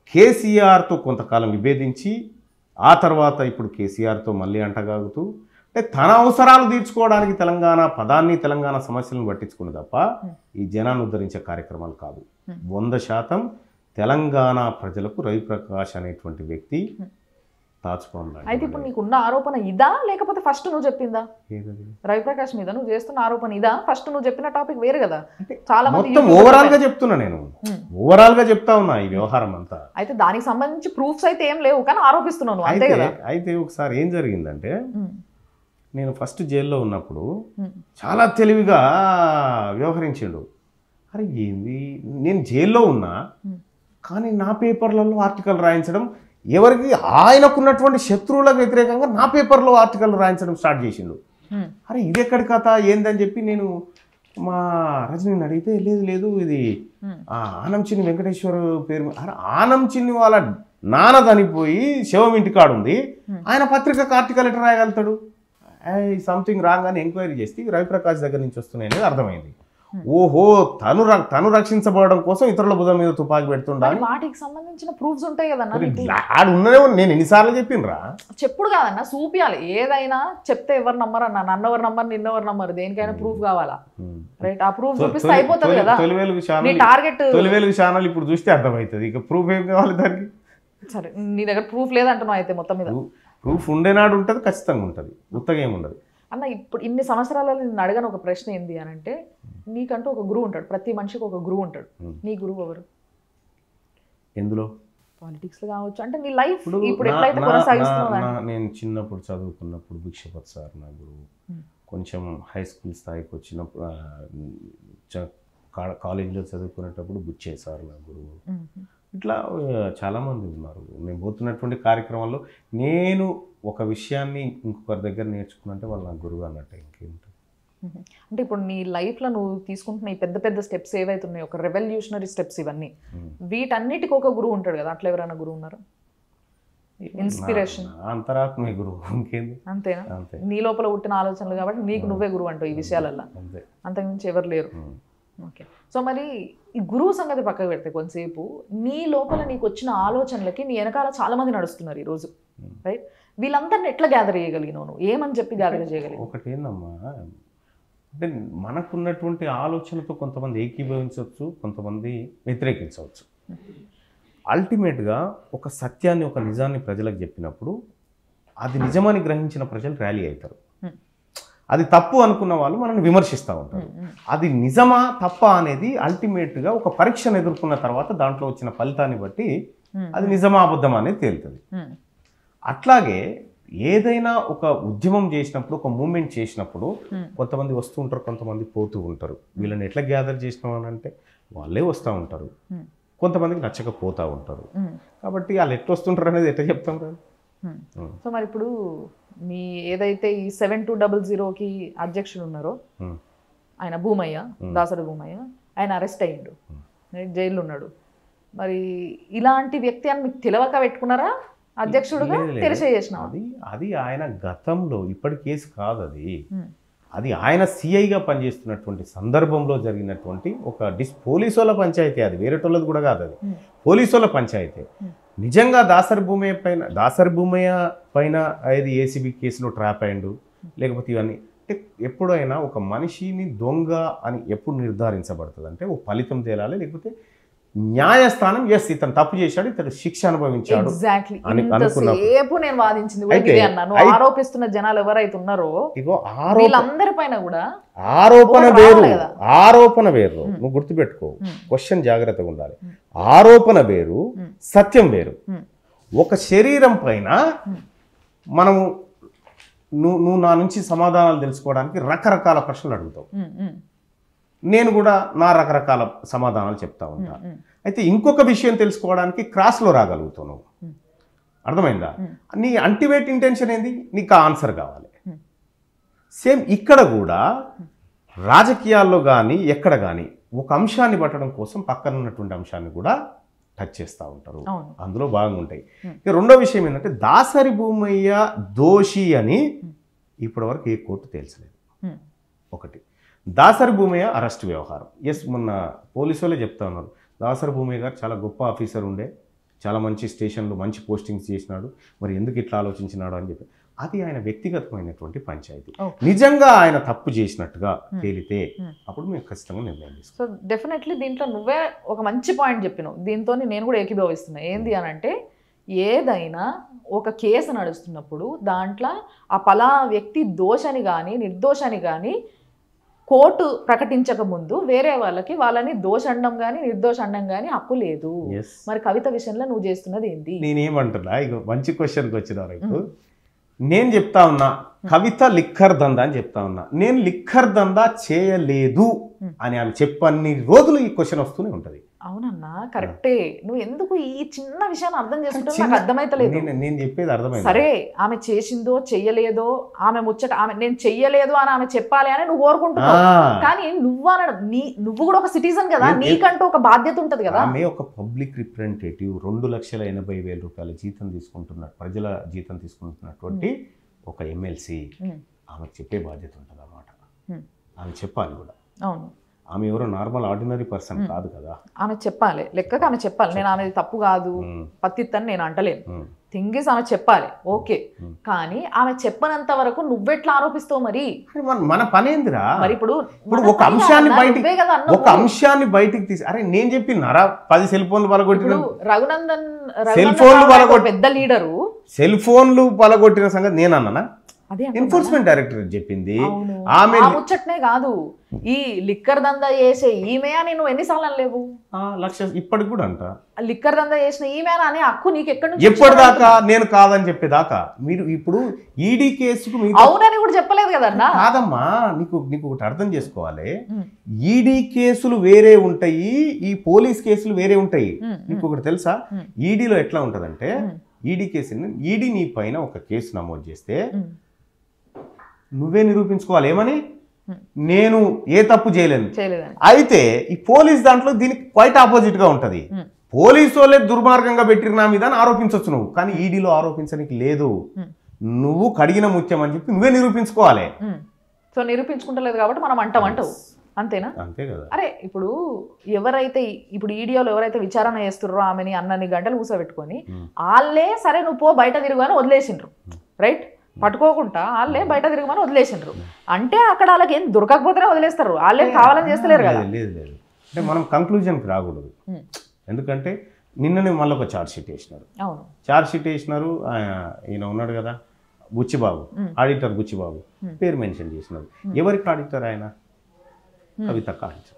కేసీఆర్తో కొంతకాలం విభేదించి ఆ తర్వాత ఇప్పుడు కేసీఆర్తో మళ్ళీ అంటగాగుతూ అంటే తన అవసరాలు తీర్చుకోవడానికి తెలంగాణ పదాన్ని తెలంగాణ సమస్యలను పట్టించుకుని తప్ప ఈ జనాన్ని ఉద్ధరించే కార్యక్రమాలు కాదు. 100% తెలంగాణ ప్రజలకు రవిప్రకాష్ అనేటువంటి వ్యక్తి తాచుకోవాలి. అయితే ఇప్పుడు నీకున్న ఆరోపణ ఇదా లేకపోతే ఫస్ట్ నువ్వు చెప్పిందా? రవిప్రకాష్ మీద నువ్వు చేస్తున్న ఆరోపణ ఇదా? ఫస్ట్ నువ్వు చెప్పిన టాపిక్ వేరు కదా. చాలా మంది మొత్తం ఓవరాల్ గా చెప్తున్నా, నేను ఓవరాల్ గా చెప్తా ఉన్నా ఈ వ్యవహారం అంతా. అయితే దానికి సంబంధించి ప్రూఫ్స్ అయితే ఏం లేవు కానీ ఆరోపిస్తున్నాను అంతే కదా. అయితే ఒకసారి ఏం జరిగిందంటే నేను ఫస్ట్ జైల్లో ఉన్నప్పుడు చాలా తెలివిగా వ్యవహరించిండు. అరే ఏంది, నేను జైల్లో ఉన్నా కానీ నా పేపర్లలో ఆర్టికల్ రాయించడం, ఎవరికి ఆయనకున్నటువంటి శత్రువులకు వ్యతిరేకంగా నా పేపర్లో ఆర్టికల్ రాయించడం స్టార్ట్ చేసిండు. అరే ఇది ఎక్కడి కథ ఏందని చెప్పి నేను మా రజనీని అడిగితే లేదు ఇది ఆనంచిన్ని వెంకటేశ్వర పేరు. అరే ఆనంచిన్ని వాళ్ళ నాన్న చనిపోయి శవం ఇంటికాడు ఉంది, ఆయన పత్రికకు ఆర్టికల్ ఎట్లా రాయగలుగుతాడు? సంథింగ్ రాంగ్ అని ఎంక్వైరీ చేస్తే రవిప్రకాష్ దగ్గర నుంచి వస్తున్నాయి అనేది అర్థమైంది. ఓహో తను రక్షించబడడం కోసం ఇతరుల భుజం మీద తుపాకి పెడుతుండాలి. వాటికి సంబంధించిన ప్రూఫ్స్ ఉంటాయి కదన్నా. ఉన్నదే నేను ఎన్నిసార్లు చెప్పినరా, చెప్పుడు కాదన్నా చూపియాలి. ఏదైనా చెప్తే ఎవరు నమ్మరు అన్న, నన్నెవరు నమ్మరు నిన్నెవరు నమ్మరు, దేనికైనా ప్రూఫ్ కావాలా? రైట్, ఆ ప్రూఫ్ చూపిస్తే అయిపోతుంది కదా. తొలివేలు ఛానల్ ఇప్పుడు చూస్తే అర్థమవుతుంది. ఇక ప్రూఫ్ ఏం కావాలి దానికి? సరే నీ దగ్గర ప్రూఫ్ లేదంటున్నావు అయితే మొత్తం మీద. ప్రూఫ్ ఉండేనాడు ఉంటుంది, ఖచ్చితంగా ఉంటుంది, ఉత్తగా ఏముండదు అన్న. ఇప్పుడు ఇన్ని సంవత్సరాలలో నేను అడగను ఒక ప్రశ్న ఏంది అని అంటే, నీకంటూ ఒక గురువు ఉంటాడు, ప్రతి మనిషికి ఒక గురువు ఉంటాడు. నీ గురువు ఎవరు? ఎందులో? పాలిటిక్స్ కావచ్చు, అంటే నీ లైఫ్ ఇప్పుడు ఎట్లయితే కొనసాగిస్తున్నావు. నేను చిన్నప్పుడు చదువుకున్నప్పుడు భిక్షపత్ సార్ నా గురువు. కొంచెం హై స్కూల్ స్థాయికి వచ్చినప్పుడు కాలేజీలో చదువుకునేటప్పుడు బుచ్చే సార్ నా గురువు. ఇట్లా చాలామంది ఉన్నారు. నేను పోతున్నటువంటి కార్యక్రమాల్లో నేను ఒక విషయాన్ని ఇంకొకరి దగ్గర నేర్చుకున్నంటే వాళ్ళు నా గురువు అన్నట్టు ఇంకేంటి. అంటే ఇప్పుడు నీ లైఫ్లో నువ్వు తీసుకుంటున్న ఈ పెద్ద పెద్ద స్టెప్స్ ఏవైతున్నాయి, ఒక రెవల్యూషనరీ స్టెప్స్, ఇవన్నీ వీటన్నిటికీ ఒక గురువు ఉంటాడు కదా. అట్లా ఎవరైనా గురువు ఉన్నారు? ఇన్స్పిరేషన్ అంతరాత్మ గురువు, ఇంకేంది. అంతేనా? నీ లోపల పుట్టిన ఆలోచనలు కాబట్టి నీకు నువ్వే గురువు అంటావు ఈ విషయాలల్లో, అంతకుమించి ఎవరు లేరు. ఓకే, సో మరి ఈ గురువు సంగతి పక్కకు పెడితే కొంతసేపు నీ లోపల నీకు వచ్చిన ఆలోచనలకి నీ వెనకాల చాలా మంది నడుస్తున్నారు ఈరోజు, రైట్? వీళ్ళందరిని ఎట్లా గ్యాదర్ చేయగలిగినావు నువ్వు? ఏమని చెప్పి గ్యాదర్ చేయగలిగినావు? ఒకటి ఏందమ్మా అంటే మనకున్నటువంటి ఆలోచనతో కొంతమంది ఏకీభవించవచ్చు, కొంతమంది వ్యతిరేకించవచ్చు. అల్టిమేట్గా ఒక సత్యాన్ని, ఒక నిజాన్ని ప్రజలకు చెప్పినప్పుడు అది నిజమని గ్రహించిన ప్రజలు ర్యాలీ అవుతారు. అది తప్పు అనుకున్న వాళ్ళు మనల్ని విమర్శిస్తూ ఉంటారు. అది నిజమా తప్పా అనేది అల్టిమేట్గా ఒక పరీక్షను ఎదుర్కొన్న తర్వాత దాంట్లో వచ్చిన ఫలితాన్ని బట్టి అది నిజమా అబద్ధమా అనేది తేలుతుంది. అట్లాగే ఏదైనా ఒక ఉద్యమం చేసినప్పుడు, ఒక మూమెంట్ చేసినప్పుడు కొంతమంది వస్తూ ఉంటారు, కొంతమంది పోతూ ఉంటారు. వీళ్ళని ఎట్లా గ్యాదర్ చేసినాం అని అంటే వాళ్ళే వస్తూ ఉంటారు, కొంతమందికి నచ్చకపోతూ ఉంటారు. కాబట్టి వాళ్ళు ఎట్లా వస్తుంటారు అనేది ఎట్లా చెప్తాం కదా. సో మరి ఇప్పుడు మీ ఏదైతే ఈ 7200కి అధ్యక్షుడు ఉన్నారో ఆయన భూమయ్య, దాసరి భూమయ్య, ఆయన అరెస్ట్ అయ్యిండు, జైల్లో ఉన్నాడు. మరి ఇలాంటి వ్యక్తి అని మీకు తెలియక పెట్టుకున్నారా అధ్యక్షుడుగా? తెలిసేసిన అది ఆయన గతంలో, ఇప్పటి కేసు కాదు అది. అది ఆయన సిఐగా పనిచేస్తున్నటువంటి సందర్భంలో జరిగినటువంటి ఒక పోలీసు వాళ్ళ పంచాయతీ. అది వేరేటోళ్ళది కూడా కాదు, అది పోలీసు వాళ్ళ పంచాయతీ. నిజంగా దాసరి భూమయ్య పైన అది ఏసీబీ కేసులో ట్రాప్ అయ్యిండు, లేకపోతే ఇవన్నీ. అంటే ఎప్పుడైనా ఒక మనిషిని దొంగ అని ఎప్పుడు నిర్ధారించబడుతుంది అంటే ఓ ఫలితం తేలాలి, లేకపోతే న్యాయస్థానం ఎస్ ఇతను తప్పు చేశాడు, ఇతను శిక్ష అనుభవించాడు అని అనుకున్నప్పుడు నేను వాదించింది ఆరోపిస్తున్న జనాలు ఎవరైతే ఉన్నారో వీళ్ళందరిపైన కూడా ఆరోపణ వేరు. నువ్వు గుర్తుపెట్టుకో, క్వశ్చన్ జాగ్రత్తగా ఉండాలి. ఆరోపణ వేరు, సత్యం వేరు. ఒక శరీరం పైన మనము నువ్వు నా నుంచి సమాధానాలు తెలుసుకోవడానికి రకరకాల ప్రశ్నలు అడుగుతావు, నేను కూడా నా రకరకాల సమాధానాలు చెప్తా ఉంటా. అయితే ఇంకొక విషయం తెలుసుకోవడానికి క్రాస్లో రాగలుగుతావు నువ్వు. అర్థమైందా? నీ అల్టిమేట్ ఇంటెన్షన్ ఏంది? నీకు ఆన్సర్ కావాలి. సేమ్ ఇక్కడ కూడా రాజకీయాల్లో కానీ ఎక్కడ కానీ ఒక అంశాన్ని పట్టడం కోసం పక్కన ఉన్నటువంటి అంశాన్ని కూడా టచ్ చేస్తూ ఉంటారు, అందులో భాగంగా ఉంటాయి. ఇక రెండో విషయం ఏంటంటే దాసరి భూమయ్య దోషి అని ఇప్పటివరకు ఏ కోర్టు తేల్చలేదు. ఒకటి, దాసరి భూమయ్య అరెస్ట్ వ్యవహారం ఎస్ మొన్న పోలీసు వాళ్ళే చెప్తా ఉన్నారు, దాసరి భూమయ్య గారు చాలా గొప్ప ఆఫీసర్ ఉండే, చాలా మంచి స్టేషన్లో మంచి పోస్టింగ్స్ చేసినాడు, మరి ఎందుకు ఇట్లా ఆలోచించినాడు అని చెప్పి అది ఆయన వ్యక్తిగతమైనటువంటి పంచాయతీ. నిజంగా ఆయన తప్పు చేసినట్టుగా తేలితే అప్పుడు మేము ఖచ్చితంగా నిర్ణయం తీసుకుంటాం. సో డెఫినెట్లీ దీంట్లో నువ్వే ఒక మంచి పాయింట్ చెప్పినావు, దీంతో నేను కూడా ఏకీభవిస్తున్నా. ఏంది అని అంటే ఏదైనా ఒక కేసు నడుస్తున్నప్పుడు దాంట్లో ఆ పలానా వ్యక్తి దోషని కానీ నిర్దోషని కానీ కోర్టు ప్రకటించక ముందు వేరే వాళ్ళని దోషండం కానీ నిర్దోషండం కానీ హక్కు లేదు. మరి కవిత విషయంలో నువ్వు చేస్తున్నది ఏంటి? నేనేమంటున్నా, ఇక మంచి క్వశ్చన్కి వచ్చిన నేను చెప్తా ఉన్నా కవిత లిక్కర్ దందా అని చెప్తా ఉన్నా. నేను లిక్కర్ దందా చేయలేదు అని ఆమె చెప్పన్ని రోజులు ఈ క్వశ్చన్ వస్తూనే ఉంటది. అవునన్నా కరెక్టే. నువ్వు ఎందుకు ఈ చిన్న విషయాన్ని అర్థం చేసుకుంటే నాకు అర్థమైతలేదు. నేను చెప్పేది అర్థమైంది. సరే ఆమె చేసిందో చెయ్యలేదో ఆమె ముచ్చట ఆమె నేను చెయ్యలేదు అని ఆమె చెప్పాలి అని నువ్వు కోరుకుంటున్నావు. కానీ నువ్వు కూడా ఒక సిటిజన్ కదా, నీకంటూ ఒక బాధ్యత ఉంటది కదా. ఆమె ఒక పబ్లిక్ రిప్రజెంటేటివ్ 2,80,000 రూపాయల జీతం తీసుకుంటున్నట్టు, ప్రజల జీతం తీసుకుంటున్నటువంటి ఒక ఎమ్మెల్సీ. ఆమెకు చెప్పే బాధ్యత ఉంటుంది అన్నమాట. ఆమె చెప్పాలి కూడా. అవును, ఆమె ఎవరో నార్మల్ ఆర్డినరీ పర్సన్ కాదు కదా. ఆమె చెప్పాలి, లెక్కగా ఆమె చెప్పాలి. నేను ఆమె తప్పు కాదు పత్తిత్తని నేను అంటలేను. థింగ్స్ ఆమె చెప్పాలి, ఓకే. కానీ ఆమె చెప్పనంత వరకు నువ్వెట్లా ఆరోపిస్తావు? మరి మన పనేందిరా? మరి ఇప్పుడు ఒక అంశాన్ని బయటికి తీసి అరే నేను చెప్పినారా 10 సెల్ ఫోన్లు పలగొట్టిన రఘునందన్ సెల్ ఫోన్లు పెద్ద లీడరు సెల్ ఫోన్లు పలగొట్టిన సంగతి నేను అన్నానా? ఎన్ఫోర్స్మెంట్ డైరెక్టర్ చెప్పింది. ఆమె ముచ్చట్నే కాదు, ఈ లిక్కర్ దందా చేసే ఈమె అని నువ్వు ఎన్నిసార్లు అనలేవు? ఇప్పటికి కూడా అంట లిక్కర్ దందా చేసిన ఈమె అనే హక్కు నీకు ఎక్కడి నుంచి? ఎప్పటిదాకా నేను కాదని చెప్పేదాకా మీరు ఇప్పుడు ఈడీ కేసుకు అవునని కూడా చెప్పలేదు కదన్నా. కాదమ్మా, నీకు ఒకటి అర్థం చేసుకోవాలి. ఈడీ కేసులు వేరే ఉంటాయి, ఈ పోలీస్ కేసులు వేరే ఉంటాయి. నీకు ఒకటి తెలుసా? ఈడీలో ఎట్లా ఉంటదంటే ఈడీ కేసుని ఈడీ నీ పైన ఒక కేసు నమోదు చేస్తే నువ్వే నిరూపించుకోవాలి. ఏమని? నేను ఏ తప్పు చేయలేను. అయితే ఈ పోలీస్ దాంట్లో దీనికి క్వైట్ ఆపోజిట్ గా ఉంటది. పోలీసు వాళ్ళే దుర్మార్గంగా పెట్టిన నా మీద ఆరోపించవచ్చు నువ్వు, కానీ ఈడీలో ఆరోపించడానికి లేదు. నువ్వు కడిగిన ముత్యం అని చెప్పి నువ్వే నిరూపించుకోవాలి. సో నిరూపించుకుంటలేదు కాబట్టి మనం అంటావు, అంతేనా? అంతే కదా. అరే ఇప్పుడు ఈడియోలో ఎవరైతే విచారణ చేస్తున్నారో ఆమెని అన్నన్ని గంటలు కూర్చోబెట్టుకొని వాళ్ళే సరే నువ్వు పో బయట తిరుగు వదిలేసిండ్రు, రైట్? పట్టుకోకుండా వాళ్ళే బయట తిరగమని వదిలేసిండ్రు అంటే అక్కడ వాళ్ళకి ఏం దొరకకపోతేనే వదిలేస్తారు, వాళ్ళేం కావాలని చేస్తలేరు కదా. లేదు అంటే మనం కంక్లూజన్కి రాకూడదు. ఎందుకంటే నిన్ననే మళ్ళీ ఒక ఛార్జ్ షీట్ వేసినారు. ఛార్జ్ షీట్ వేసినారు. ఈయన ఉన్నాడు కదా బుచ్చిబాబు, ఆడిటర్ బుచ్చిబాబు పేరు మెన్షన్ చేసినారు. ఎవరికి ఆడిటర్? ఆయన కవితకు ఆడిటర్.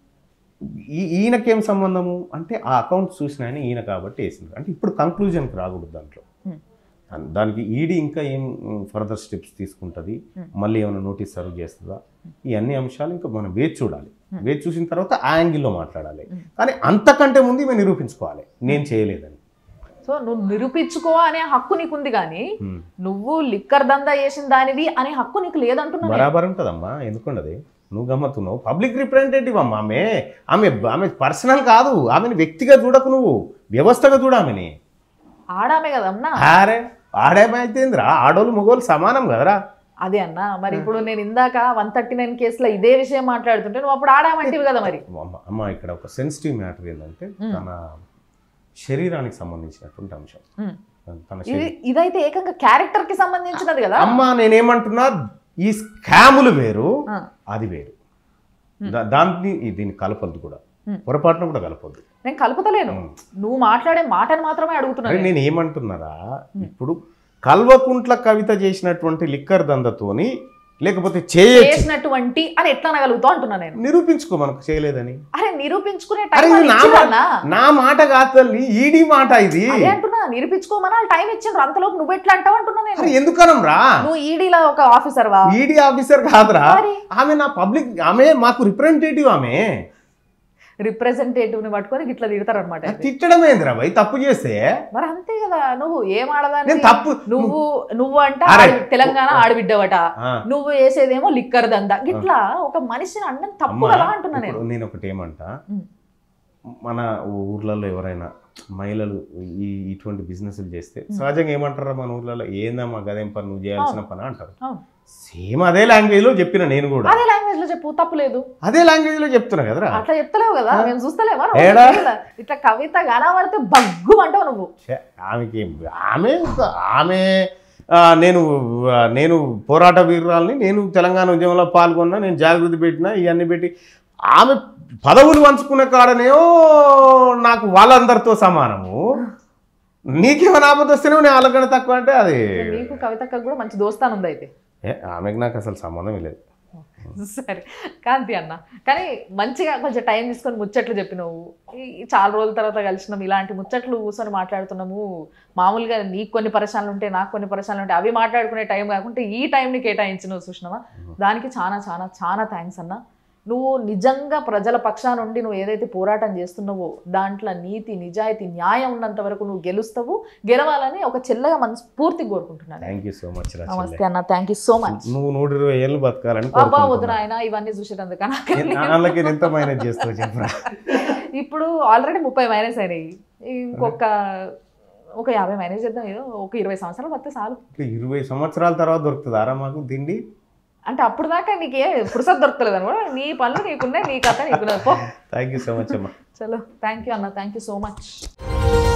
ఈయనకేం సంబంధము అంటే ఆ అకౌంట్ చూసిన ఆయన ఈయన కాబట్టి వేసినారు. అంటే ఇప్పుడు కంక్లూజన్కి రాకూడదు దాంట్లో. దానికి ఈడీ ఇంకా ఏం ఫర్దర్ స్టెప్స్ తీసుకుంటుంది, మళ్ళీ ఏమైనా నోటీస్ సర్వ్ చేస్తుందా, ఈ అన్ని అంశాలు ఇంకా మనం వేచి చూడాలి. వేచి చూసిన తర్వాత ఆ యాంగిల్లో మాట్లాడాలి. కానీ అంతకంటే ముందు మేము నిరూపించుకోవాలి నేను చేయలేదని. సో నువ్వు నిరూపించుకో అనే హక్కు నీకుంది, కానీ నువ్వు లిక్కర్ దందా చేసిన దానివి అనే హక్కు నీకు లేదంటున్నా. బరాబర్ ఉంటుందమ్మా, ఎందుకుండదు? నువ్వు గమ్మత్తున్నావు. పబ్లిక్ రిప్రజెంటేటివ్ అమ్మా ఆమె పర్సనల్ కాదు. ఆమెను వ్యక్తిగా చూడకు, నువ్వు వ్యవస్థగా చూడ. ఆమెని ఆడామే కదమ్మా. అరే ఆడేమైతేంద్రా, ఆడోళ్ళు మగోళ్ళు సమానం కదరా. అదే అన్న, మరి ఇప్పుడు నేను ఇందాక 139 కేసులో ఇదే విషయం మాట్లాడుతుంటే నువ్వు అప్పుడు ఆడామంటివి కదా. మరి అమ్మ ఇక్కడ ఒక సెన్సిటివ్ మ్యాటర్ ఏంటంటే తన శరీరానికి సంబంధించినటువంటి అంశం. ఇదైతే ఏకంగా క్యారెక్టర్ కి సంబంధించినది కదా. అమ్మా నేనేమంటున్నా, ఈ స్కాములు వేరు, అది వేరు. దీన్ని కలపద్దు కూడా, పొరపాటున కూడా కలపద్దు. నేను కలుపుతలేను, నువ్వు మాట్లాడే మాటను మాత్రమే అడుగుతున్నాను. నేను ఏమంటున్నారా, ఇప్పుడు కల్వకుంట్ల కవిత చేసినటువంటి లిక్కర్ దందతోని లేకపోతే చేసినటువంటి అని ఎట్లా అనగలుగుతావు అంటున్నా నేను. నిరూపించుకో, మనకు చేయలేదని. అరే నిరూపించుకునే నా మాట కాదు, ఈడీ మాట ఇది అంటున్నా. నిరూపించుకోమని టైం ఇచ్చిండ్రు, అంతలోపు నువ్వు ఎట్లా అంటావు అంటున్నా నేను. ఎందుకనం రా, నువ్వు ఈడీలో ఒక ఆఫీసర్ వా? ఈడీ ఆఫీసర్ కాదురా, ఆమె నా పబ్లిక్, ఆమె మాకు రిప్రజెంటేటివ్. ఆమె రిప్రజెంటేటివ్ ని పట్టుకొని ఇట్లా తిడతారు అనమాట. తిట్టడం ఏందిరా భయ్, తప్పు చేస్తే? మరి అంతే కదా, నువ్వు ఏం ఆడదాన్ని, తప్పు నువ్వు అంట తెలంగాణ ఆడబిడ్డవట, నువ్వు వేసేదేమో లిక్కర్ దందా, ఇట్లా ఒక మనిషిని అన్నం తప్పు కదా అంటున్నా నేను. నేను ఒకటి ఏమంటా, మన ఊర్లలో ఎవరైనా మహిళలు ఇటువంటి బిజినెస్లు చేస్తే సహజంగా ఏమంటారా మన ఊర్లలో, ఏందమ్మా గదేం పని నువ్వు చేయాల్సిన పని అంటారు. సేమ్ అదే లాంగ్వేజ్లో చెప్పిన నేను కూడా, అదే లాంగ్వేజ్ లో చెప్పు, తప్పులేదు. అదే లాంగ్వేజ్లో చెప్తున్నా కదరా. అట్లా చెప్తలేవు కదా, మేము చూస్తలేమా ఏడా? ఇట్లా కవిత గానపడితే బగ్గు అంటావు నువ్వు. ఆమెకి ఆమె ఆమె నేను పోరాట వీరురాలని, నేను తెలంగాణ ఉద్యమంలో పాల్గొన్నా, నేను జాగృతి పెట్టినా, ఇవన్నీ పెట్టి ఆమె పదవులు పంచుకునే కాడనేమో నాకు వాళ్ళందరితో సమానము. నీకేమైనా ఆపద వస్తేనే నేను వాళ్ళకన్నా తక్కువ అంటే అది. నీకు కవితకు కూడా మంచి దోస్తాను ఉంది అయితే. ఆమెకు నాకు అసలు సంబంధం లేదు. సరే కాంతి అన్న, కానీ మంచిగా కొంచెం టైం తీసుకొని ముచ్చట్లు చెప్పినావు. చాలా రోజుల తర్వాత కలిసినాం, ఇలాంటి ముచ్చట్లు కూర్చొని మాట్లాడుతున్నాము. మామూలుగా నీకు కొన్ని పరిశ్రమలు ఉంటే, నాకు కొన్ని పరిశ్రమలు ఉంటాయి, అవి మాట్లాడుకునే టైం కాకుంటే ఈ టైంని కేటాయించినావు చూసినావా, దానికి చాలా చాలా చాలా థ్యాంక్స్ అన్న. నువ్వు నిజంగా ప్రజల పక్షా నుండి నువ్వు ఏదైతే పోరాటం చేస్తున్నావో దాంట్లో నీతి, నిజాయితీ, న్యాయం ఉన్నంత వరకు నువ్వు గెలుస్తావు, గెలవాలని ఒక చెల్లగా మనస్ఫూర్తి కోరుకుంటున్నాను. Thank you so much. నమస్తే అన్న, థ్యాంక్ యూ సో మచ్. నువ్వు 120 ఏళ్ళు బతకాలని అబ్బా వద్దున ఆయన ఇవన్నీ చూసేటందుకన్నా వాళ్ళకి ఎంత మైనస్ చేస్తావు చెప్పరా. ఇప్పుడు ఆల్రెడీ 30 మైనస్ అయినాయి, ఇంకొక 50 మైనస్ చేద్దాం. ఏదో ఒక 20 సంవత్సరాలు వస్తే చాలు. 20 సంవత్సరాల తర్వాత దొరుకుతుందారా మాకు తిండి? అంటే అప్పుడు దాకా నీకే పురుషత్ దొరకలేదు అనమాట. నీ పనులు నీకున్నాయి, నీ కథ నీకున్నది. థ్యాంక్ యూ సో మచ్ అమ్మా. చలో థ్యాంక్ యూ అన్న, థ్యాంక్ యూ సో మచ్.